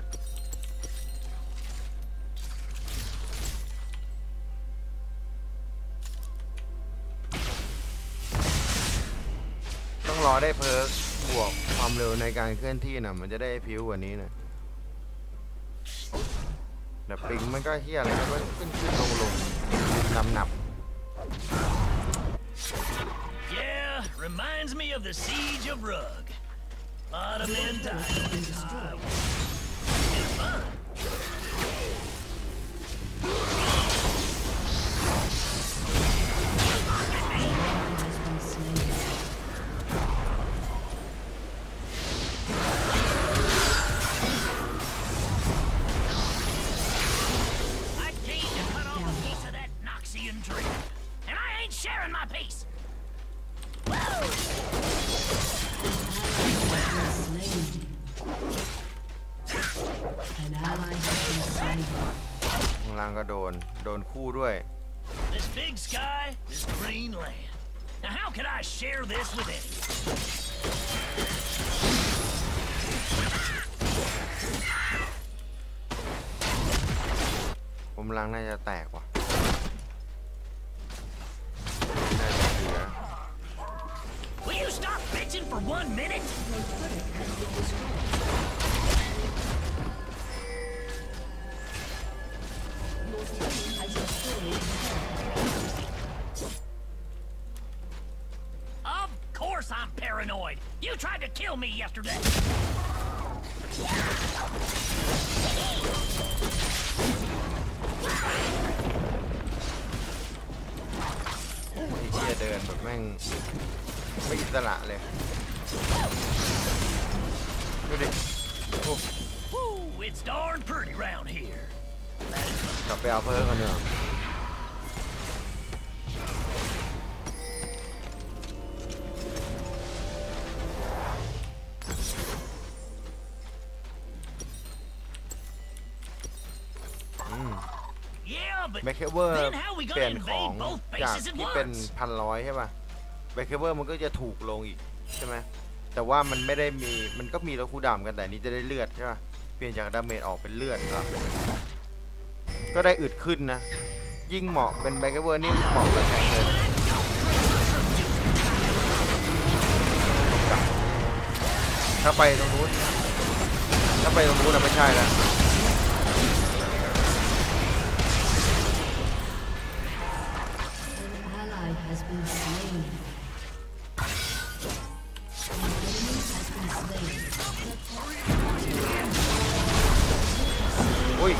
ต้องรอได้เพิร์กบวกความเร็วในการเคลื่อนที่นะมันจะได้พิ้วกว่านี้นะแต่ปิงมันก็เฮี้ยอะไรก็ขึ้นขึ้นลงลงนำหนับ Yeah, reminds me of the siege of Rug. Lot of men died. It's fun. Has been slain. I came to cut off a piece of that Noxian tree, and I ain't sharing my piece. Woo! Slain. An ally has been slain. ข้างล่างก็โดนโดนคู่ด้วย This big sky, this green land. Now how could I share this with anyone? ผมลังน่าจะแตกว่ะน่าจะเหลือ Will you stop bitching for one minute? Of course I'm paranoid. You tried to kill me yesterday. ไอ้เหี้ยเดินแบบแม่งไม่อิสระเลยดูดิโอ้ Woo, it's darn pretty round here. That is กลับไปเอาเพิ่มกันเถอะอืม Yeah, but แบคเคเวอร์ then how we เปลี่ย gonna นของ invade both จาก bases at ที่เป็น once? พันร้อยใช่ป่ะแบคเคเวอร์มันก็จะถูกลงอีกใช่ไหมแต่ว่ามันไม่ได้มีมันก็มีแล้วคูลดาวน์กันแต่อันนี้จะได้เลือดใช่ป่ะเปลี่ยนจากดาเมจออกเป็นเลือดครับก็ได้อึดขึ้นนะ ยิ่งเหมาะเป็นแบคเคเวอร์นี่เหมาะกับแข่งเลยถ้าไปตรงนู้นถ้าไปตรงนู้นน่ะไม่ใช่แล้ว An ally has been slain. An enemy has been slain. อุ้ย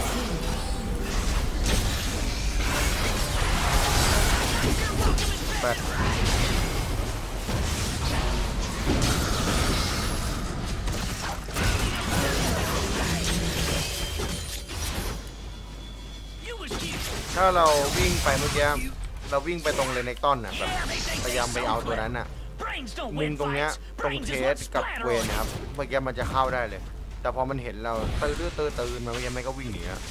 ไป You was cute. ถ้าเราวิ่งไปเมื่อกี้เราวิ่งไปตรงเลนเนกตันน่ะแบบ Yeah, they think พยายามไป they're เอา so ตัวนั้นน่ะ clever. Brains don't มุม win ตรงเนี้ย fights. ตรง Brains เท is ส what กับ splatter เวน on นะครับเมื่อกี้มันจะเข้าได้เลย แต่พอมันเห็นเราตื้อตื้อตื่นมาเมื่อกี้มันก็วิ่งหนีอะ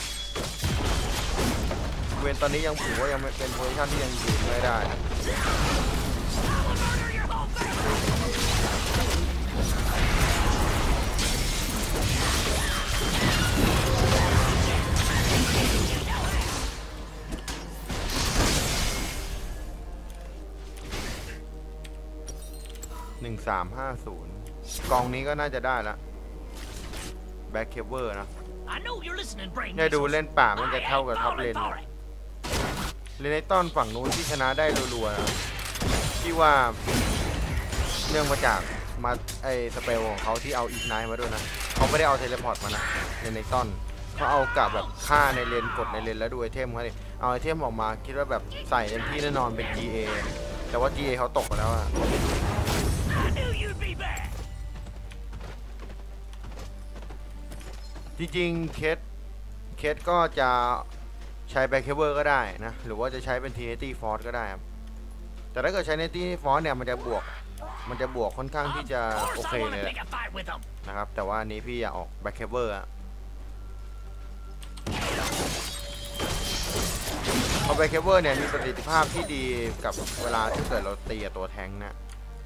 เวนตอนนี้ยังถือว่ายังไม่เป็นโพซิชั่นที่ยังยืนไม่ได้นะ Murder your whole family. หนึ่งสามห้าศูนย์กองนี้ก็น่าจะได้ละแบบ็คเคเวอร์นะ I know you're listening, brain เนี่ยดู measles. เล่นป่ามันจะ I เท่ากับ ain't ท็อป falling เลน for it. เลนในต้นฝั่งนู้นที่ชนะได้รัวๆนะที่ว่าเนื่องมาจากมาไอสเปลของเขาที่เอาอีกไนท์มาด้วยนะเขาไม่ได้เอาเทเลพอร์ตมานะเลนในต้นเขาเอากลับแบบฆ่าในเลนกดในเลนแล้วดูไอเทมเขาดิเอาไอเทมออกมาคิดว่าแบบใส่เต็มที่แน่นอนเป็น จี เอ แต่ว่า จี เอ เขาตกไปแล้วอะ I knew you'd be back. จริงๆเคสเคสก็จะใช้แบ็คเคเวอร์ก็ได้นะหรือว่าจะใช้เป็น ที เอ ที Force ก็ได้ครับแต่ถ้าเกิดใช้ใน ที เอ ที Force เนี่ยมันจะบวกมันจะบวกค่อนข้างที่จะ Of โอ course เค I เล want ย to pick a fight with them. นะครับแต่ว่าอันนี้พี่อยากออกแบ็คเคเวอร์อะเพราะแบ็คเคเวอร์เนี่ยมีประสิทธิภาพที่ดีกับเวลาที่เกิดเราตีกับตัวแทงค์นะ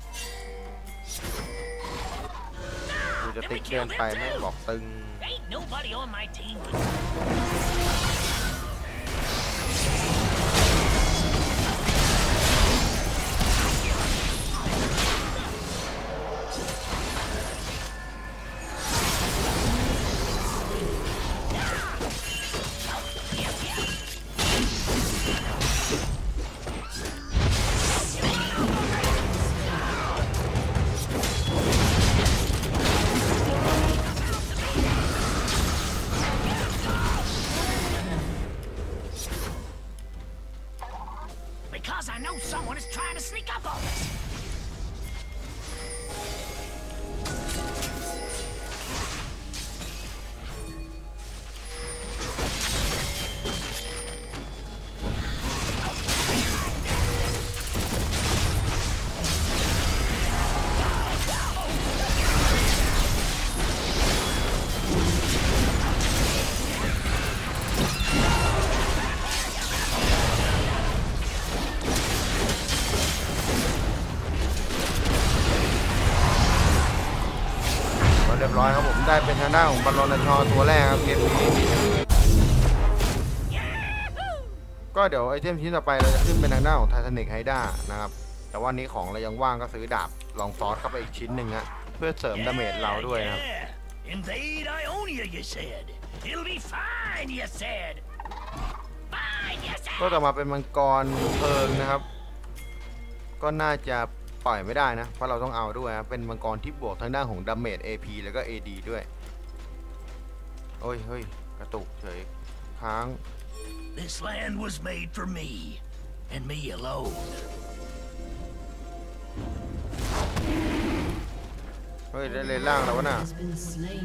กูจะติ๊กเดินไปแม่งบอกตึง Ain't nobody on my team. Because I know someone is trying to sneak up on us. เรียบร้อยครับผมได้เป็นทางด้านของบอลลอนชอตัวแรกครับเกมนี้ก็เดี๋ยวไอเทมชิ้นต่อไปเราจะขึ้นเป็นทางด้านของไททานิกไฮด้านะครับแต่ว่านี้ของเรายังว่างก็ซื้อดาบลองซอสเข้าไปอีกชิ้นหนึ่งฮะเพื่อเสริมดาเมจเราด้วยนะครับ Yeah. Invade Ionia, you said. It'll be fine, you said. Fine, you ก็ said. ต่อมาเป็นมังกรเพลิงนะครับก็น่าจะปล่อยไม่ได้นะเพราะเราต้องเอาด้วยนะเป็นมังกรที่บวกทางด้านของดาเมจ เอ พี แล้วก็ เอ ดี ด้วยโอ้ยเฮ้ยกระตุกเฉยค้าง This land was made for me, and me alone. เฮ้ยได้เลนล่างแล้ววะน่ะ has been slain.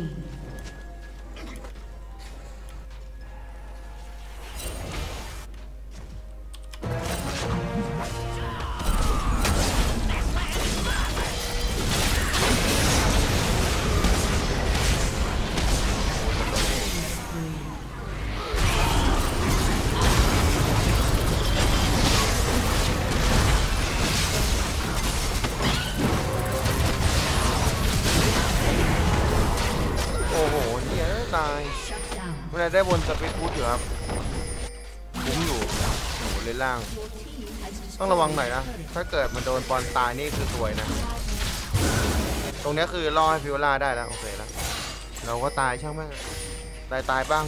โอ้โหเนี่ยตาย Shut down. เมื่อไรได้บนสปีดพุทอยู่ครับคุ้มอยู่โอ้โหเลนล่าง Your team has ต้องระวังหน่อยนะ ถ้าเกิดมันโดนบอลตายนี่คือสวยนะ ตรงนี้คือล่อให้ฟิวล่าได้แล้ว โอเคแล้ว เราก็ตายช่างแม่งตายตายบ้าง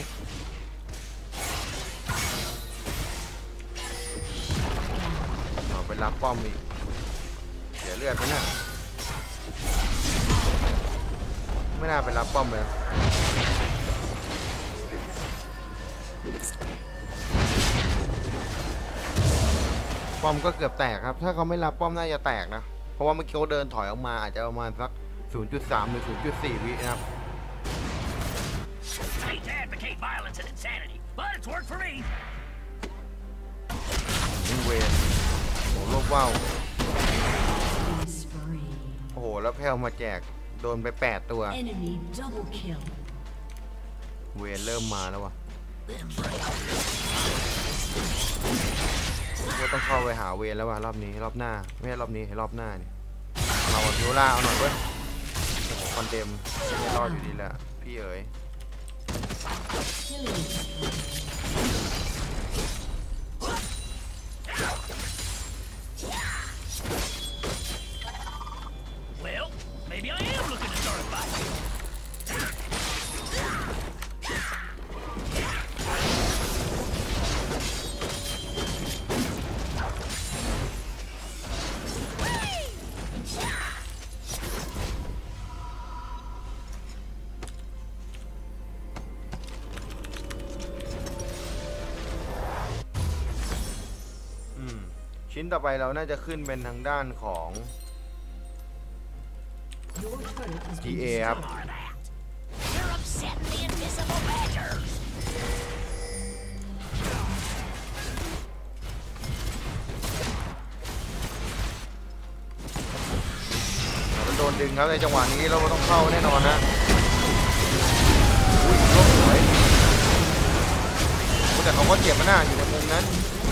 เอาไปรับป้อมอีกเสียเลือดไปเนี่ยไม่น่าไปรับป้อมเลยป้อมก็เกือบแตกครับ ถ้าเขาไม่รับป้อมน่าจะแตกนะ เพราะว่าเมื่อกี้เขาเดินถอยออกมาอาจจะประมาณสัก ศูนย์จุดสาม หรือ ศูนย์จุดสี่ วินะครับ Hate to advocate violence and insanity, but it's worked for me. นี่เวรโอ้โหรบว่าว killing spree. โอ้โห แล้วแพลวมาแจก โดนไปแปดตัว Enemy double kill. เวรเริ่มมาแล้ววะ Them brains. ก็ต้องเข้าไปหาเวรแล้วว่ะรอบนี้รอบหน้า ไม่ใช่รอบนี้ให้รอบหน้านี่เอาพิวล่าเอาหน่อยเว้ยโอ้โหคอนเดมไม่รอดอยู่ดีแหละพี่เอ๋ย Killing spree. Well, maybe I am looking to start a fight. ชิ้นต่อไปเราน่าจะขึ้นเป็นทางด้านของ Your turret has จี been เอ ครับ You're upsetting the invisible badgers. เราโดนดึงครับในจังหวะนี้เราต้องเข้าแน่นอนนะอุ้ยลบสวยแต่เขาก็เจ็บมาหน้าอยู่ในมุมนั้น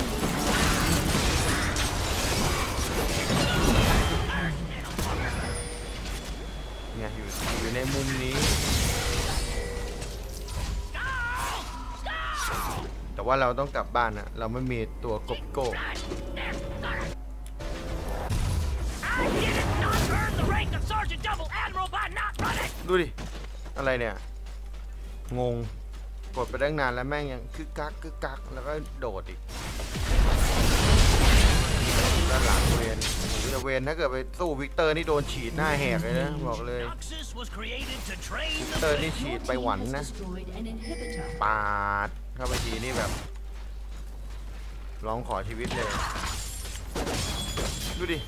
เนี่ยอยู่อยู่ในมุมนี้แต่ว่าเราต้องกลับบ้านนะเราไม่มีตัวกบโก้ ดูดิอะไรเนี่ยงงกดไปตั้งนานแล้วแม่งยังคึกกักคึกกักแล้วก็โดดอีกด้านหลังเวนแต่เวนถ้าเกิดไปสู้วิกเตอร์นี่โดนฉีดหน้าแหกเลยนะบอกเลยวิกเตอร์นี่ฉีดไปหวันนะ destroyed an inhibitor. ปาดเข้าไปทีนี่แบบร้องขอชีวิตเลยดูดิ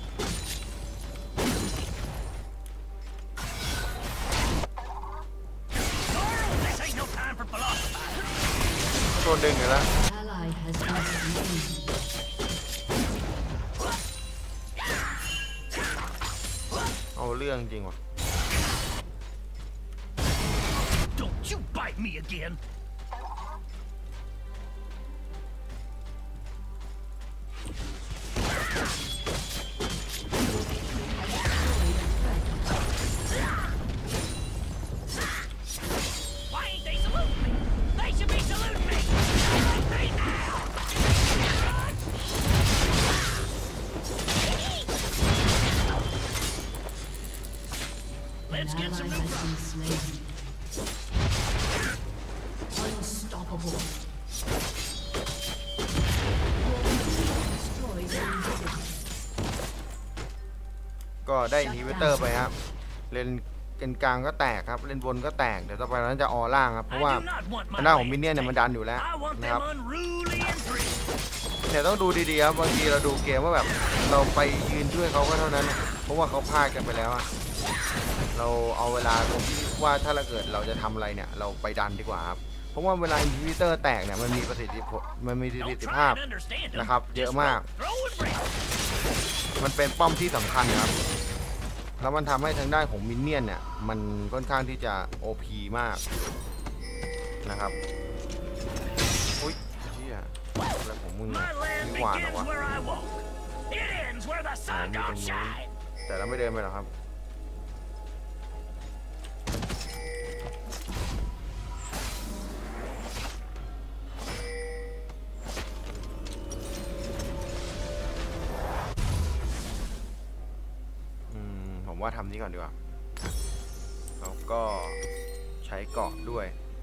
โดนดึงอยู่แล้ว Ally has been slain. เอาเรื่องจริงว่ะ Don't you bite me again. Why ain't they saluting me? They should be saluting me. Right now. Let's An get ally some has new been slain. Unstoppable. Destroyed an inhibitor. ก็ได้อินฮิบิเตอร์ไปครับเลนเลนกลางก็แตกครับเลนบนก็แตกเดี๋ยวต่อไปเราจะออล่างครับเพราะว่าหน้าของมินเนี่ยนเนี่ยมันดันอยู่แล้ว I want นะครับ them unruly and free. แต่ต้องดูดีๆครับบางทีเราดูเกมว่าแบบเราไปยืนช่วยเขาก็เท่านั้นนะเพราะว่าเขาพลาดกันไปแล้วอะเราเอาเวลาตรงที่ว่าถ้าเราเกิดเราจะทำอะไรเนี่ยเราไปดันดีกว่าครับเพราะว่าเวลาอินฮิบิเตอร์แตกเนี่ยมันมีประสิทธิผลมันมีประสิ Don't ทธิ try ภาพ and understand them. นะครับเยอะมาก Throw and break. มันเป็นป้อมที่สำคัญครับแล้วมันทำให้ทางด้านของมินเนี่ยนเนี่ยมันค่อนข้างที่จะ โอ พี มากนะครับอุ้ยเชี่ยอะไรของมึงเนี่ย My land มีหวานเหรอ begins วะ where I walk. It ends where the อ่า sun มีตรง don't นู้น shine. แต่เราไม่เดินไปหรอกครับอืมผมว่าทำนี้ก่อนดีกว่าแล้วก็ใช้เกาะด้วย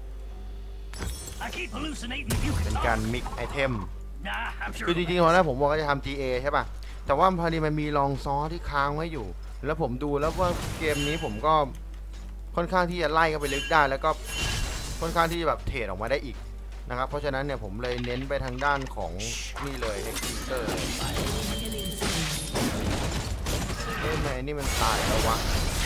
I keep hallucinating that you เป็ can นการ talk. มิกไอเทม Nah, I'm sure. คือจ it'll ริงๆตอนแรกผมบอกว่าจะทำ จี เอ ใช่ป่ะ แต่ว่าพอดีมันมีลองซอที่ค้างไว้อยู่ แล้วผมดูแล้วว่าเกมนี้ผมก็ค่อนข้างที่จะไล่เข้าไปลึกได้ แล้วก็ค่อนข้างที่จะแบบเทรดออกมาได้อีกนะครับ เพราะฉะนั้นเนี่ยผมเลยเน้นไปทางด้านของนี่เลยเฮกซิเตอร์เอ้ยทำไมนี่มันตายแล้ววะ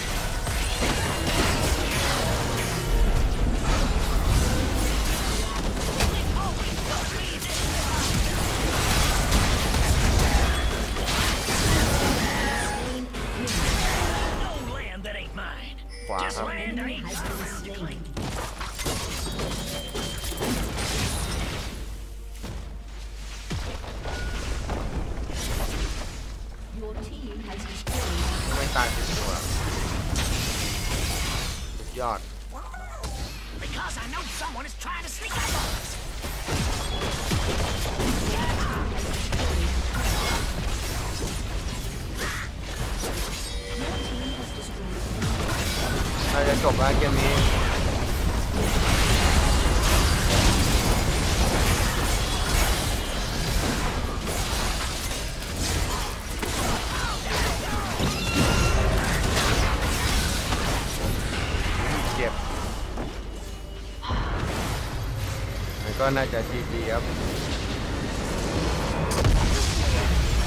no land that ain't mine. ขวา Just ครับ land I ain't Has been slain. Your team has destroyed. ไม่ตายสิบตัวสุดยอด Because I know someone is trying to sneak up on us. น่าจะจบแล้วเกมนี้เจ็บมันก็น่าจะจีจีครับ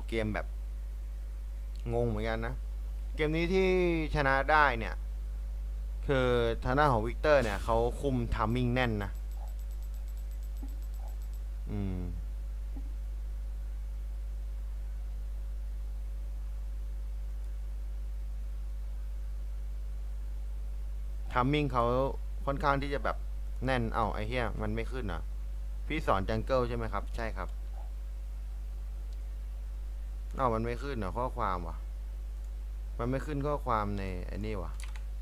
เกมแบบงงเหมือนกันนะเกมนี้ที่ชนะได้เนี่ยคือทางด้านของวิกเตอร์เนี่ยเขาคุมทัมมิ่งแน่นนะอืมทัมมิ่งเขาค่อนข้างที่จะแบบแน่นเอ้าไอ้เหี้ยมันไม่ขึ้นเหรอพี่สอนจังเกิลใช่ไหมครับใช่ครับเอ้ามันไม่ขึ้นเหรอข้อความวะมันไม่ขึ้นข้อความในไอ้นี่วะ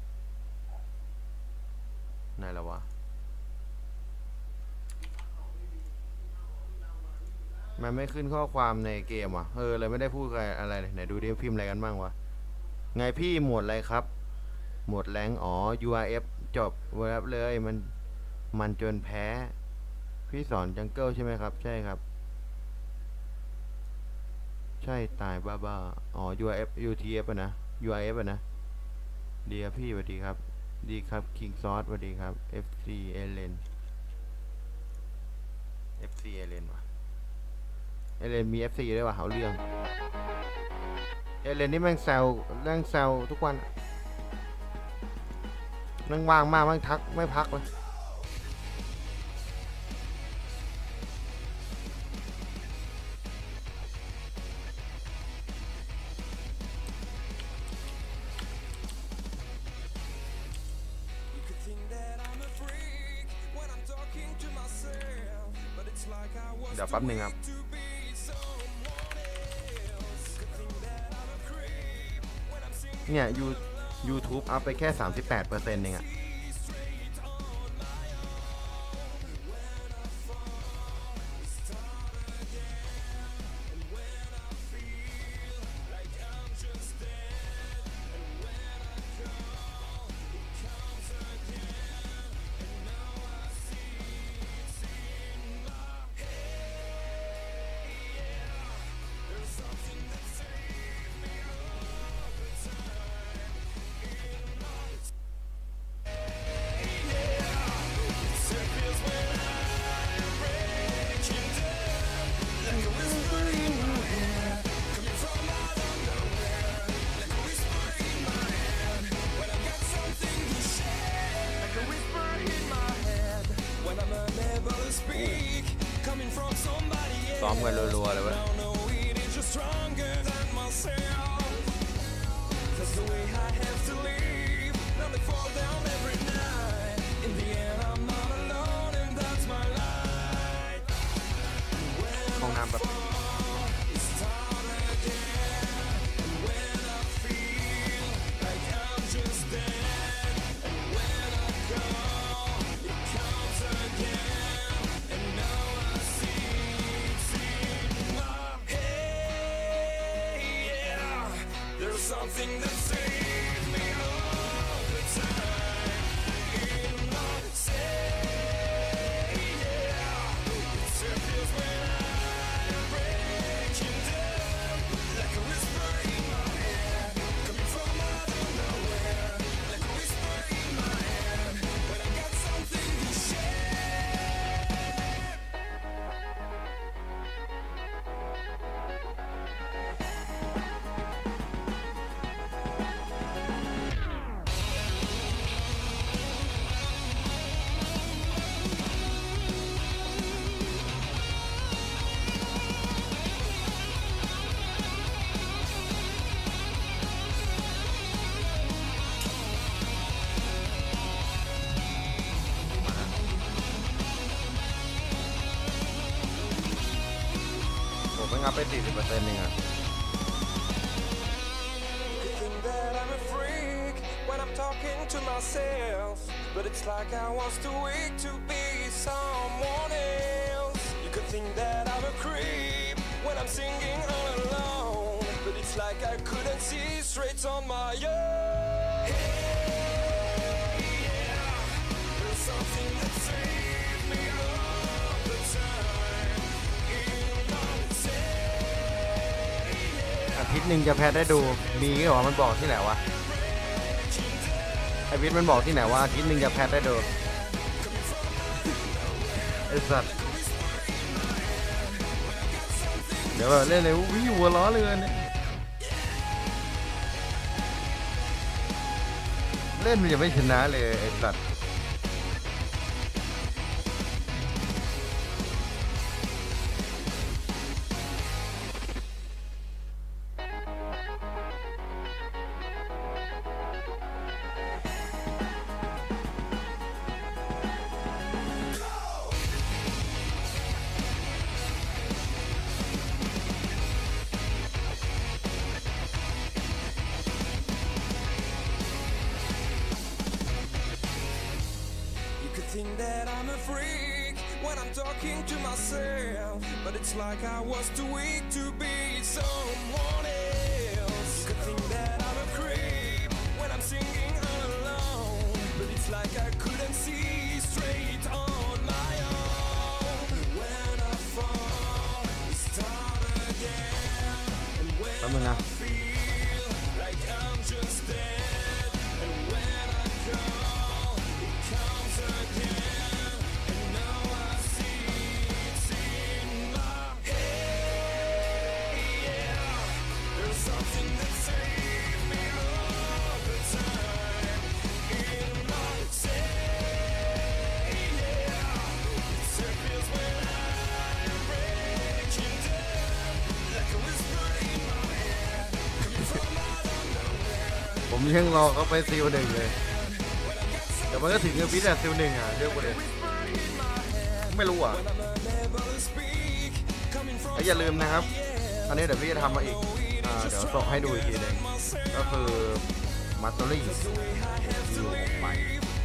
ไหนแล้ววะมันไม่ขึ้นข้อความในเกมวะเออเลยไม่ได้พูดอะไรเลยไหนดูดิพิมพ์อะไรกันบ้างวะไงพี่หมวดอะไรครับหมวดแรงอ๋อ ยู อาร์ เอฟ จบเว็บเลยมันมันจนแพ้พี่สอนจังเกิลใช่ไหมครับใช่ครับใช่ตายบ้าๆอ๋อ ยู อาร์ เอฟ ยู ที เอฟ อ่ะนะ ยู อาร์ เอฟ อ่ะนะดีครับพี่สวัสดีครับดีครับ King Sauce สวัสดีครับ เอฟ ซี เอเลน เอฟ ซี เอเลนว่ะเอเลนมี เอฟ ซี ด้วยว่ะเอาเรื่องเอเลนนี่แม่งแซวแม่งแซวทุกวันนั่งว่างมากแม่งทักไม่พักเลยเดี๋ยวแป๊บนึงครับเนี่ยยู YouTube อัพไปแค่ สามสิบแปดเปอร์เซ็นต์ เองอะซ้อมกันรัวๆเลยเว้ยห้องน้ำแบบ something that saves me all the time. In my say, yeah, it feels when I'm breaking down, like a whisper in my head, coming from out of nowhere, like a whisper in my head, when I got something to share. ผมเพิ่งอัพไป สี่สิบเปอร์เซ็นต์ เองอะ When I'm talking to myself, but it's like I was too weak to be someone else. You could think that I'm a creep when I'm singing all alone, but it's like I couldn't see straight on my own. Hey, yeah, there's something that saves me all the time. In my say, yeah. อาทิตย์หนึ่งจะแพทได้ดูมีเหรอมันบอกที่ไหนวะไอวิทย์มันบอกที่ไหนว่าอาทิตย์หนึ่งจะแพทได้ดูไอสัตว์เดี๋ยวแบบเล่นเลยวิ่งหัวล้อเลยเนี่ยเล่นมันจะไม่ชนะเลยไอ้สัตว์ Think that I'm a freak when I'm talking to myself, but it's like I was too weak to be someone else. You could think that I'm a creep when I'm singing all alone, but it's like I couldn't see straight on my own. When I fall, we start again, and when I feel like I'm just dead, and when I call, it comes again. And now I see it's in my head. Yeah, there's something that saves me all the time in my head. Yeah, it feels when I'm breaking down, like a whisper in my head, coming from out of nowhere. ผมยังรอเขาไปซีลหนึ่งเลยแต่มันก็ถึงกับวิดาซิลหนึ่งอ่ะเรื่องประเด็นไม่รู้อ่ะแล้วอย่าลืมนะครับอันนี้เดี๋ยวพี่จะทำมาอีกอ่าเดี๋ยวส่งให้ดูอีกทีหนึ่งก็คือมัตเตอรี่อยู่ใหม่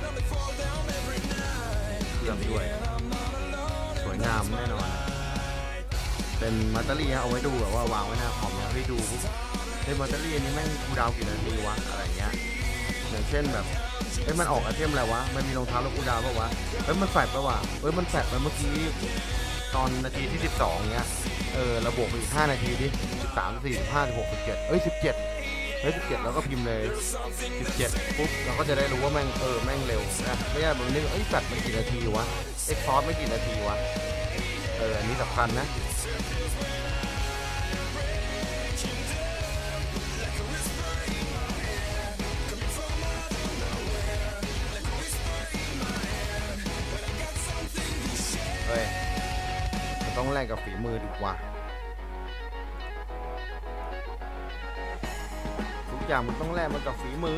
เครื่องด้วยสวยงามแน่นอนเป็นมัตเตอรี่เอาไว้ดูแบบว่าวางไว้หน้าคอมเนี่ยให้ดูปุ๊บในมัตเตอรี่นี้แม่งคูลดาวน์กี่นาทีวะอะไรเงี้ยอย่างเช่นแบบเอ้ยมันออกไอเทมอะไรวะมันมีรองเท้าแล้วกูดาวป่าวะเอ้ยมันแฟดป่าวะเอ้ยมันแฟดไปเมื่อกี้ตอนนาทีที่สิบสองเงี้ยเออเราบวกไปอีกห้านาทีดิสิบสามสี่สิบห้าสิบหกสิบเจ็ดเอ้ยสิบเจ็ดเฮ้ยสิบเจ็ดแล้วก็พิมพ์เลยสิบเจ็ดปุ๊บเราก็จะได้รู้ว่าแม่งเออแม่งเร็วนะไม่ใช่แบบนึกเอ้ยแฟดมันกี่นาทีวะเอ็กซอร์ไม่กี่นาทีวะเอออันนี้สำคัญนะต้องแลกกับฝีมือดีกว่าทุกอย่างมันต้องแลกมากับฝีมือ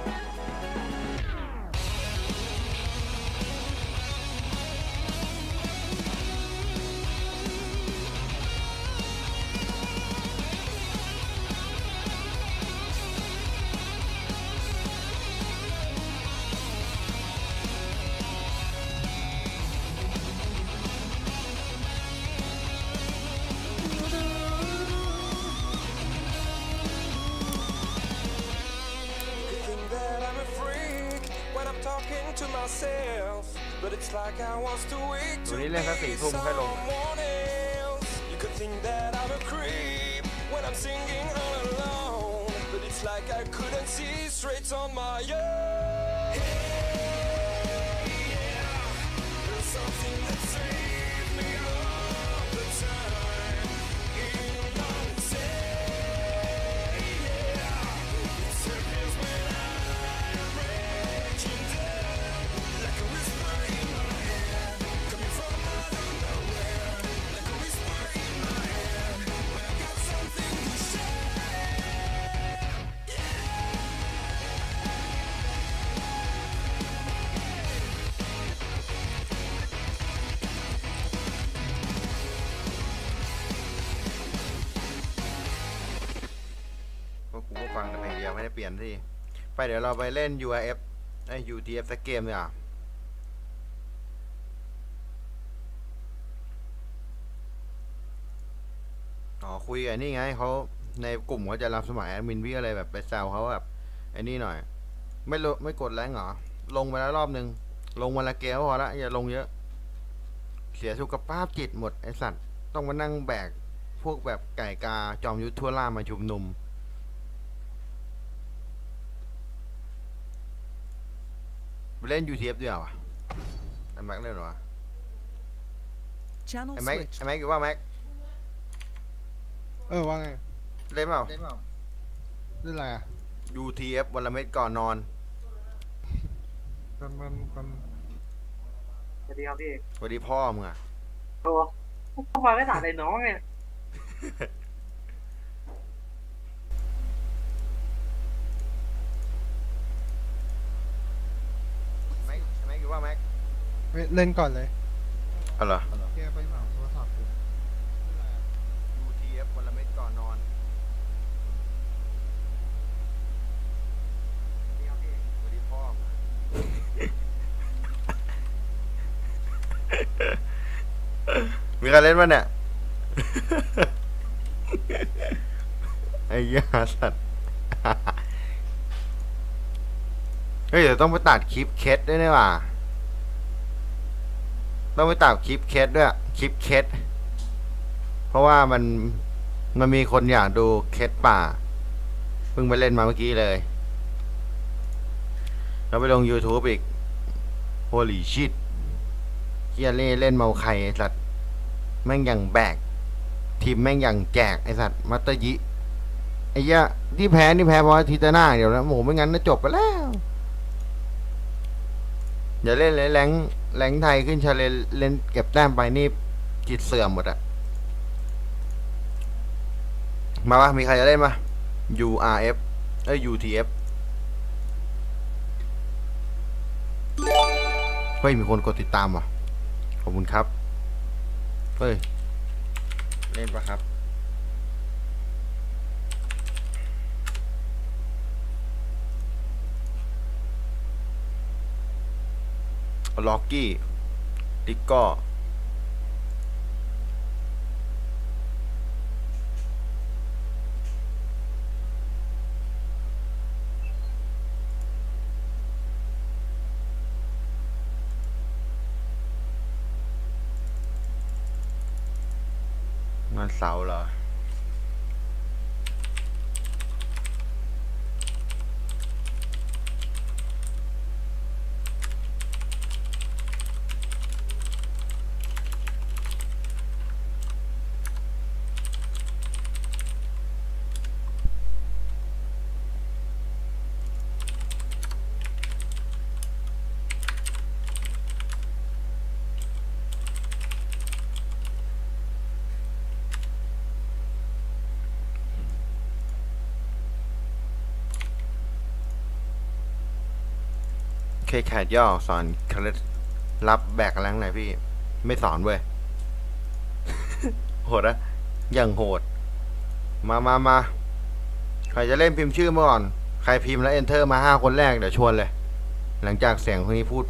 to myself, but it's like I was too weak to be someone else. You could think that I'm a creep when I'm singing all alone, but it's like I couldn't see straight on my own. Hey, yeah, there's something that saves me all the time in my head. Yeah, it feels when I'm breaking down, like a whisper in my head, coming from out of nowhere, like a whisper in my head, when I got something to say. Yeah. ก็กูก็ฟังแต่เพลงเดียวไม่ได้เปลี่ยนที่ไปเดี๋ยวเราไปเล่น ยู อาร์ เอฟ ไอ้ ยู ที เอฟ สักเกมเลยอ่ะอ๋อคุยกันนี่ไงเขาในกลุ่มเขาจะรับสมัครแอดมินพี่อะไรแบบไปแซวเขาแบบไอ้นี่หน่อยไม่ลไม่กดแรงเหรอลงไปแล้วรอบนึงลงวันละเกมพอละอย่าลงเยอะเสียสุขภาพจิตหมดไอสัตว์ต้องมานั่งแบกพวกแบบไก่กาจอมยุทธทั่วล่ามาชุมนุมไปเล่น ยู ที เอฟ ด้วยเหรอไอ้แม็กเล่นเหรอไอ้แม็กไอ้แม็กอยู่ว่าแม็กเออว่าไงเล่นเปล่าเล่นอะไรอ่ะยู ที เอฟ วันละเม็ดก่อนนอนมันมันมันสวัสดีครับพี่สวัสดีพ่อมึงอะโอ้พ่อมาไม่ถามเลยน้องเนี่ยแม็กแม็กอยู่ว่าแม็กเล่นก่อนเลยอ๋อเหรอแกไปเหมาโทรศัพท์อยู่ยู ที เอฟ วันละเม็ดก่อนนอน สวัสดีพ่อมึงอะมีใครเล่นมั้ยเนี่ย ไอ้ยาสัตว์ เฮ้ยเดี๋ยวต้องไปตัดคลิปเคสด้วยนี่หว่าต้องไปตัดคลิปเคสด้วยคลิปเคสเพราะว่ามันมันมีคนอยากดูเคสป่าเพิ่งไปเล่นมาเมื่อกี้เลยแล้วไปลง YouTube อีก Holy shit เฮียเล่เล่นเมาไข่ไอสัตว์แม่งอย่างแบกทีมแม่งอย่างแจกไอสัตว์มัตเตอร์ยิไอ้เหี้ยที่แพ้นี่แพ้เพราะทีตาหน้าเดี๋ยวนะโหไม่งั้นน่ะจบไปแล้วเดี๋ยวเล่นเลยแรงแรงไทยขึ้นชาเลนเล่นเก็บแต้มไปนี่จิตเสื่อมหมดอะมาปะมีใครจะเล่นปะ ยู อาร์ เอฟ เอ้ย ยู ที เอฟ เฮ้ยมีคนกดติดตามว่ะขอบคุณครับเฮ้ยเล่นปะครับล็อกกี้ดิกก็วันเสาร์เหรอเคแคดย่อสอนคาเลสรับแบกแรงไหนพี่ไม่สอนเว้ย โหดอะอย่างโหดมามามาใครจะเล่นพิมพ์ชื่อมาก่อนใครพิมพ์แล้ว enter มาห้าคนแรกเดี๋ยวชวนเลย หลังจากเสียงคนนี้พูดไป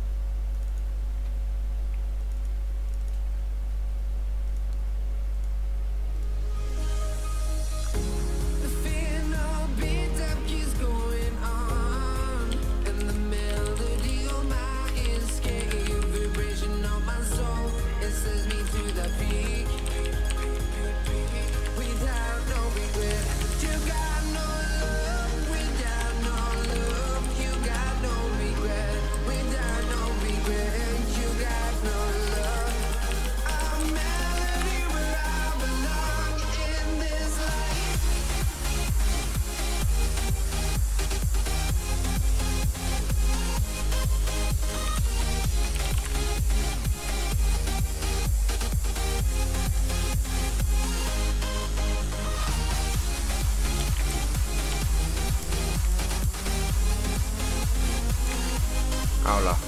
เอาเหรอ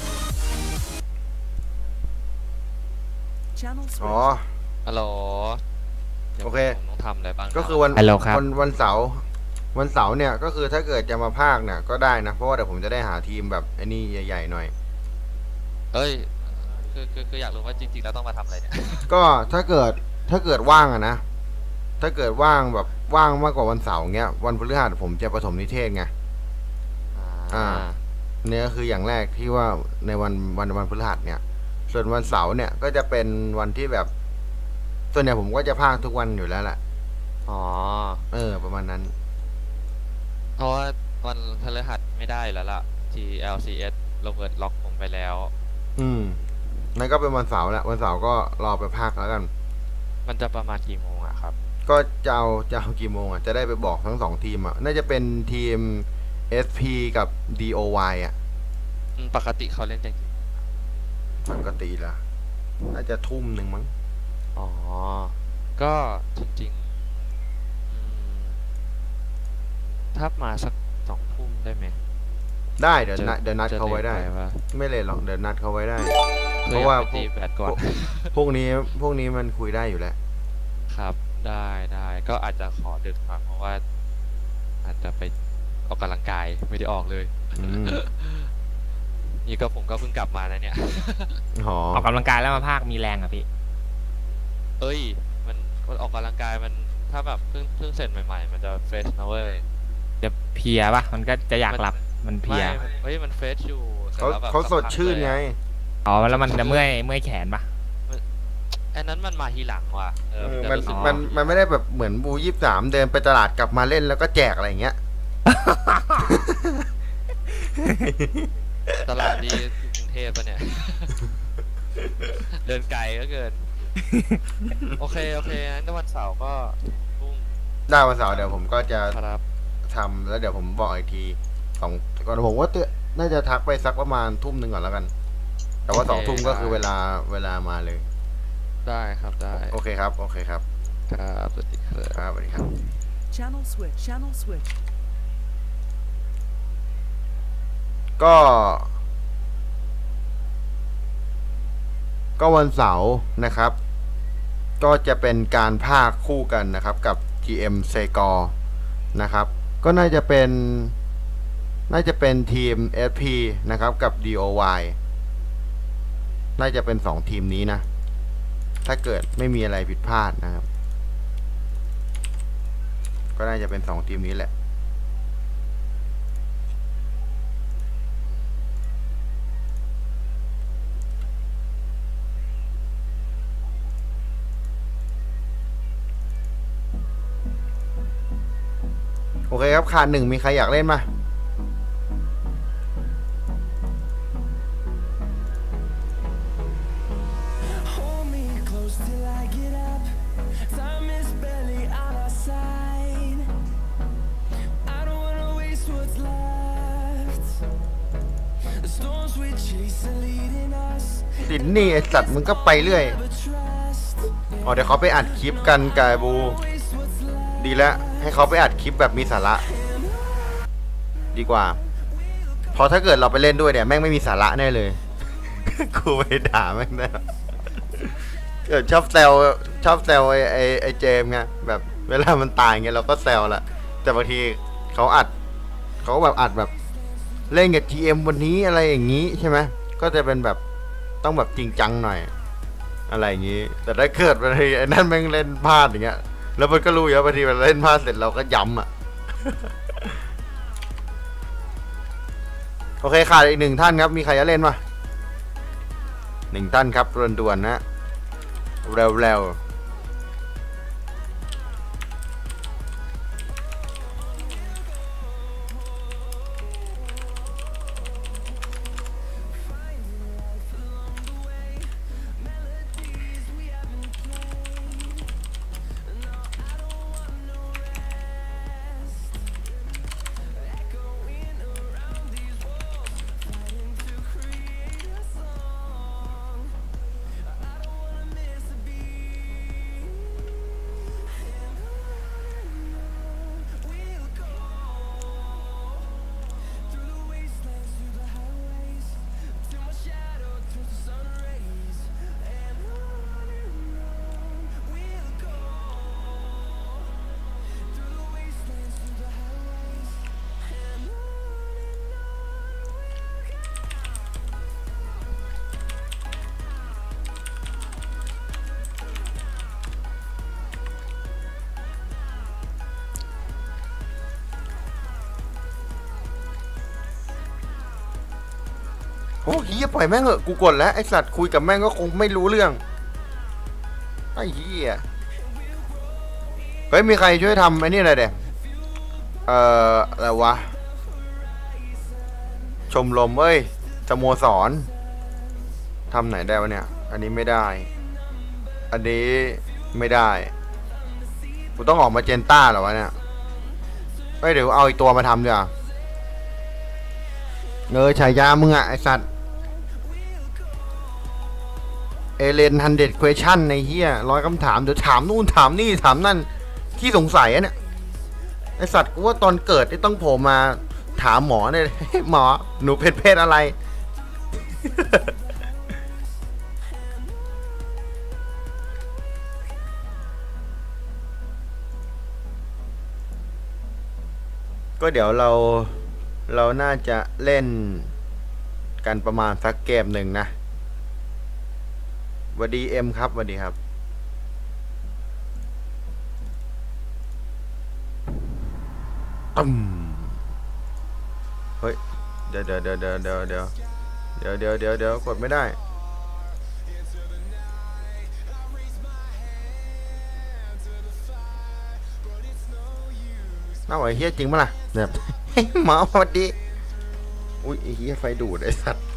อ๋อฮัลโหลโอเคผมต้องทำอะไรบ้างก็คือวันฮัลโหลครับวันวันเสาร์วันเสาร์เนี่ยก็คือถ้าเกิดจะมาพากเนี่ยก็ได้นะเพราะว่าเดี๋ยวผมจะได้หาทีมแบบไอ้นี่ใหญ่ๆหน่อยเอ้ยคือคือคืออยากรู้ว่าจริงๆแล้วต้องมาทำอะไรเนี่ยก็ถ้าเกิดถ้าเกิดว่างอะนะถ้าเกิดว่างแบบว่างมากกว่าวันเสาร์เงี้ยวันพฤหัสผมจะประถมนิเทศไง อ่า เนี่ยก็คืออย่างแรกที่ว่าในวันวันวันพฤหัสเนี่ย ส่วนวันเสาร์เนี่ยก็จะเป็นวันที่แบบส่วนใหญ่ผมก็จะพากทุกวันอยู่แล้วแหละอ๋อเออประมาณนั้นเพราะว่าวันพฤหัสไม่ได้แล้วล่ะ ที แอล ซี เอส โรเบิร์ตล็อกผมไปแล้วอืมนั่นก็เป็นวันเสาร์แหละวันเสาร์ก็รอไปพากแล้วกันมันจะประมาณกี่โมงอะครับก็จะเอาจะเอากี่โมงอ่ะจะได้ไปบอกทั้งสองทีมอ่ะน่าจะเป็นทีม เอส พี กับ ดี โอ วาย อ่ะอืมปกติเขาเล่นกันกี่ปกติละน่าจะทุ่มหนึ่งมั้งอ๋อ ก็จริงๆอืมถ้ามาสักสองทุ่มได้ไหมได้เดี๋ยวจะนัดเดี๋ยวนัดจะเขาไว้ได้เล่นปวะไม่เลยหรอกเดี๋ยวนัดเขาไว้ได้พื่อเพราะว่าอยกไปพวตีกแบดก่อนพวกนี้พวกนี้มันคุยได้อยู่แล้วครับ ได้ได้ก็อาจจะขอดึกหน่อยเพราะว่า อาจจะไปออกกำลังกายไม่ได้ออกเลยอืมนี่ก็ผมก็เพิ่งกลับมานะเนี่ยอ๋อออกกำลังกายแล้วมาภาคมีแรงอ่ะพี่เอ้ย มันมันออกกำลังกายมันถ้าแบบเพิ่งเพิ่งเสร็จใหม่ๆ มันจะเฟรชนะเว้ยจะเพลียปะมันก็จะอยากหลับมันเพลียไม่เฮ้ยมันเฟรชอยู่สร็จเขาแล้วแบบเขาสดชื่นไงอ๋อแล้วมันจะเมื่อยเมื่อยแขนปะอันนั้นมันมาทีหลังว่ะเออเออจะมันรู้สึกมันมันไม่ได้แบบเหมือนบูยี่สามเดินไปตลาดกลับมาเล่นแล้วก็แจกอะไรอย่างเงี้ยตลาดดีอยู่กรุงเทพปะเนี่ย เดินไกลก็เกิน โอเคโอเคงั้นวันเสาร์ก็พุ่งได้วันเสาร์เดี๋ยวผมก็จะครับทำแล้วเดี๋ยวผมบอกอีกทีสองก่อนผมว่าเตือนน่าจะทักไปสักประมาณทุ่มหนึ่งก่อนแล้วกัน แต่ว่าสองทุ่มก็คือเวลาเวลามาเลยได้ครับได้โอเคครับโอเคครับครับสวัสดีครับครับสวัสดีครับ Channel switch. Channel switch. ก็ ก็วันเสาร์นะครับ ก็จะเป็นการพากย์คู่กันนะครับกับ ที เอ็ม เซกอร์นะครับ ก็น่าจะเป็นน่าจะเป็นทีม เอส พี นะครับกับ ดี โอ วาย น่าจะเป็นสองทีมนี้นะ ถ้าเกิดไม่มีอะไรผิดพลาดนะครับ ก็น่าจะเป็นสองทีมนี้แหละ โอเคครับขาดหนึ่งมีใครอยากเล่นมา Hold me close till I get up. Time is barely on our side. I don't wanna waste what's left. The storms we chase are leading us. ติดนี่ไอสัตว์มึงก็ไปเรื่อย Never trust. อ๋อเดี๋ยวเขาไปอัดคลิปกันกายบู Waste what's left. ดีแล้วให้เขาไปอัดคลิปแบบมีสาระ ดีกว่า พอถ้าเกิดเราไปเล่นด้วยเนี่ยแม่งไม่มีสาระแน่เลย กูไปด่าแม่งนะเกิดชอบแซวชอบแซวไอไอไอเจมส์ไงแบบเวลามันตายเงี้ยเราก็แซวแหละแต่บางทีเขาอัดเขาแบบอัดแบบเล่นกับ ที เอ็ม วันนี้อะไรอย่างนี้ใช่ไหมก็จะเป็นแบบต้องแบบจริงจังหน่อยอะไรอย่างนี้ แต่ถ้าเกิดบางทีไอ้นั่นแม่งเล่นพลาดอย่างเงี้ยแล้วมันก็รู้อยู่ว่าบางทีมันเล่นพลาดเสร็จเราก็ย้ำอ่ะ โอเคขาดอีกหนึ่งท่านครับมีใครจะเล่นมาหนึ่งท่านครับด่วนๆนะเร็วๆ โอ้เฮียปล่อยแม่งเหอะกูกดแล้วไอสัตว์คุยกับแม่งก็คงไม่รู้เรื่องไอ้เฮียเฮ้ยมีใครช่วยทำไอ้นี่อะไรเด็เอ่ออะไรวะชมรมเอ้ยสโมสรทำไหนได้วะเนี่ยอันนี้ไม่ได้ อันนี้ไม่ได้กูต้องออกมาเจนต้าเหรอวะเนี่ยไปเดี๋ยวเอาอีกตัวมาทำดีกว่าเงยฉายามึงอะไอสัตว์เอเลนฮันเด็ดเควชั่นในเฮียร้อยคำถามเดี๋ยวถามนู่นถามนี่ถามนั่นขี้สงสัยอะเนี่ยไอสัตว์กูว่าตอนเกิดที่ต้องโผล่มาถามหมอเนี่ย หมอหนูเป็นเพศอะไร ก็เดี๋ยวเราเราน่าจะเล่นกันประมาณสักเกมหนึ่งนะสวัสดีเอ็มครับสวัสดีครับตึมเฮ้ยเดี๋ยวเดี๋ยวเดี๋ยวเดี๋ยวเดี๋ยวเดี๋ยวเดี๋ยวเดี๋ยวเดี๋ยวเดี๋ยวกดไม่ได้น่าไหวเฮี้ยจริงปะล่ะแบบหมาสวัสดีอุ้ยไอ้เฮี้ยไฟดูดไอ้สัตว์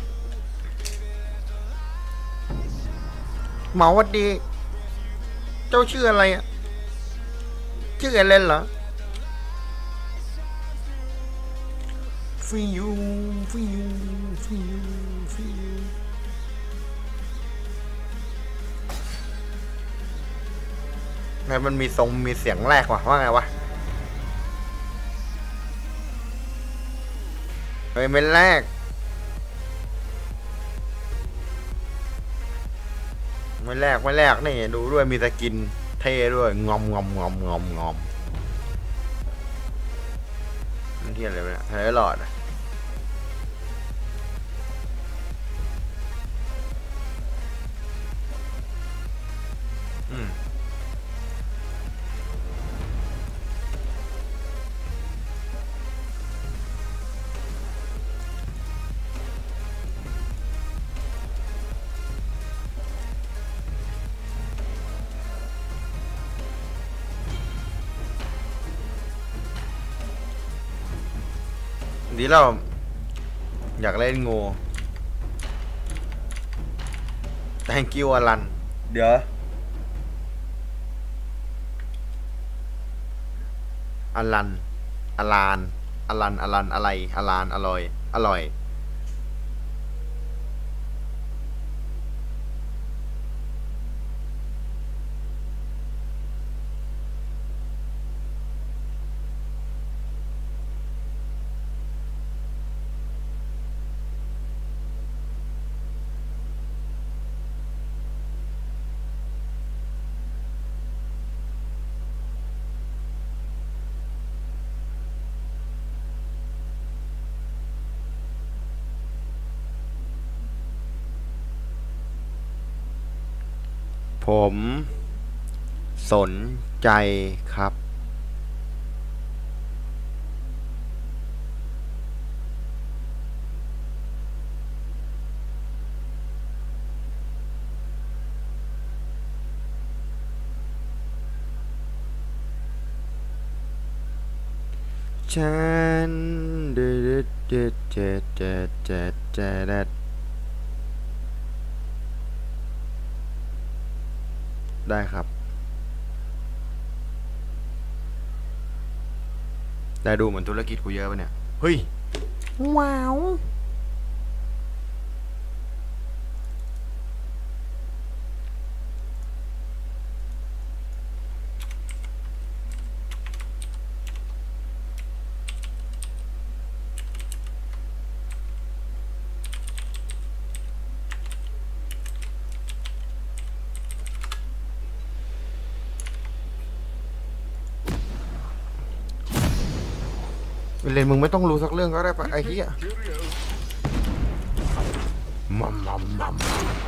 หมาสวัสดีเจ้าชื่ออะไรอะชื่อเอเลนเหรอฟิวฟิวฟิวฟิวไงมันมีทรงมีเสียงแรกว่ะว่าไงวะเฮ้ยไม่แรกไม่แรกไม่แรกนี่ดูด้วยมีสกินเท่ด้วยงอมงอมงอมงอมงอมมันเที่ยอะไรไปเนี่ยไฮหลอดอ่ะอืมดีเราอยากเล่นงู thank you อลันเดี๋ยวอลันอลานอลันอลันอะไรอลานอร่อยอร่อยผมสนใจครับฉันเด็ดเด็ดเด็ดเด็ดเด็ดเด็ดได้ครับได้ดูเหมือนธุรกิจกูเยอะปะเนี่ยเฮ้ยว้าวเล่นมึงไม่ต้องรู้สักเรื่องก็ได้ปะไอ้เหี้ยมัมมัมมัม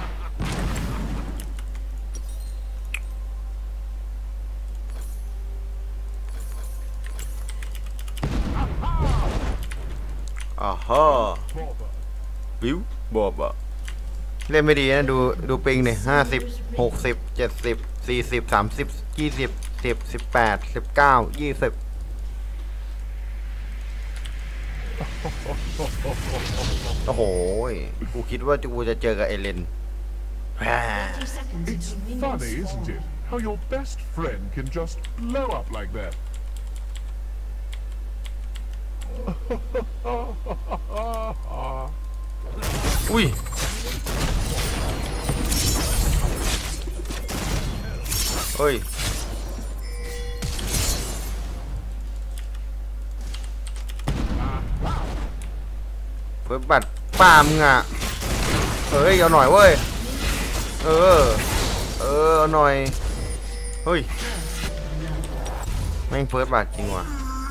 อ่าฮะวิวบอบอะเล่นไม่ดีนะดูดูปิงเนี่ยห้าสิบหกสิบเจ็ดสิบสี่สิบสามสิบยี่สิบสิบสิบแปดสิบเก้ายี่สิบโอ้โหกูคิดว่ากูจะเจอกับเอเลน It's funny, isn't it? how your best friend can just blow up like that. อุ้ยเฮ้ยเปิดบัตรป้ามึงอ่ะเฮ้ยเอาหน่อยเว้ยเออเออเอาหน่อยเฮ้ยแม่งเฟิร์สบัตรจริงว่ะ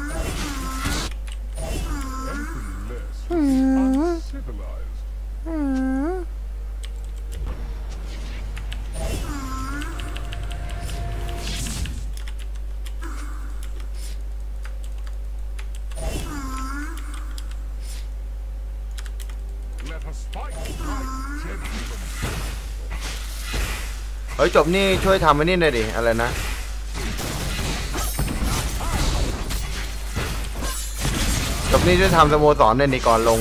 เฮ้ยจบนี่ช่วยทำไอ้นี่หน่อยดิอะไรนะจบนี่ช่วยทำสโมสรหน่อยดิก่อนลง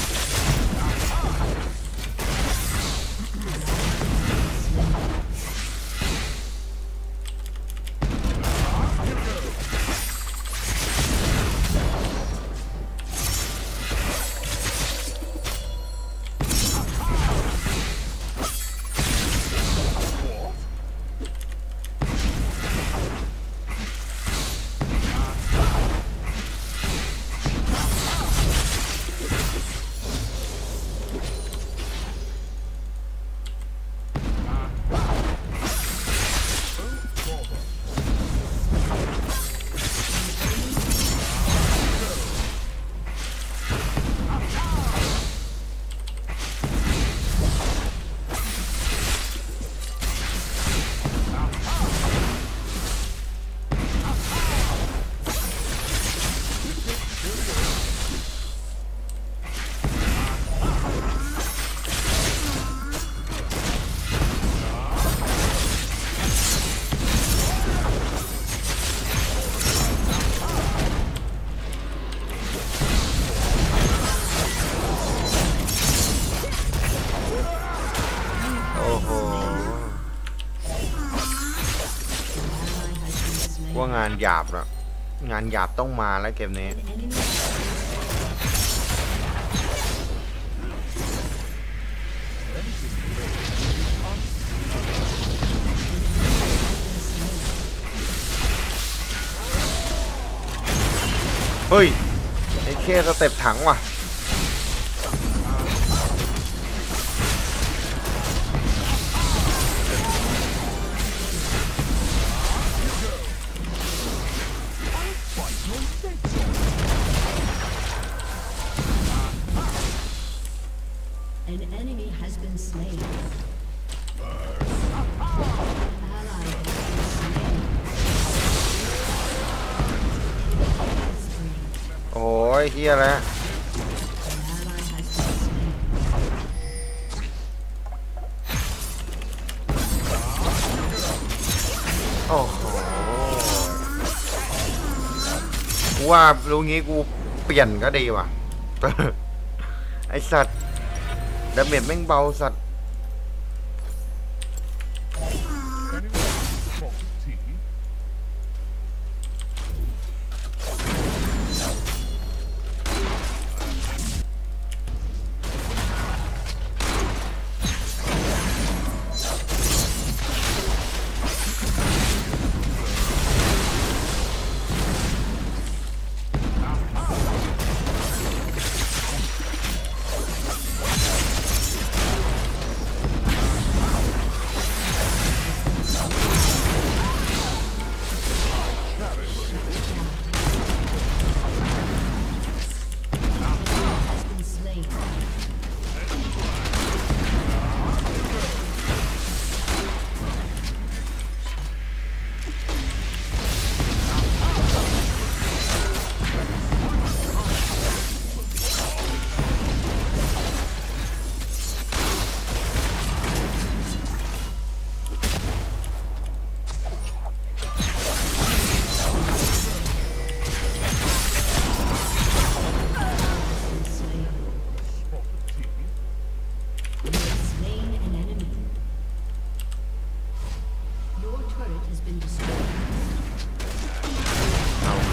ว่างานหยาบนะงานหยาบต้องมาแล้วเกมนี้เฮ้ยไอ้เคสเต็ปถังว่ะ An enemy has been slain. Ally has been slain. โอ้ยเฮียแล้ว Ally has been slain. โอ้โหกูว่ารู้งี้กูเปลี่ยนก็ดีว่ะ ไอสัตว์ดาเมจแม่งเบาสัตว์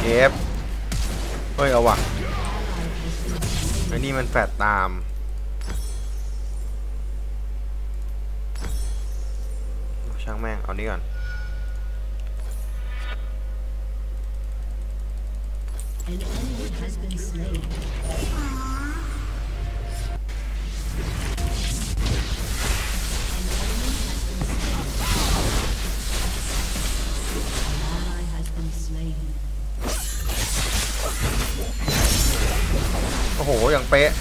เอฟเฮ้ยเอาว่ะไอ้นี่มันแฟดตามช่างแม่งเอานี้ก่อน An enemy has been slain. Slain. โอ้โหอย่างเป๊ะ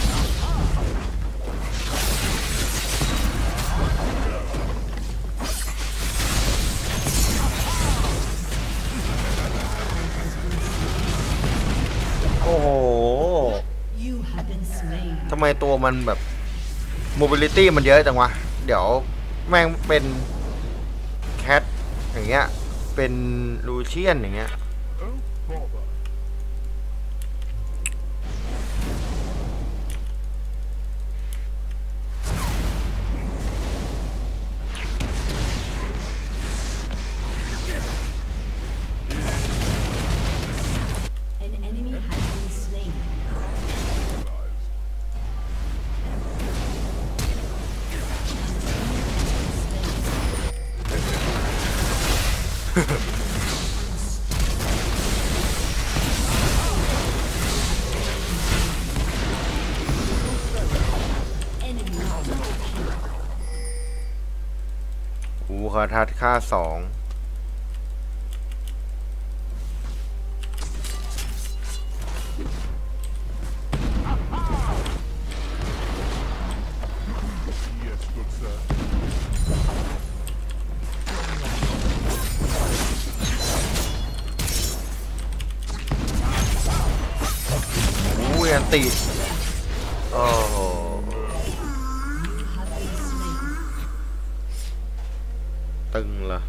โอ้โหทำไมตัวมันแบบ mobility มันเยอะจังวะเดี๋ยวแม่งเป็นแคทอย่างเงี้ยเป็นลูเชียนอย่างเงี้ยหูคาทัดค่าสองอู้ยันตีโอ้โหตึงเหรอ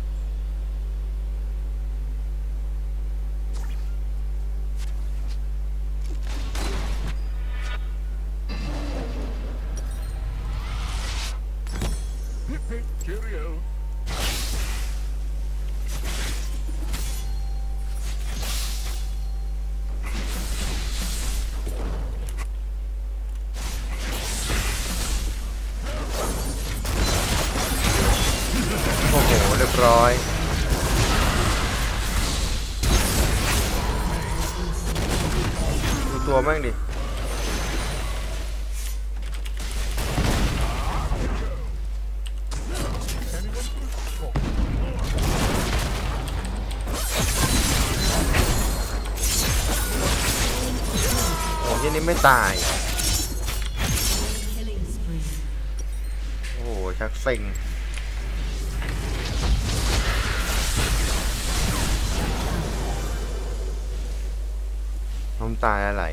โอ้โหเรียบร้อยดูตัวแม่งดิโอ้ยนี่ไม่ตายโอ้โหชักเซ็งน้ำตาอะไร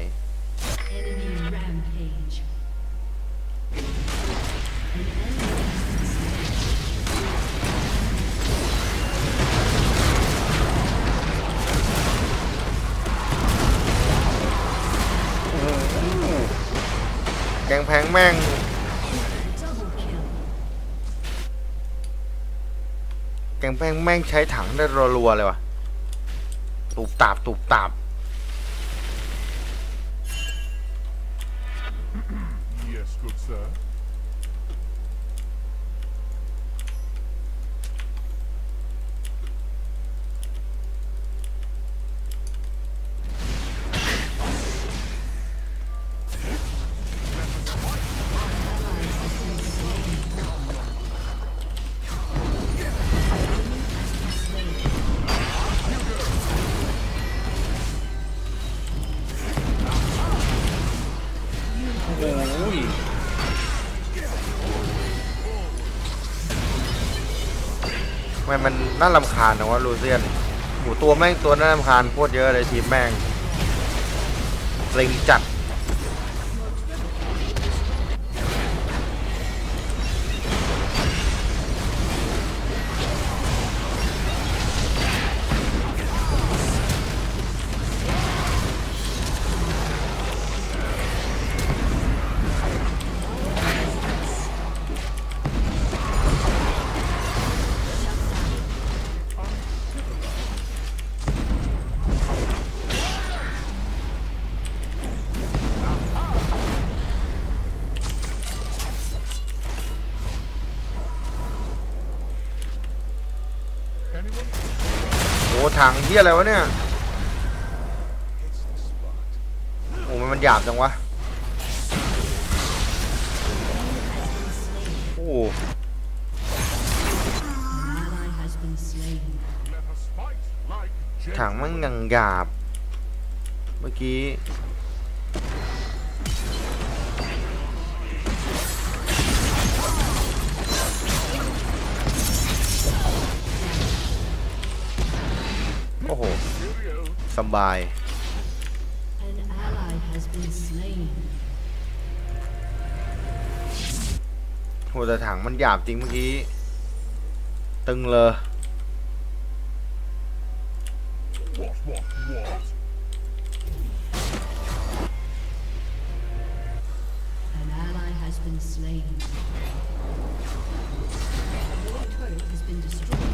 แกงแพงแม่งแกงแพงแม่งใช้ถังได้รัวๆเลยว่ะตูบตาบตูบตาบ Yes, good sir. ทำไมมันน่ารำคาญนะวะลูเซียนหมูตัวแม่งตัวน่ารำคาญโคตรเยอะเลยทีมแม่งเล็งจัดถังที่อะไรวะเนี่ยโอ้มันมันหยาบจังวะโอ้ถังมันยังหยาบเมื่อกี้โอ้โหสบายโหแต่ถังมันหยาบจริงเมื่อกี้ตึงเลย What, what, what? An ally has been slain. Your turret has been destroyed.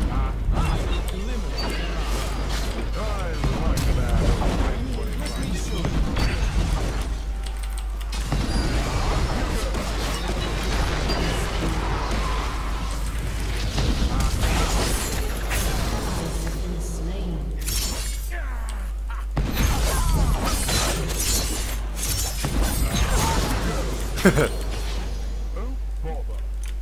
I like that. Oh, bother.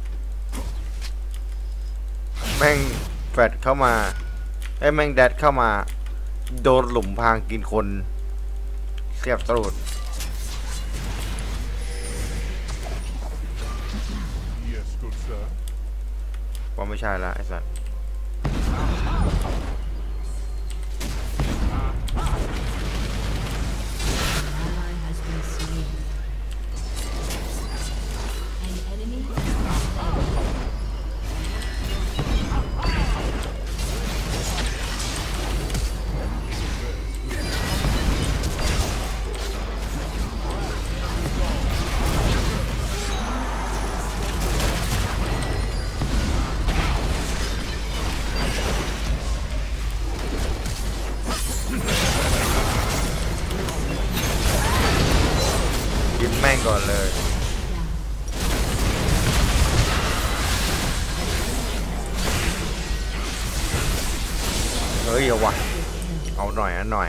แม่งแฟดเข้ามาไอ้แม่งแดดเข้ามาโดนหลุมพรางกินคนเสียบตรูด Yes, good sir. ว่าไม่ใช่ละไอ้สัส Ally has been slain. An enemy has been slain. กินแม่งก่อนเลยเฮ้ยเอาวะเอาหน่อยนะหน่อย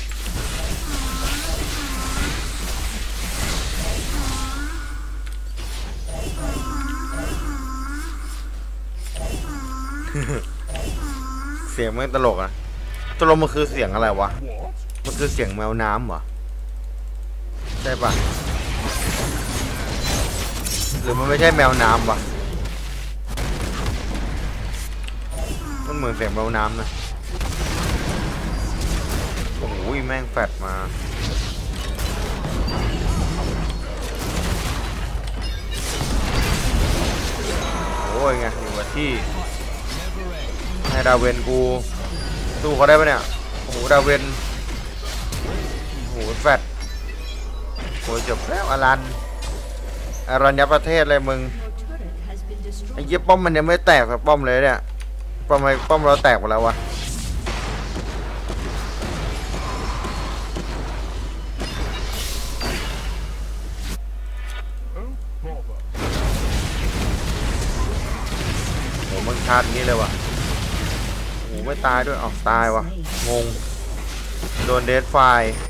เสียงแม่งตลกอะตลกมันคือเสียงอะไรวะ What? มันคือเสียงแมวน้ำเหรอใช่ปะหรือมันไม่ใช่แมวน้ำวะมันเหมือนเสียงแมวน้ำนะโอ้โหแม่งแฟดมาโอ้ยไงอยู่กับที่ให้ดาเวนกูสู้เขาได้ปะเนี่ยโอ้โหดาเวนโอ้โหแฟดโอ้ยจบแล้วอลันอรัญญประเทศเลยมึง Your turret has been ไอ้ destroyed. เหี้ยป้อมมันยังไม่แตกสักป้อมเลยเนี่ยป้อมไอ้ป้อมเราแตกหมดแล้ววะ Oh, bother. โหมันชาร์จอย่างนี้เลยวะโหไม่ตายด้วยอ๋อตายวะงงโดนเดดไฟ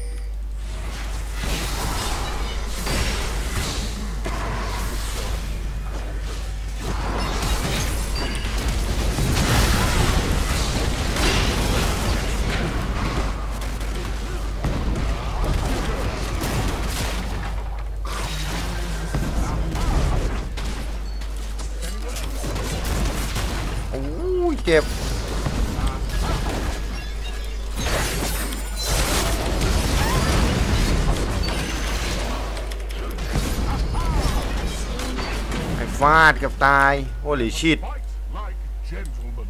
โอ้ยเจ็บไอ้ฟาดกับตายโอ้ลิชิต Fight like gentlemen.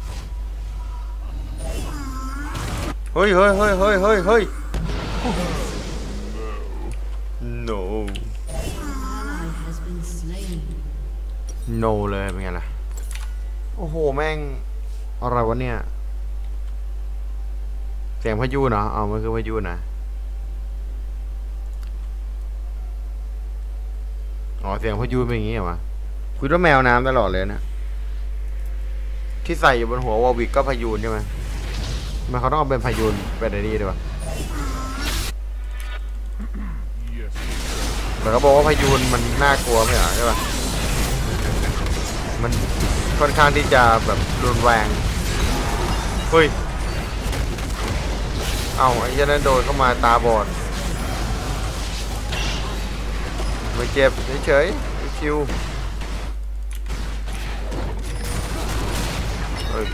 เฮ้ยเฮ้ยเฮ้ยเฮ้ยเฮ้ยเฮ้ย no Ally has been slain. no เลยเป็นไงล่ะโอ้โหแม่งอะไรวะเนี่ยเสียงพายุเนาะเอามันคือพายุนะอ๋อเสียงพายุเป็นอย่างงี้เหรอวะคุยว่าแมวน้ำตลอดเลยนะที่ใส่อยู่บนหัววอลวิกก็พายุใช่ไหมมันเขาต้องเอาเป็นพายุนเป็นอะไรนี่ด้วยวะ Yes, good sir. แต่เขาบอกว่าพายุนมันน่ากลัวไม่เหรอใช่ปะมันค่อนข้างที่จะแบบรุนแรงเฮ้ยเอาไอ้ยันนั้นโดนเข้ามาตาบอดไม่เจ็บเฉยๆชิวเฮ้ย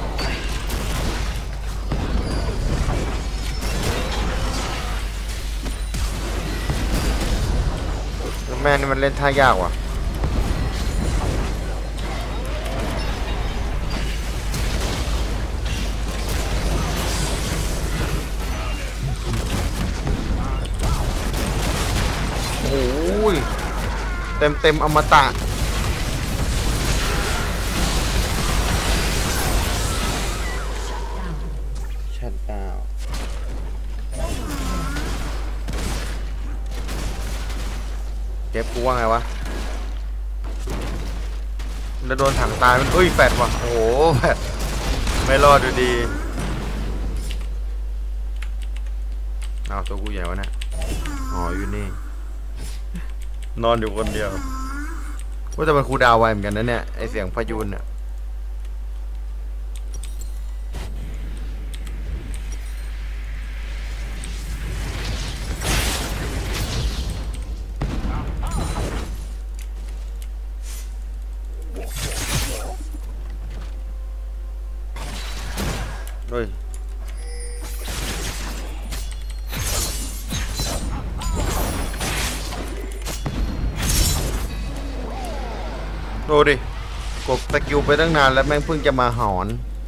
แม่นี่มันเล่นท่ายากว่ะโอ้ยเต็มเต็มอมตะชัดดาวเก็บกูว่าไงวะแล้วโดนถังตายมันเอ้ยแฟดว่ะโอ้โหแฟดไม่รอดดูดีเอาตัวกูใหญ่วะเนี่ยอ๋ออยู่นี่นอนอยู่คนเดียวว่าจะเป็นครูดาวไวเหมือนกันนะเนี่ยไอเสียงพายุนเนี่ยเฮ้ยดูดิกดสกิลไปตั้งนานแล้วแม่งเพิ่งจะมาหอน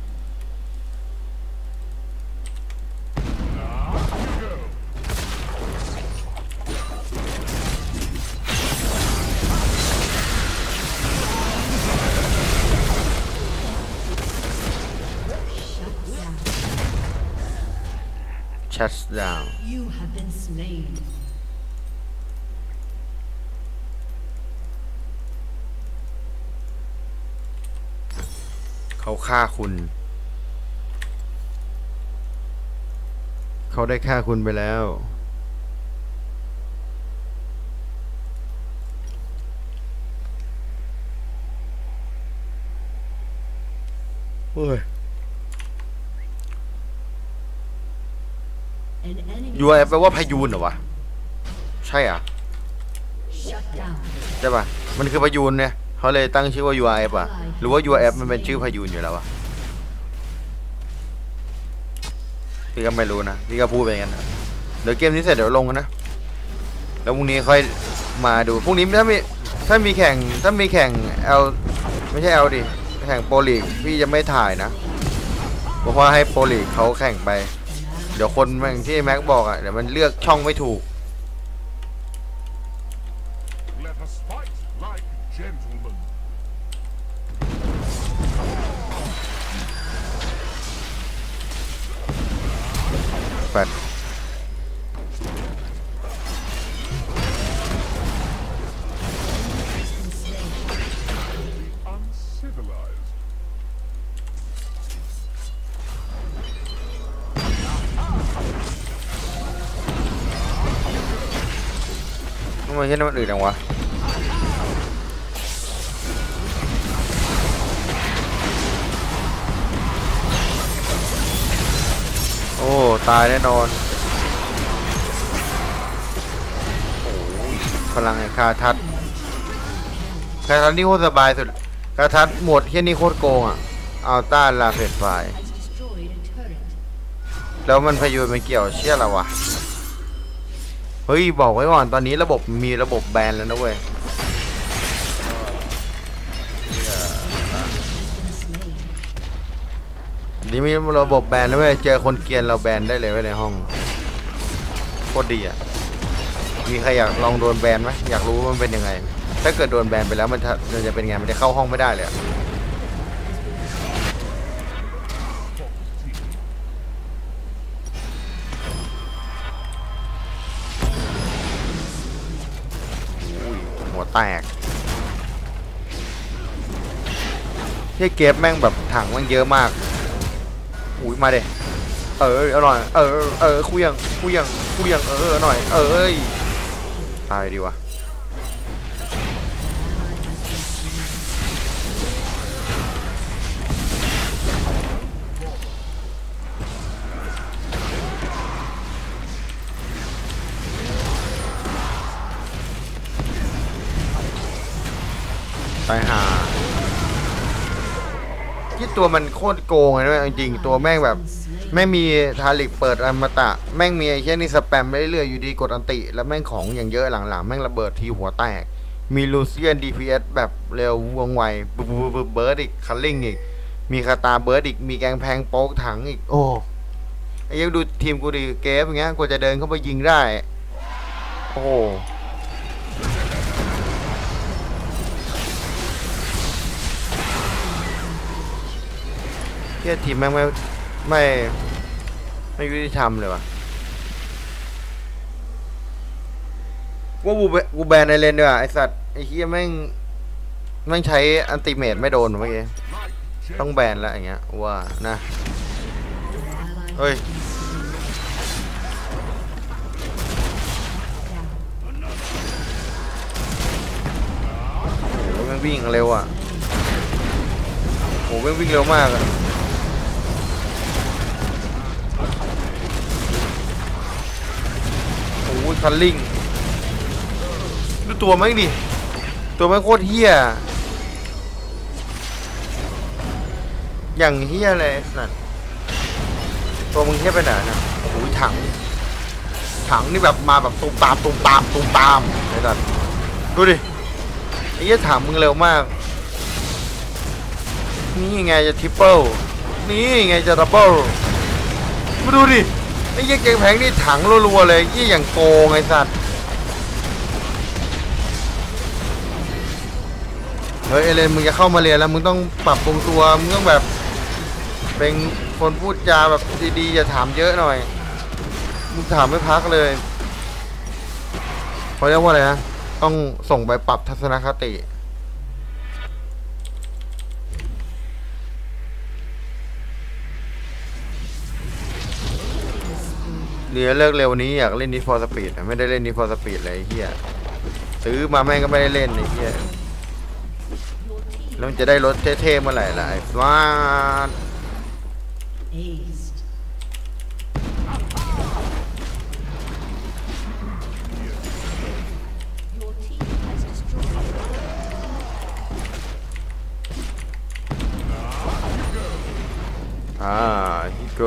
Shut down You have been slain. เขาฆ่าคุณเขาได้ฆ่าคุณไปแล้วโอ้ย ยู อาร์ เอฟ แปลว่าพายุนเหรอวะใช่อ่ะใช่ป่ะมันคือพายุนเนี่ยเขาเลยตั้งชื่อว่า ยู อาร์ เอฟ อ่ะหรือว่า ยู อาร์ เอฟ มันเป็นชื่อพายุนอยู่แล้ววะพี่ก็ไม่รู้นะพี่ก็พูดไปงั้นนะเดี๋ยวเกมนี้เสร็จเดี๋ยวลงกันนะแล้วพรุ่งนี้ค่อยมาดูพรุ่งนี้ถ้ามีถ้ามีแข่งถ้ามีแข่ง L ไม่ใช่ L ดิแข่งโปรลีกพี่จะไม่ถ่ายนะเพราะว่าให้โปรลีกเขาแข่งไปเดี๋ยวคนแม่งที่แม็กบอกอ่ะเดี๋ยวมันเลือกช่องไม่ถูก Let us fight like gentlemen. แฟด Uncivilized. ทำไมเช่นมันอื่นจังวะโอ้ตายแน่นอนโอ้พลังแห่งคาทัศน์คาทัศน์นี่โคตรสบายสุดคาทัศน์หมดแค่นี้โคตรโกงอ่ะเอาต้านลาเฟดไฟแล้วมันพายุมันเกี่ยวเชี่ยอะไรวะเฮ้ยบอกไว้ก่อนตอนนี้ระบบมีระบบแบนแล้วนะเว้ยนี่มีระบบแบนแล้วเว้ยเจอคนเกรียนเราแบนได้เลยไว้ในห้องโคตรดีอ่ะมีใครอยากลองโดนแบนไหมอยากรู้ว่ามันเป็นยังไงถ้าเกิดโดนแบนไปแล้วมันจะเป็นไงมันจะเข้าห้องไม่ได้เลยหัวแตกที่เก็บแม่งแบบถังมันเยอะมากอุ้ยมาเด้เออเอาหน่อยเออเออคุยยังคุยยังคุยยังเออหน่อยเออตายดีวะไปหาที่ตัวมันโคตรโกงเลยนะจริงๆตัวแม่งแบบแม่งมีทาริกเปิดอมตะแม่งมีไอ้แค่นี้สแปมไปเรื่อยๆอยู่ดีกดอันติแล้วแม่งของอย่างเยอะหลังๆแม่งระเบิดทีหัวแตกมีลูเซียน ดี พี เอส แบบเร็วว่องไวเบิร์ดอีกคัลลิ่งอีกมีคาตาเบิร์ดอีกมีแกงแพงโป๊กถังอีกโอ้ไอ้ยังดูทีมกูดิเกฟอย่างเงี้ยกว่าจะเดินเข้าไปยิงได้โอ้เที่ยทีมแม่งไม่ไม่ไม่ยุติธรรมเลยวะว่ากูกูแบนในเลนด้วยไอสัตว์ไอเฮียแม่งแม่งใช้อันติเมตไม่โดนเมื่อกี้ต้องแบนแล้วอย่างเงี้ยว่านะเฮ้ยโอ้แม่งวิ่งเร็วอ่ะโอ้แม่งวิ่งเร็วมากอ่ะโอ้ยคัลลิ่งดูตัวแม่งดิตัวแม่งโคตรเฮี้ยอย่างเฮี้ยเลยนั่นตัวมึงเฮี้ยไปไหนนะโอ้ยถังถังนี่แบบมาแบบตูมตามตูมตามตูมตามไอ้สัสดูดิไอ้เหี้ยถังมึงเร็วมากนี่ไงจะทริปเปิลนี่ไงจะดับเบิลมาดูดิไอ้เหี้ยเก่งแพงนี่ถังรัวๆเลยไอ้เหี้ยอย่างโกงไอ้สัสเฮ้ยเอเลนมึงจะเข้ามาเรียนแล้วมึงต้องปรับปรุงตัวมึงต้องแบบเป็นคนพูดจาแบบดีๆอย่าถามเยอะหน่อยมึงถามไม่พักเลยเขาเรียกว่าอะไรนะต้องส่งไปปรับทัศนคติเดี๋ยวเลิกเร็วนี้อยากเล่นนิดฟอร์สปีดไม่ได้เล่นนิดฟอร์สปีดเลยเฮียซื้อมาแม่งก็ไม่ได้เล่นไอ้เฮียแล้วมันจะได้รถเท่ๆเมื่อไหร่ล่ะไอ้ฟ้าอ่าฮิโก้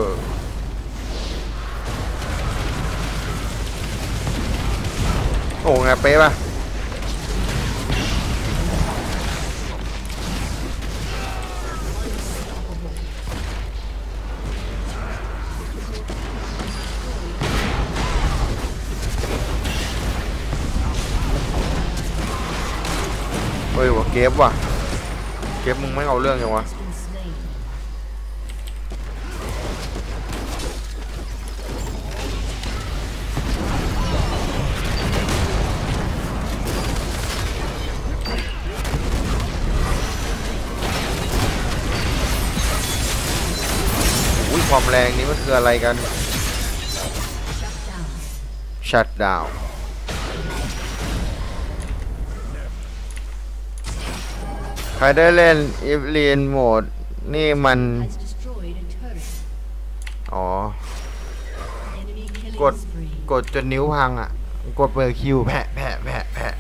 โอ้ไงเป๊ะป่ะเฮ้ยวะเก็บว่ะเก็บมึงไม่เอาเรื่องยังวะความแรงนี้มันคืออะไรกันชัตดาวน์ใครได้เล่นอีฟลีนโหมดนี่มันอ๋อกดกดจนนิ้วพังอ่ะกดเปิดคิวแผะแผะแผะแผะ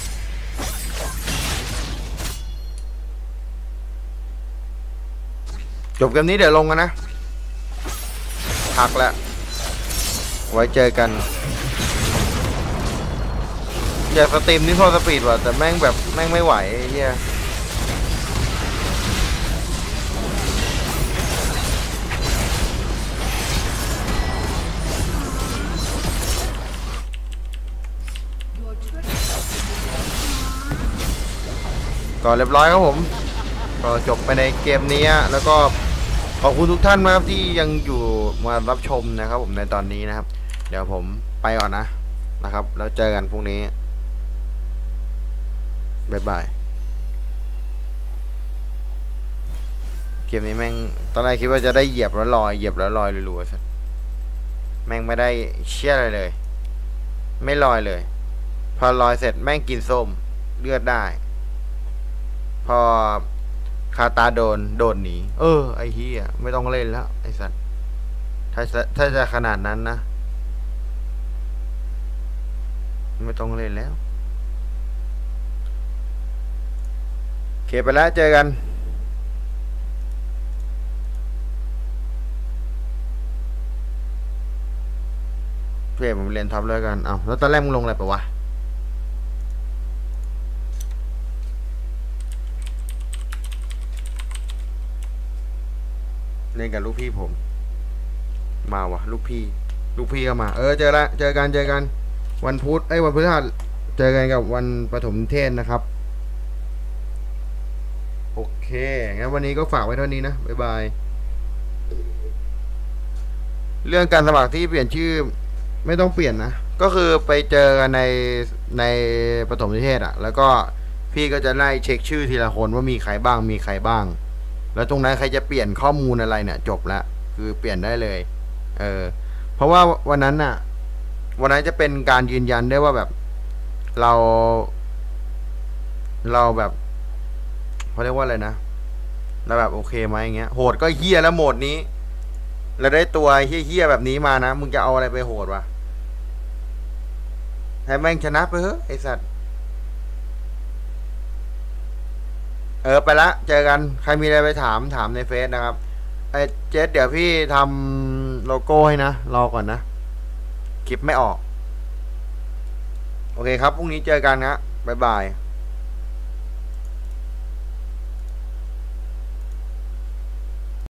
จบเกมนี้เดี๋ยวลงกันนะพักแล้วไว้เจอกันอยากสตรีมนี่พอสปีดว่ะแต่แม่งแบบแม่งไม่ไหวไอ้เหี้ยก็เรียบร้อยครับผมก็จบไปในเกมนี้แล้วก็ขอบคุณทุกท่านมากที่ยังอยู่มารับชมนะครับผมในตอนนี้นะครับเดี๋ยวผมไปก่อนนะนะครับแล้วเจอกันพรุ่งนี้บ๊ายบายเกมนี้แม่งตอนแรกคิดว่าจะได้เหยียบแล้วลอยเหยียบแล้วลอยรัวๆแม่งไม่ได้เชี่ยอะไรเลย ไม่ลอยเลย พอลอยเสร็จแม่งกินส้มเลือดได้ พอคาตาโดนโดนหนีเออไอ้เหี้ยไม่ต้องเล่นแล้วไอ้สัตว์ถ้าถ้าจะขนาดนั้นนะไม่ต้องเล่นแล้วโอเคไปแล้วเจอกันเพื่อนผมเรียนท็อปเลยกันเอาแล้วตอนแรกมึงลงอะไรปะวะเล่นกับลูกพี่ผมมาวะลูกพี่ลูกพี่ก็มาเออเจอละเจอกันเจอกันวันพุธไอ้วันพฤหัสเจอกันกับวันปฐมนิเทศนะครับโอเคงั้นวันนี้ก็ฝากไว้เท่านี้นะบ๊ายบายเรื่องการสมัครที่เปลี่ยนชื่อไม่ต้องเปลี่ยนนะก็คือไปเจอกันในในปฐมนิเทศอะแล้วก็พี่ก็จะไล่เช็คชื่อทีละคนว่ามีใครบ้างมีใครบ้างแล้วตรงนั้นใครจะเปลี่ยนข้อมูลอะไรเนี่ยจบละคือเปลี่ยนได้เลยเออเพราะว่าวันนั้นน่ะวันนั้นจะเป็นการยืนยันได้ว่าแบบเราเราแบบเขาเรียกว่าอะไรนะเราแบบโอเคไหมอย่างเงี้ยโหดก็เฮี้ยแล้วโหมดนี้เราได้ตัวเฮี้ยๆแบบนี้มานะมึงจะเอาอะไรไปโหดวะให้แม่งชนะไปเถอะไอสัตว์เออไปละเจอกันใครมีอะไรไปถามถามในเฟซนะครับไอเจสเดี๋ยวพี่ทำโลโก้ให้นะรอก่อนนะคลิปไม่ออกโอเคครับพรุ่งนี้เจอกันนะบ๊ายบาย